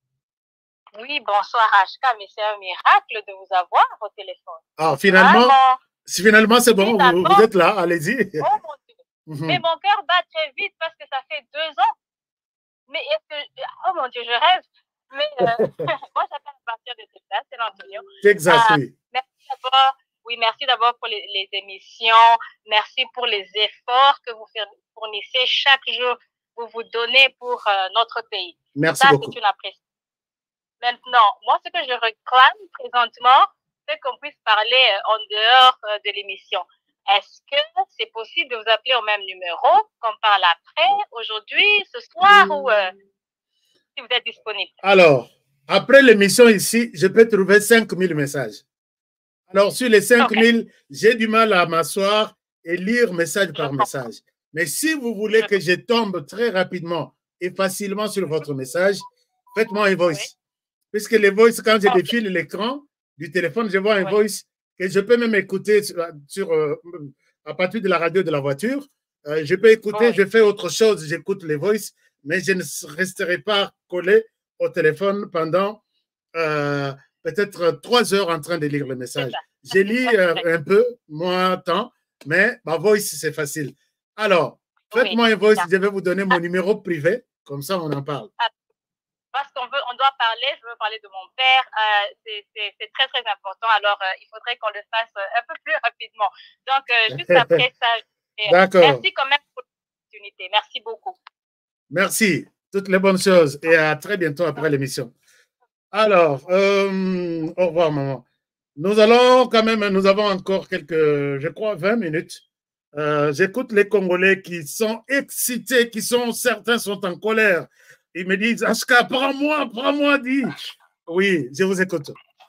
Oui, bonsoir, H K, mais c'est un miracle de vous avoir au téléphone.
Ah, finalement,
Vraiment.
finalement c'est bon, vous, vous êtes là, allez-y.
Oh mon Dieu. Mm-hmm. Mais mon cœur bat très vite parce que ça fait deux ans. Mais est-ce que... Oh mon Dieu, je rêve. Mais euh, moi, j'appelle à partir de Texas, c'est l'Antonio.
Texas, ah, oui.
Merci d'abord. Oui, merci d'abord pour les, les émissions. Merci pour les efforts que vous fournissez chaque jour. Vous vous donnez pour euh, notre pays.
Merci
Ça,
beaucoup.
c'est une appréciation. Maintenant, moi, ce que je réclame présentement, c'est qu'on puisse parler euh, en dehors euh, de l'émission. Est-ce que c'est possible de vous appeler au même numéro, qu'on parle après, aujourd'hui, ce soir, ou euh, si vous êtes disponible?
Alors, après l'émission ici, je peux trouver cinq mille messages. Alors, sur les cinq mille, okay, j'ai du mal à m'asseoir et lire message par message. Mais si vous voulez que je tombe très rapidement et facilement sur votre message, faites-moi un voice. Oui. Puisque les voice, quand je défile l'écran du téléphone, je vois un oui. voice que je peux même écouter sur, sur, euh, à partir de la radio de la voiture. Euh, je peux écouter, oui. je fais autre chose, j'écoute les voice, mais je ne resterai pas collé au téléphone pendant... Euh, peut-être trois heures en train de lire le message. Je lis euh, un peu, moins tant, mais ma voice, c'est facile. Alors, faites-moi oui, un voice, je vais vous donner mon numéro privé, comme ça on en parle.
Parce qu'on veut, on doit parler, je veux parler de mon père, euh, c'est très très important, alors euh, il faudrait qu'on le fasse un peu plus rapidement. Donc, euh, juste après ça,
d'accord.
Merci quand même pour l'opportunité, merci beaucoup.
Merci, toutes les bonnes choses et à très bientôt après l'émission. Alors, euh, au revoir maman. Nous allons quand même, nous avons encore quelques, je crois, vingt minutes. Euh, J'écoute les Congolais qui sont excités, qui sont, certains sont en colère. Ils me disent, Aska, prends-moi, prends-moi, dis. Oui, je vous écoute.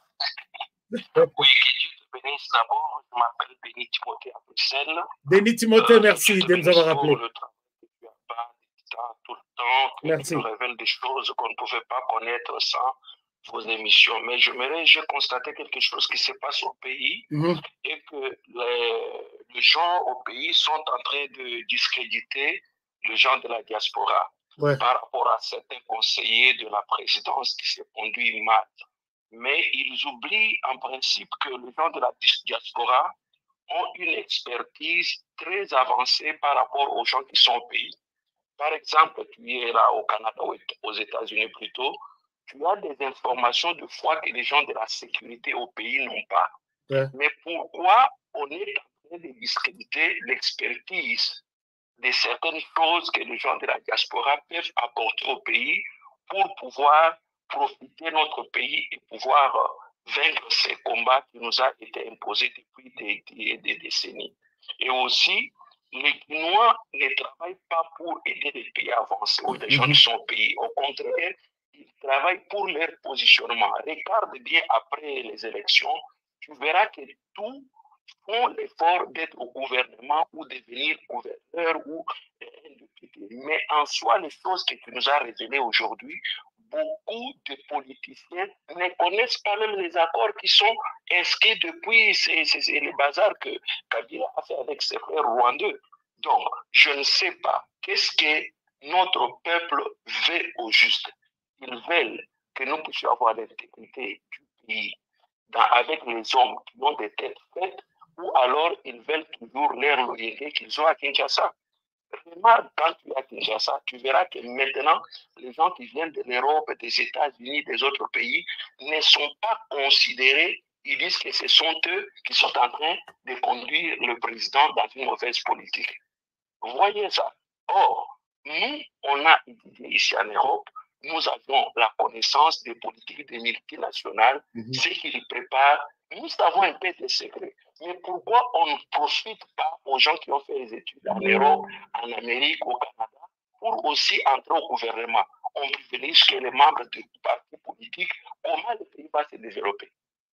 Oui, que Dieu te bénisse d'abord. Je m'appelle Béni Timothée à Bruxelles.
Béni Timothée, euh, merci de nous avoir rappelé.
Le travail que tu as pas tout le temps, que
merci.
Tu nous révèles des choses qu'on ne pouvait pas connaître sans vos émissions. Mais j'aimerais, j'ai constaté quelque chose qui se passe au pays mm-hmm. et que les, les gens au pays sont en train de discréditer les gens de la diaspora. Ouais. Par rapport à certains conseillers de la présidence qui se conduisent mal. Mais ils oublient en principe que les gens de la diaspora ont une expertise très avancée par rapport aux gens qui sont au pays. Par exemple, tu es là au Canada ou aux États-Unis plutôt, tu as des informations de foi que les gens de la sécurité au pays n'ont pas. Ouais. Mais pourquoi on est en train de discréditer l'expertise de certaines choses que les gens de la diaspora peuvent apporter au pays pour pouvoir profiter de notre pays et pouvoir vaincre ces combats qui nous ont été imposés depuis des, des, des décennies. Et aussi, les Guinois ne travaillent pas pour aider les pays à avancer ou les gens qui sont au pays. Au contraire, ils travaillent pour leur positionnement. Regarde bien après les élections, tu verras que tout font l'effort d'être au gouvernement ou devenir gouverneur ou un député. Mais en soi, les choses que tu nous as révélées aujourd'hui, beaucoup de politiciens ne connaissent pas même les accords qui sont inscrits depuis c'est, c'est, c'est les bazars que Kabila a fait avec ses frères rwandais. Donc, je ne sais pas qu'est-ce que notre peuple veut au juste. Ils veulent que nous puissions avoir l'intégrité du pays dans, avec les hommes qui ont des têtes faites, ou alors ils veulent toujours leur loyauté qu'ils ont à Kinshasa. Remarque, quand tu es à Kinshasa, tu verras que maintenant, les gens qui viennent de l'Europe, des États-Unis, des autres pays, ne sont pas considérés. Ils disent que ce sont eux qui sont en train de conduire le président dans une mauvaise politique. Voyez ça. Or, nous, on a étudié ici en Europe, nous avons la connaissance des politiques des multinationales, mm-hmm. ce qu'ils préparent. Nous avons un peu de secrets. Mais pourquoi on ne profite pas aux gens qui ont fait les études en Europe, en Amérique, au Canada, pour aussi entrer au gouvernement? On privilégie que les membres du parti politique, comment le pays va se développer?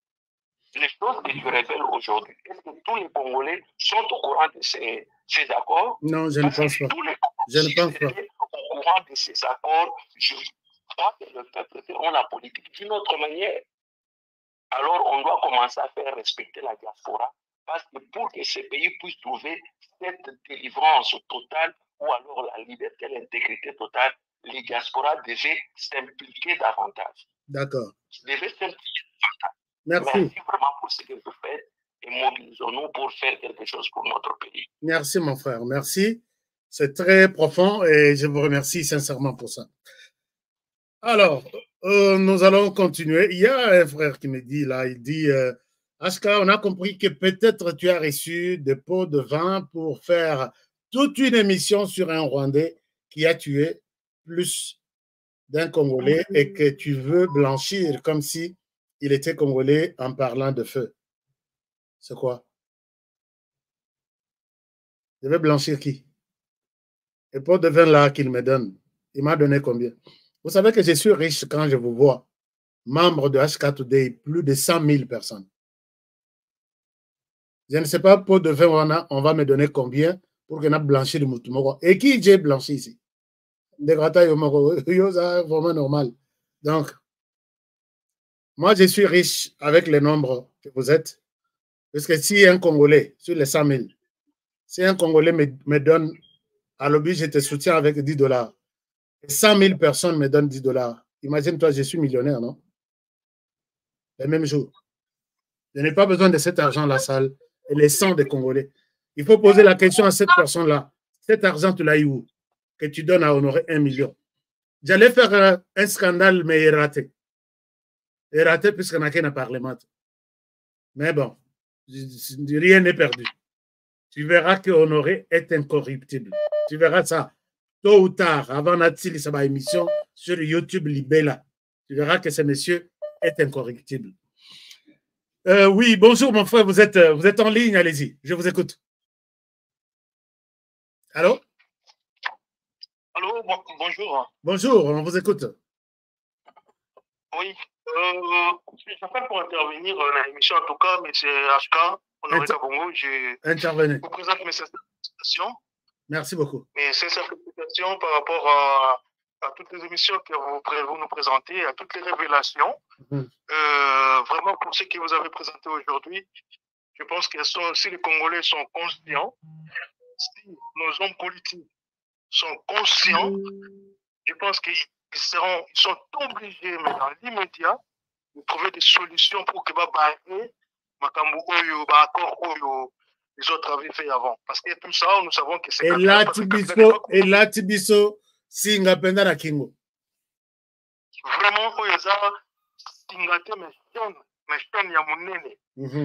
Les choses que tu révèles aujourd'hui, est-ce que tous les Congolais sont au courant de ces, ces accords?
Non, je ne pense pas.
Tous les
je ne pense pas.
Au courant de ces accords, je crois que le peuple fait la politique d'une autre manière. Alors, on doit commencer à faire respecter la diaspora, parce que pour que ces pays puissent trouver cette délivrance totale, ou alors la liberté, l'intégrité totale, les diasporas devaient s'impliquer davantage.
D'accord.
Ils devaient s'impliquer davantage.
Merci.
Merci vraiment pour ce que vous faites et mobilisons-nous pour faire quelque chose pour notre pays.
Merci, mon frère. Merci. C'est très profond et je vous remercie sincèrement pour ça. Alors, euh, nous allons continuer. Il y a un frère qui me dit là, il dit, euh, Aska, on a compris que peut-être tu as reçu des pots de vin pour faire toute une émission sur un Rwandais qui a tué plus d'un Congolais et que tu veux blanchir comme si il était Congolais en parlant de feu. C'est quoi? Je vais blanchir qui? Les pots de vin là qu'il me donne, il m'a donné combien? Vous savez que je suis riche quand je vous vois, membre de H K Today, plus de cent mille personnes. Je ne sais pas, pot de vin, on, a, on va me donner combien pour que je blanchisse le mouton. Et qui j'ai blanchi ici? Des gratins, c'est vraiment normal. Donc, moi, je suis riche avec le nombre que vous êtes. Parce que si un Congolais, sur les cent mille, si un Congolais me, me donne, à l'objet, je te soutiens avec dix dollars. Et cent mille personnes me donnent dix dollars. Imagine-toi, je suis millionnaire, non? Le même jour. Je n'ai pas besoin de cet argent, la salle, et les cent des Congolais. Il faut poser la question à cette personne-là. Cet argent, tu l'as eu où? Que tu donnes à Honoré un million. J'allais faire euh, un scandale, mais il est raté. Il est raté puisqu'on n'a qu'un parlement. Mais bon, rien n'est perdu. Tu verras que Honoré est incorruptible. Tu verras ça tôt ou tard, avant Natili, ça va émission sur YouTube Libella. Tu verras que ce monsieur est incorruptible. Euh, oui, bonjour mon frère, vous êtes, vous êtes en ligne, allez-y, je vous écoute. Allô?
Allô, bon, bonjour.
Bonjour, on vous écoute.
Oui, euh, j'appelle pour intervenir dans l'émission en tout cas, mais c'est H K, Honoré Kabongo, je
Intervenez.
vous présente mes félicitations.
Merci beaucoup.
Mes sincères félicitations par rapport à, à toutes les émissions que vous, vous nous présentez, à toutes les révélations. Mmh. Euh, vraiment, pour ce que vous avez présenté aujourd'hui, je pense que si les Congolais sont conscients, si nos hommes politiques sont conscients, je pense qu'ils seront, ils sont obligés, mais dans l'immédiat, de trouver des solutions pour que les autres avaient fait avant. Parce que tout ça, nous savons que c'est...
Et là, Tibiso, et là, Tibiso, Singa Pendana Kingo.
Vraiment, Singate, mais Chen, mais Chen Yamunene.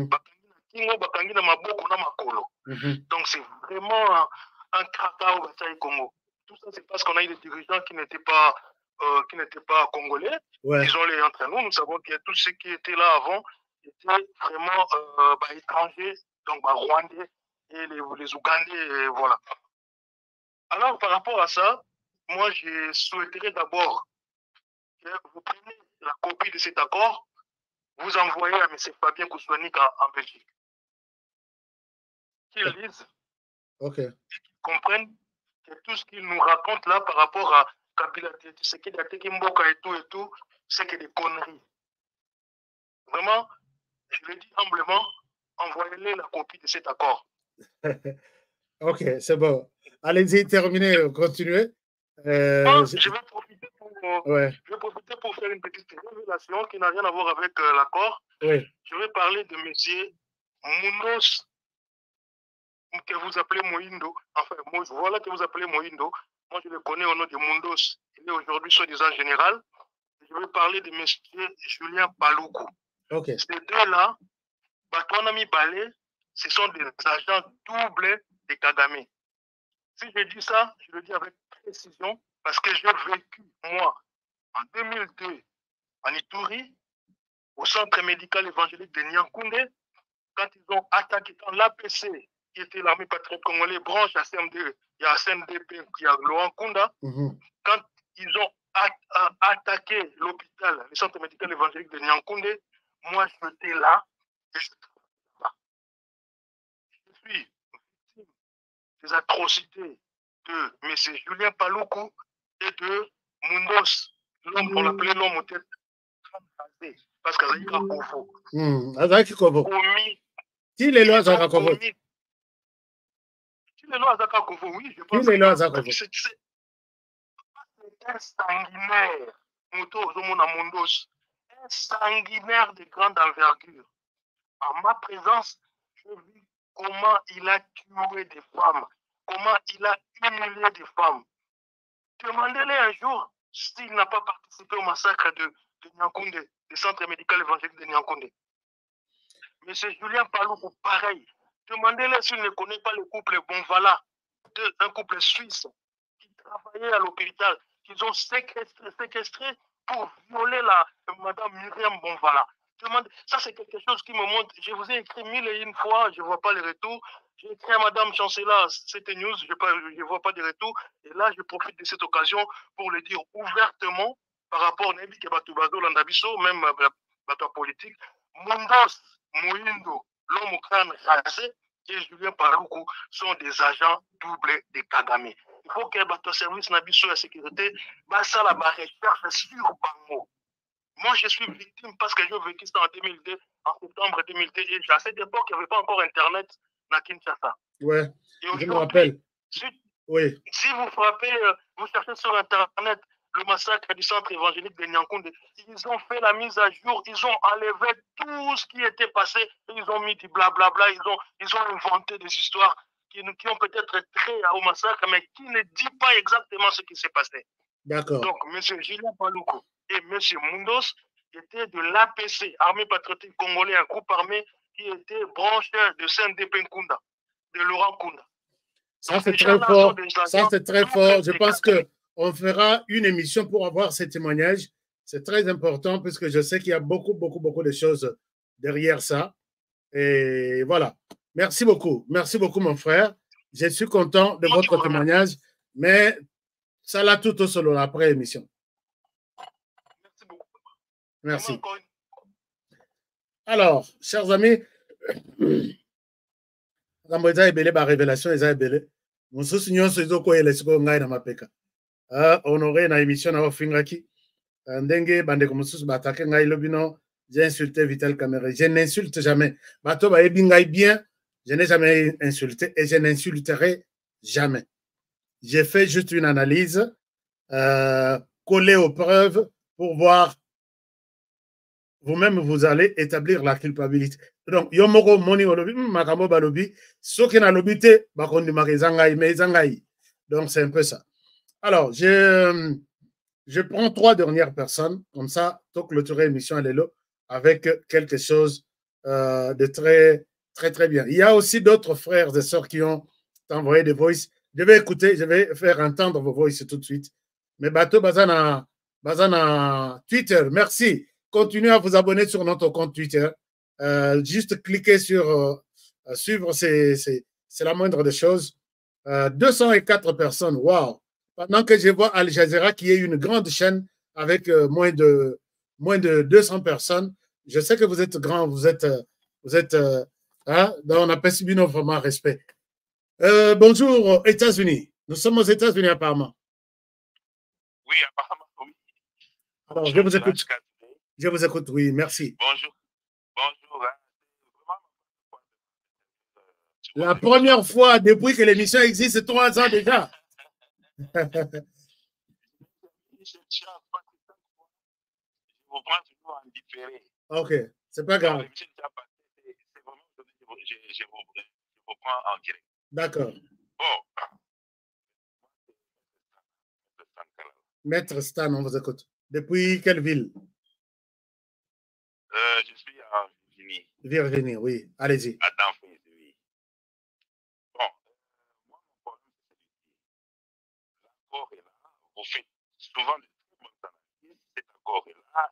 Donc, c'est vraiment un, un kraka au Bataille Congo. Tout ça, c'est parce qu'on a eu des dirigeants qui n'étaient pas, euh, qui n'étaient pas congolais.
Ouais.
Ils ont les entre nous. Nous savons que tous ceux qui étaient là avant étaient vraiment euh, bah, étrangers, donc bah, rwandais et les, les Ougandais, et voilà. Alors, par rapport à ça, moi, je souhaiterais d'abord que vous preniez la copie de cet accord, vous envoyez à M. Fabien Kousouanik en, en Belgique. Qu'ils lisent,
okay.
Et qu'ils comprennent que tout ce qu'ils nous racontent là par rapport à Kabila, ce qui est Tekimboka et tout et tout, c'est que des conneries. Vraiment, je le dis humblement, envoyez-les la copie de cet accord.
Ok, c'est bon. Allez-y, terminez, continuez. Euh,
Moi, je, vais profiter pour,
ouais.
je vais profiter pour faire une petite révélation qui n'a rien à voir avec euh, l'accord.
Oui.
Je vais parler de M. Mounos, que vous appelez Moindo. Enfin, moi, voilà que vous appelez Moindo. Moi, je le connais au nom de Mundos. Il est aujourd'hui soi-disant général. Je vais parler de M. Julien Paloukou.
Okay.
Ces deux-là, Batouanami Balé, ce sont des agents doubles de Kagame. Si je dis ça, je le dis avec précision parce que j'ai vécu, moi, en deux mille deux, en Ituri, au centre médical évangélique de Nyankoundé, quand ils ont attaqué, quand l'A P C, qui était l'armée patriote congolaise, branche à C M D, il y a C M D P, il y a Laurent Kunda, mm-hmm. Quand ils ont at attaqué l'hôpital, le centre médical évangélique de Nyankoundé, moi, j'étais là, et je, je suis victime des atrocités de M. Julien Paloukou et de Mundos, l'homme, on l'appelait l'homme au tête rasé, parce qu'à Zaïra Kovo.
Azaki Kovo. Qui les lois Azaka Kovo?
Qui les lois Azaka Kovo, oui, je pense.
Qui les lois Azaka Kovo?
C'est un sanguinaire, Moto Zomona Mundos, un sanguinaire de grande envergure. En ma présence, je vis comment il a tué des femmes, comment il a humilié des femmes. Demandez-le un jour s'il n'a pas participé au massacre de, de Nyankoundé, du centre médical évangélique de Nyankoundé. Monsieur Julien Paloukou, pareil. Demandez-le s'il ne connaît pas le couple Bonvala, un couple suisse qui travaillait à l'hôpital, qu'ils ont séquestré, séquestré pour violer la Madame Myriam Bonvala. Demande, ça, c'est quelque chose qui me montre. Je vous ai écrit mille et une fois, je ne vois pas les retours. J'ai écrit à Madame Chancela, c'était news, je ne vois pas de retour. Et là, je profite de cette occasion pour le dire ouvertement par rapport à Nebi Kebatubazo, Landabiso, même bateau politique. Mundos, Moindo, l'homme au crâne rasé et Julien Paloukou sont des agents doubles de Kagame. Il faut que bateau service Nabiso la sécurité, bah ça la recherche sur Bango. Moi, je suis victime parce que j'ai vécu ça en deux mille deux, en septembre deux mille deux, et à cette époque, il n'y avait pas encore Internet à Kinshasa.
Ouais, je me rappelle.
Si,
oui.
Si vous frappez, vous cherchez sur Internet le massacre du centre évangélique de Nyankoundé, ils ont fait la mise à jour, ils ont enlevé tout ce qui était passé, ils ont mis du blablabla, ils ont, ils ont inventé des histoires. qui, qui ont peut-être trait au massacre, mais qui ne dit pas exactement ce qui s'est passé.
D'accord.
Donc, M. Julien Palouko et M. Mundos étaient de l'A P C, Armée patriotique congolais, un groupe armé qui était branche de C N D P Nkunda, de Laurent Nkunda.
Ça, c'est très fort. Ça, c'est très fort. Je pense qu'on fera une émission pour avoir ces témoignages. C'est très important puisque je sais qu'il y a beaucoup, beaucoup, beaucoup de choses derrière ça. Et voilà. Merci beaucoup. Merci beaucoup, mon frère. Je suis content de votre témoignage, mais ça l'a tout au solo après l'émission.
Merci beaucoup.
Merci. Alors, chers amis, révélation, honoré na émission na ofingaki ndenge bandeko mosusu batake ngai lobino. J'ai insulté Vital Kamerhe. Je n'insulte jamais. Bato ba ebi ngai bien, je n'ai jamais insulté et je n'insulterai jamais. J'ai fait juste une analyse euh, collée aux preuves pour voir. Vous-même, vous allez établir la culpabilité. Donc, yomoko moni olobi makambo balobi, soki na lobité bakondi makezangai mais zangai. Donc c'est un peu ça. Alors, je je prends trois dernières personnes comme ça, pour clôturer l'émission à l'élo avec quelque chose euh, de très, très, très bien. Il y a aussi d'autres frères et sœurs qui ont envoyé des voices. Je vais écouter, je vais faire entendre vos voices tout de suite. Mais Bato Bazana, Bazana Twitter, merci. Continuez à vous abonner sur notre compte Twitter. Euh, juste cliquez sur euh, suivre, c'est la moindre des choses. Euh, deux cent quatre personnes, waouh! Pendant que je vois Al Jazeera qui est une grande chaîne avec euh, moins de moins de deux cents personnes. Je sais que vous êtes grand, vous êtes, vous êtes, euh, hein, donc on appelle Sibino vraiment respect. Euh, bonjour, États-Unis. Nous sommes aux États-Unis apparemment.
Oui, apparemment, oui.
Alors, je vous écoute. Je vous écoute, oui, merci.
Bonjour. Bonjour.
La première fois depuis que l'émission existe, c'est trois ans déjà.
Vous prends toujours en différé.
Ok, c'est pas grave.
C'est vraiment, je, je, je, vous, je vous prends en direct.
D'accord.
Bon.
Maître Stan, on vous écoute. Depuis quelle ville?
euh, Je suis en Virginie.
Virginie, oui. Allez-y.
À Danfries, oui. Bon. Moi, mon problème, c'est l'accord est là. Vous faites souvent des très bonnes analyses. Cet accord est là.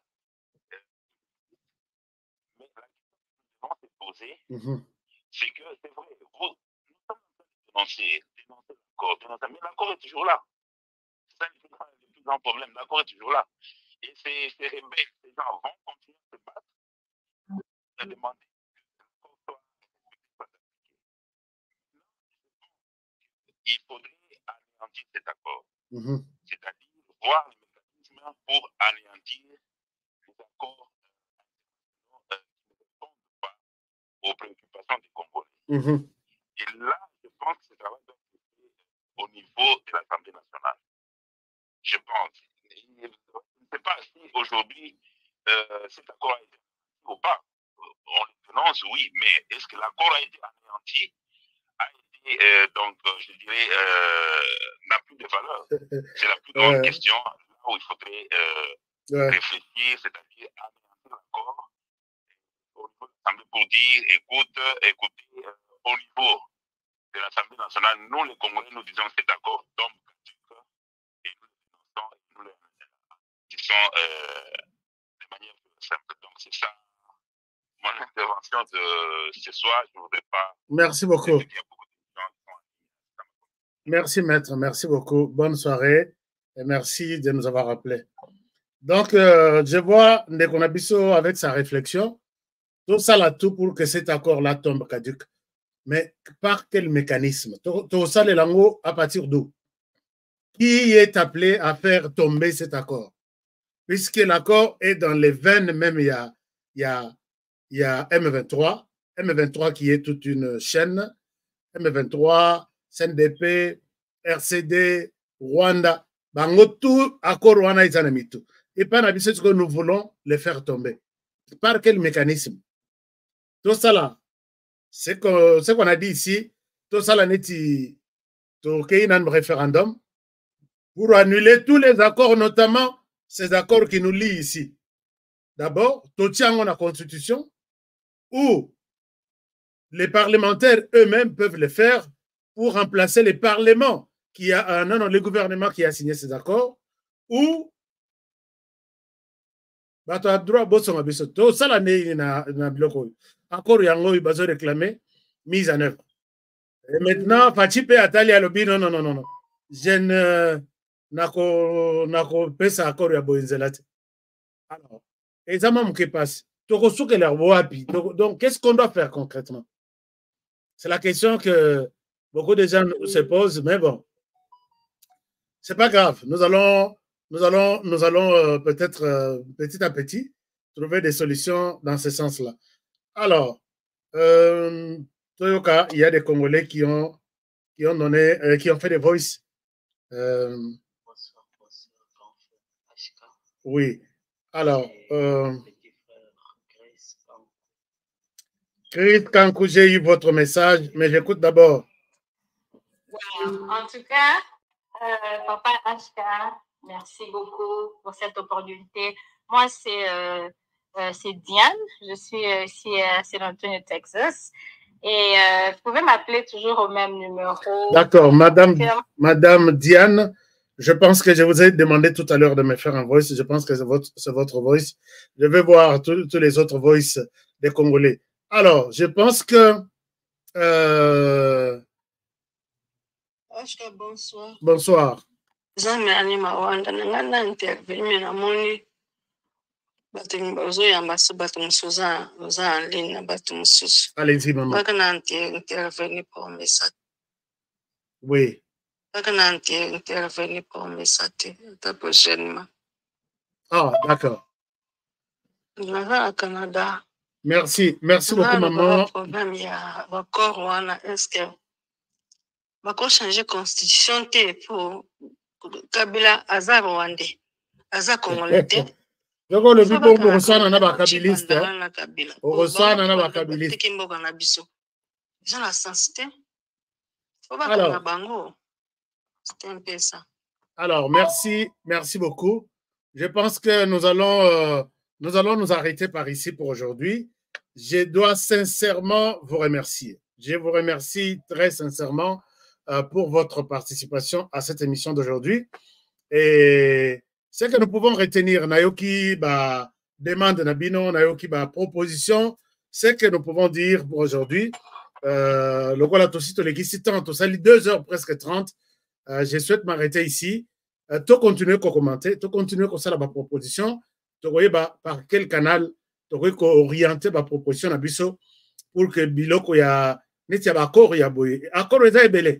Mais la question que nous devons se poser,
mm-hmm.
c'est que c'est vrai, vous, nous sommes en train de dénoncer, dénoncer l'accord, dénoncer, mais l'accord est toujours là. C'est ça le plus grand, le plus grand problème, l'accord est toujours là. Et ces, ces rebelles, ces gens vont continuer à se battre, à demander que l'accord soit appliqué. Il faudrait anéantir cet accord,
mm-hmm.
c'est-à-dire voir les mécanismes pour anéantir les accords aux préoccupations des Congolais.
Mmh.
Et là, je pense que ce travail doit se faire au niveau de l'Assemblée nationale. Je pense. Je ne sais pas si aujourd'hui euh, cet accord a été anéanti ou pas. On le dénonce, oui, mais est-ce que l'accord a été anéanti, a été, euh, donc, je dirais, euh, n'a plus de valeur? C'est la plus grande
ouais.
question là où il faudrait euh, ouais. réfléchir, c'est-à-dire anéantir l'accord au niveau de l'Assemblée pour dire, écoute, écoutez, euh, au niveau de l'Assemblée nationale, nous les Congolais, nous disons cet accord tombe et nous le dénonçons et nous le disons euh, de manière simple. Donc c'est ça mon intervention de ce soir. Je ne voudrais pas.
Merci beaucoup. Merci maître, merci beaucoup. Bonne soirée et merci de nous avoir rappelé. Donc euh, je vois Ndeko Nabiso avec sa réflexion. Tout ça là, tout pour que cet accord-là tombe caduc. Mais par quel mécanisme? Tout ça, les langues, à partir d'où? Qui est appelé à faire tomber cet accord? Puisque l'accord est dans les veines, même il y a, il y a, il y a M vingt-trois, M vingt-trois qui est toute une chaîne, M vingt-trois, C N D P, R C D, Rwanda, bango tout accord Rwanda est en tout. Et par la ce que nous voulons les faire tomber. Par quel mécanisme? Tout ça là, c'est qu'on a dit ici, tout ça, la neti, tout un référendum pour annuler tous les accords, notamment ces accords qui nous lient ici. D'abord, tout tient la constitution où les parlementaires eux-mêmes peuvent le faire pour remplacer les parlements qui a, non, non, le gouvernement qui a signé ces accords, ou bato a droit bosonga biso to sala ne na na biloko accord yango ils bazo réclamer mise en œuvre. Et maintenant Fachipe atali alobi non non non non je ne nako nako pesa accord ya boinzela te. Alors exactement ce qui passe toko sukela wapi. Donc qu'est-ce qu'on doit faire concrètement? C'est la question que beaucoup de gens se posent, mais bon, c'est pas grave. Nous allons Nous allons, nous allons euh, peut-être euh, petit à petit trouver des solutions dans ce sens-là. Alors, euh, Toyoka, il y a des Congolais qui ont, qui ont donné, euh, qui ont fait des voices. Euh, oui. Alors, euh, Chris Kankou, j'ai eu votre message, mais j'écoute d'abord.
En tout cas, euh, Papa H K, merci beaucoup pour cette opportunité. Moi, c'est euh, euh, Diane. Je suis euh, ici à San Antonio, Texas. Et euh, vous pouvez m'appeler toujours au même numéro.
D'accord. Madame, Madame Diane, je pense que je vous ai demandé tout à l'heure de me faire un voice. Je pense que c'est votre, c'est votre voice. Je vais voir tous les autres voices des Congolais. Alors, je pense que... Euh...
Bonsoir.
Bonsoir.
Zamani mawanda nangana intervenir na moni batu mbazo yamba so batu musuza oza anline na batu mususu.
Allez-y maman.
Baka na intervenir pour message.
Oui.
Baka na intervenir pour message ta prochainement.
Ah, d'accord.
Là au Canada.
Merci, merci beaucoup maman.
Le problème il y a encore wana est-ce que bako changer constitution te pour Kabila aza Rwandais, aza Congolais.
Donc le bipo on reçoit na ba kabiliste. On reçoit na ba kabiliste.
Kimboka na biso. Ils ont la sensité.
Alors,
c'est un peu ça.
Alors, merci, merci beaucoup. Je pense que nous allons euh, nous allons nous arrêter par ici pour aujourd'hui. Je dois sincèrement vous remercier. Je vous remercie très sincèrement euh, pour votre participation à cette émission d'aujourd'hui. Et ce que nous pouvons retenir, Nayoki, bah, demande Nabino, Nayoki, bah, proposition, ce que nous pouvons dire pour aujourd'hui. Euh, le voilà tout site, les tant, tout ça, deux heures presque trente. Euh, je souhaite m'arrêter ici. Euh, tu continuer à commenter, tu continuer à faire la proposition. Tu vois bah, par quel canal tu vois orienter la proposition à Bisso pour que Biloko ya netia ba accord ya boye. Accord est belé.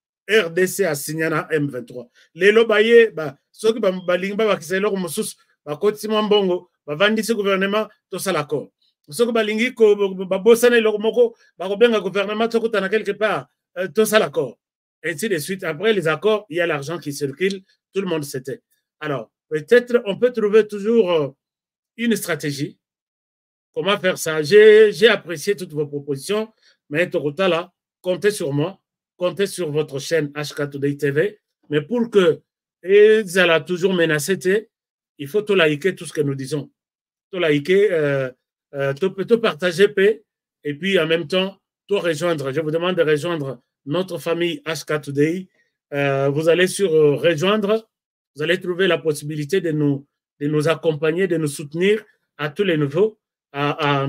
R D C a signé na M vingt-trois. Les lobaye, bah, ceux qui ba lingba ba kiselo comme sous, ba kotima mbongo, ba vandi ce gouvernement, tout ça l'accord. Ceux qui ba lingi ko ba bosane lo moko, ba ko benga gouvernement to kutana quelque part, tout ça l'accord. Ainsi de suite. Après les accords, il y a l'argent qui circule, tout le monde s'était. Alors, peut-être on peut trouver toujours une stratégie. Comment faire ça? J'ai apprécié toutes vos propositions, mais Tokuta là, comptez sur moi, comptez sur votre chaîne H K Today T V, mais pour que ils allaient toujours menacer, il faut tout liker tout ce que nous disons. Tout liker, euh, euh, tout, tout partager, et puis en même temps, tout rejoindre. Je vous demande de rejoindre notre famille H K Today. Euh, vous allez sur euh, rejoindre, vous allez trouver la possibilité de nous, de nous accompagner, de nous soutenir à tous les niveaux. À, à,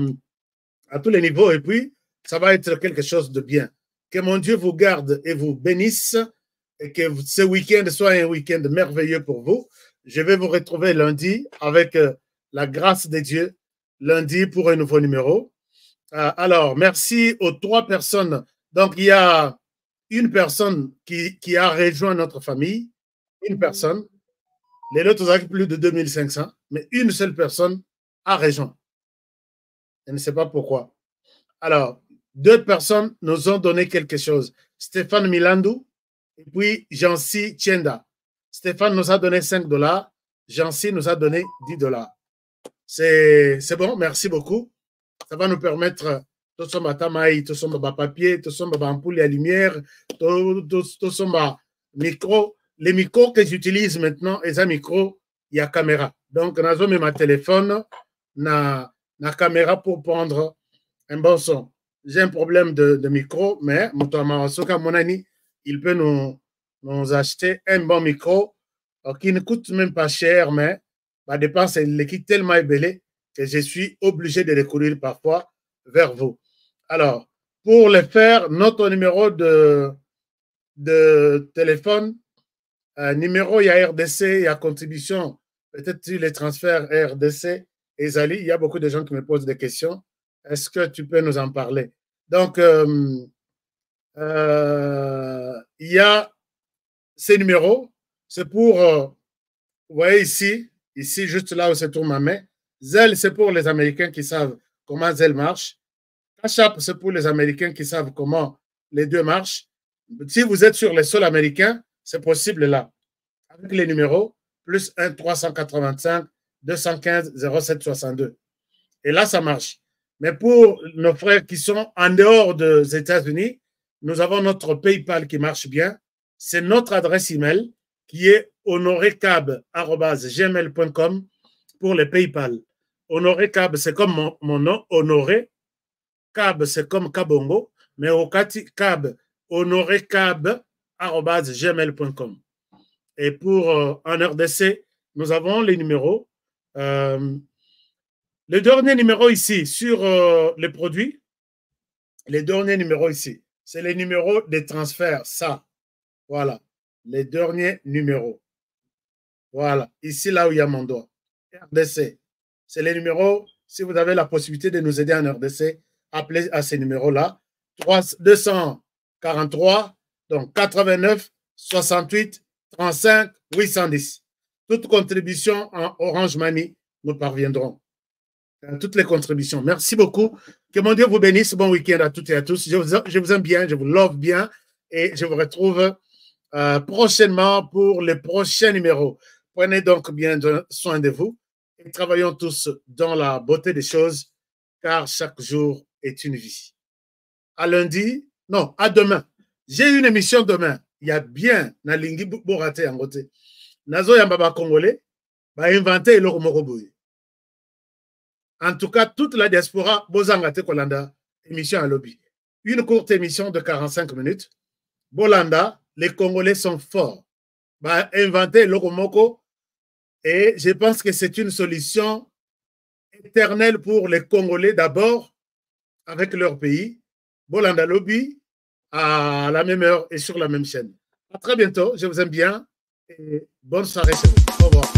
à tous les niveaux, et puis ça va être quelque chose de bien. Que mon Dieu vous garde et vous bénisse, et que ce week-end soit un week-end merveilleux pour vous. Je vais vous retrouver lundi avec euh, la grâce de Dieu, lundi pour un nouveau numéro. Euh, alors, merci aux trois personnes. Donc, il y a une personne qui, qui a rejoint notre famille, une personne. Les autres ont plus de deux mille cinq cents, mais une seule personne a rejoint. Je ne sais pas pourquoi. Alors, deux personnes nous ont donné quelque chose. Stéphane Milandou et puis Jancy Tienda. Stéphane nous a donné cinq dollars. Jancy nous a donné dix dollars. C'est bon, merci beaucoup. Ça va nous permettre tout sommes tamaï, tout sommes papier, tout sommes ampoule à lumière, tout sommes micro. Les micros que j'utilise maintenant, et un micro, il y a caméra. Donc, je mets ma téléphone, na na caméra pour prendre un bon son. J'ai un problème de, de micro, mais mon ami, il peut nous, nous acheter un bon micro euh, qui ne coûte même pas cher, mais ma dépense est l'équipe tellement ébellée que je suis obligé de recourir parfois vers vous. Alors, pour le faire, notre numéro de, de téléphone, euh, numéro, il y a R D C, il y a contribution, peut-être les transferts R D C et Zali, il y a beaucoup de gens qui me posent des questions. Est-ce que tu peux nous en parler? Donc, euh, euh, il y a ces numéros, c'est pour, euh, vous voyez ici, ici, juste là où se trouve ma main, Zelle, c'est pour les Américains qui savent comment Zelle marche. Cash-App, c'est pour les Américains qui savent comment les deux marchent. Si vous êtes sur les sols américains, c'est possible là. Avec les numéros, plus un trois cent quatre-vingt-cinq deux cent quinze zéro sept soixante-deux. Et là, ça marche. Mais pour nos frères qui sont en dehors des États-Unis, nous avons notre PayPal qui marche bien. C'est notre adresse email qui est honorecab arobase gmail point com pour le PayPal. Honorecab, c'est comme mon, mon nom, Honoré. Cab, c'est comme Kabongo. Mais au Cab, honorecab arobase gmail point com. Et pour euh, en R D C, nous avons les numéros. Euh, le dernier numéro ici sur euh, les produits, les derniers numéros ici, c'est les numéros des transferts. Ça, voilà, les derniers numéros. Voilà, ici là où il y a mon doigt. R D C, c'est les numéros. Si vous avez la possibilité de nous aider en R D C, appelez à ces numéros-là. deux cent quarante-trois, donc quatre-vingt-neuf, soixante-huit, trente-cinq, huit cent dix. Toute contribution en Orange Money, nous parviendrons. Toutes les contributions. Merci beaucoup. Que mon Dieu vous bénisse. Bon week-end à toutes et à tous. Je vous, je vous aime bien, je vous love bien et je vous retrouve euh, prochainement pour les prochains numéros. Prenez donc bien soin de vous et travaillons tous dans la beauté des choses car chaque jour est une vie. À lundi, non, à demain. J'ai une émission demain. Il y a bien Nalingi Boraté en côté. Nazo Yambaba Congolais va inventer le Romoroboui. En tout cas, toute la diaspora, Bozangate Kolanda, émission à lobby. Une courte émission de quarante-cinq minutes. Bolanda, les Congolais sont forts. Va inventer le Romoko et je pense que c'est une solution éternelle pour les Congolais d'abord avec leur pays. Bolanda Lobby à la même heure et sur la même chaîne. À très bientôt, je vous aime bien et bonne soirée chez vous. Au revoir.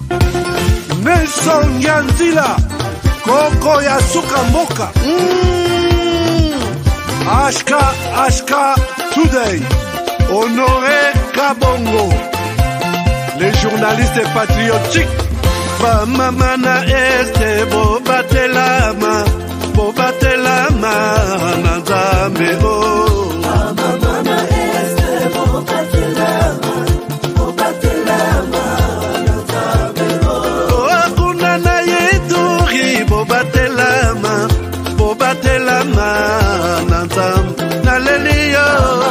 Nelson Yanzila, Koko Yasuka Moka. Mm. Ashka, Ashka, Today. Honoré Kabongo. Les journalistes patriotiques. Bamamana este bobatelama. Bobatelama Nanzame o. Bamamana este bobatelama. Bobatelama Nanzame o. Akunana yeduri bobatelama. Bobatelama Nanzame Nalelio.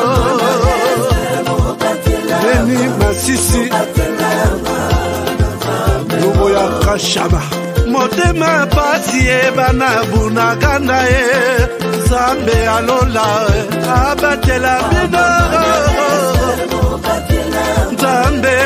Beni Masisi. Luboya Kashaba. Motema pasi e banabu na kanda e Zambe alola e abatela bino Zambe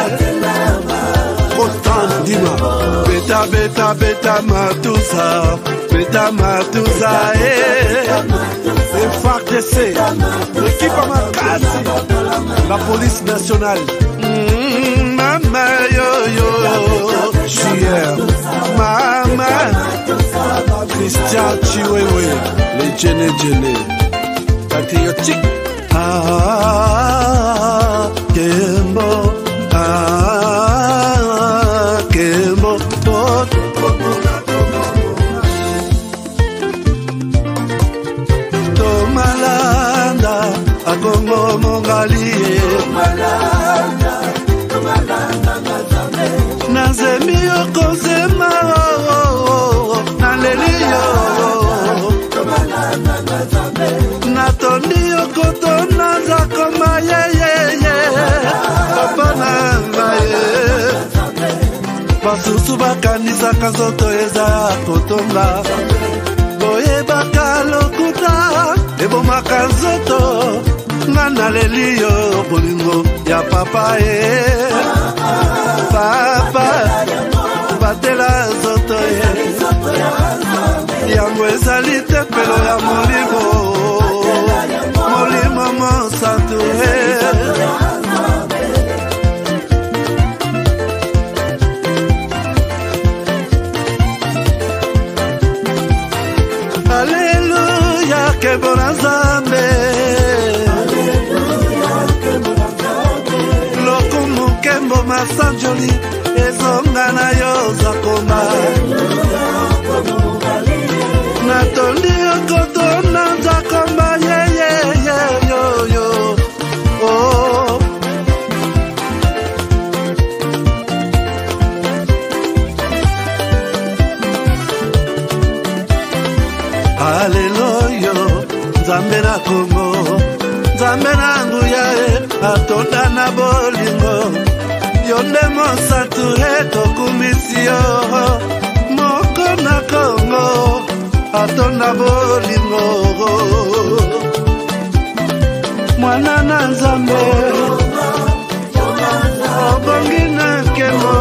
Kotan dima Beta beta beta matusa Beta matusa e E F A R D C L'équipe à Makasi La police nationale mm, Mama yo yo Chier Mama Christian Chiwewe Le Djene Djene Patriotique Ah Kembo Ah Kembo Tomalanda Akongo Mongali Tomalanda Tomalanda Nazemi okozema Naleli yo basusu bakanisaka nzoto eza ya kotonga boyebaka lokuta ebomaka nzoto nga naleli yo bolingo ya papa ye papa batela nzoto ye yango ezali tempelo ya molimo molimo mosantu ye Alléluia, que bon ensemble. Lokumu kembo masanjoli, ezonga na yo zakoma. Natondi okoto na zakoma, ye ye ye yo yo. Oh. Haleluya, Nzambe na Kongo, Nzambe na nguya e, atonda na bolingo, yonde mosatu eto kumisio, moko na Kongo, atonda bolingo, mwana na Nzambe, obongi na kemo.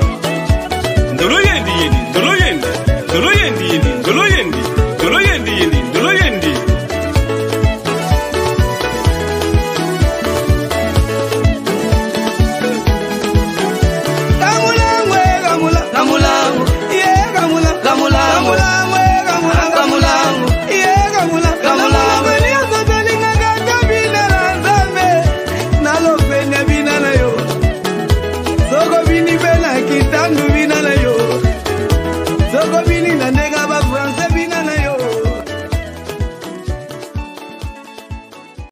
Ndolo yendi yendi, ndolo yendi yendi, ndolo yendi, ndolo yendi yendi.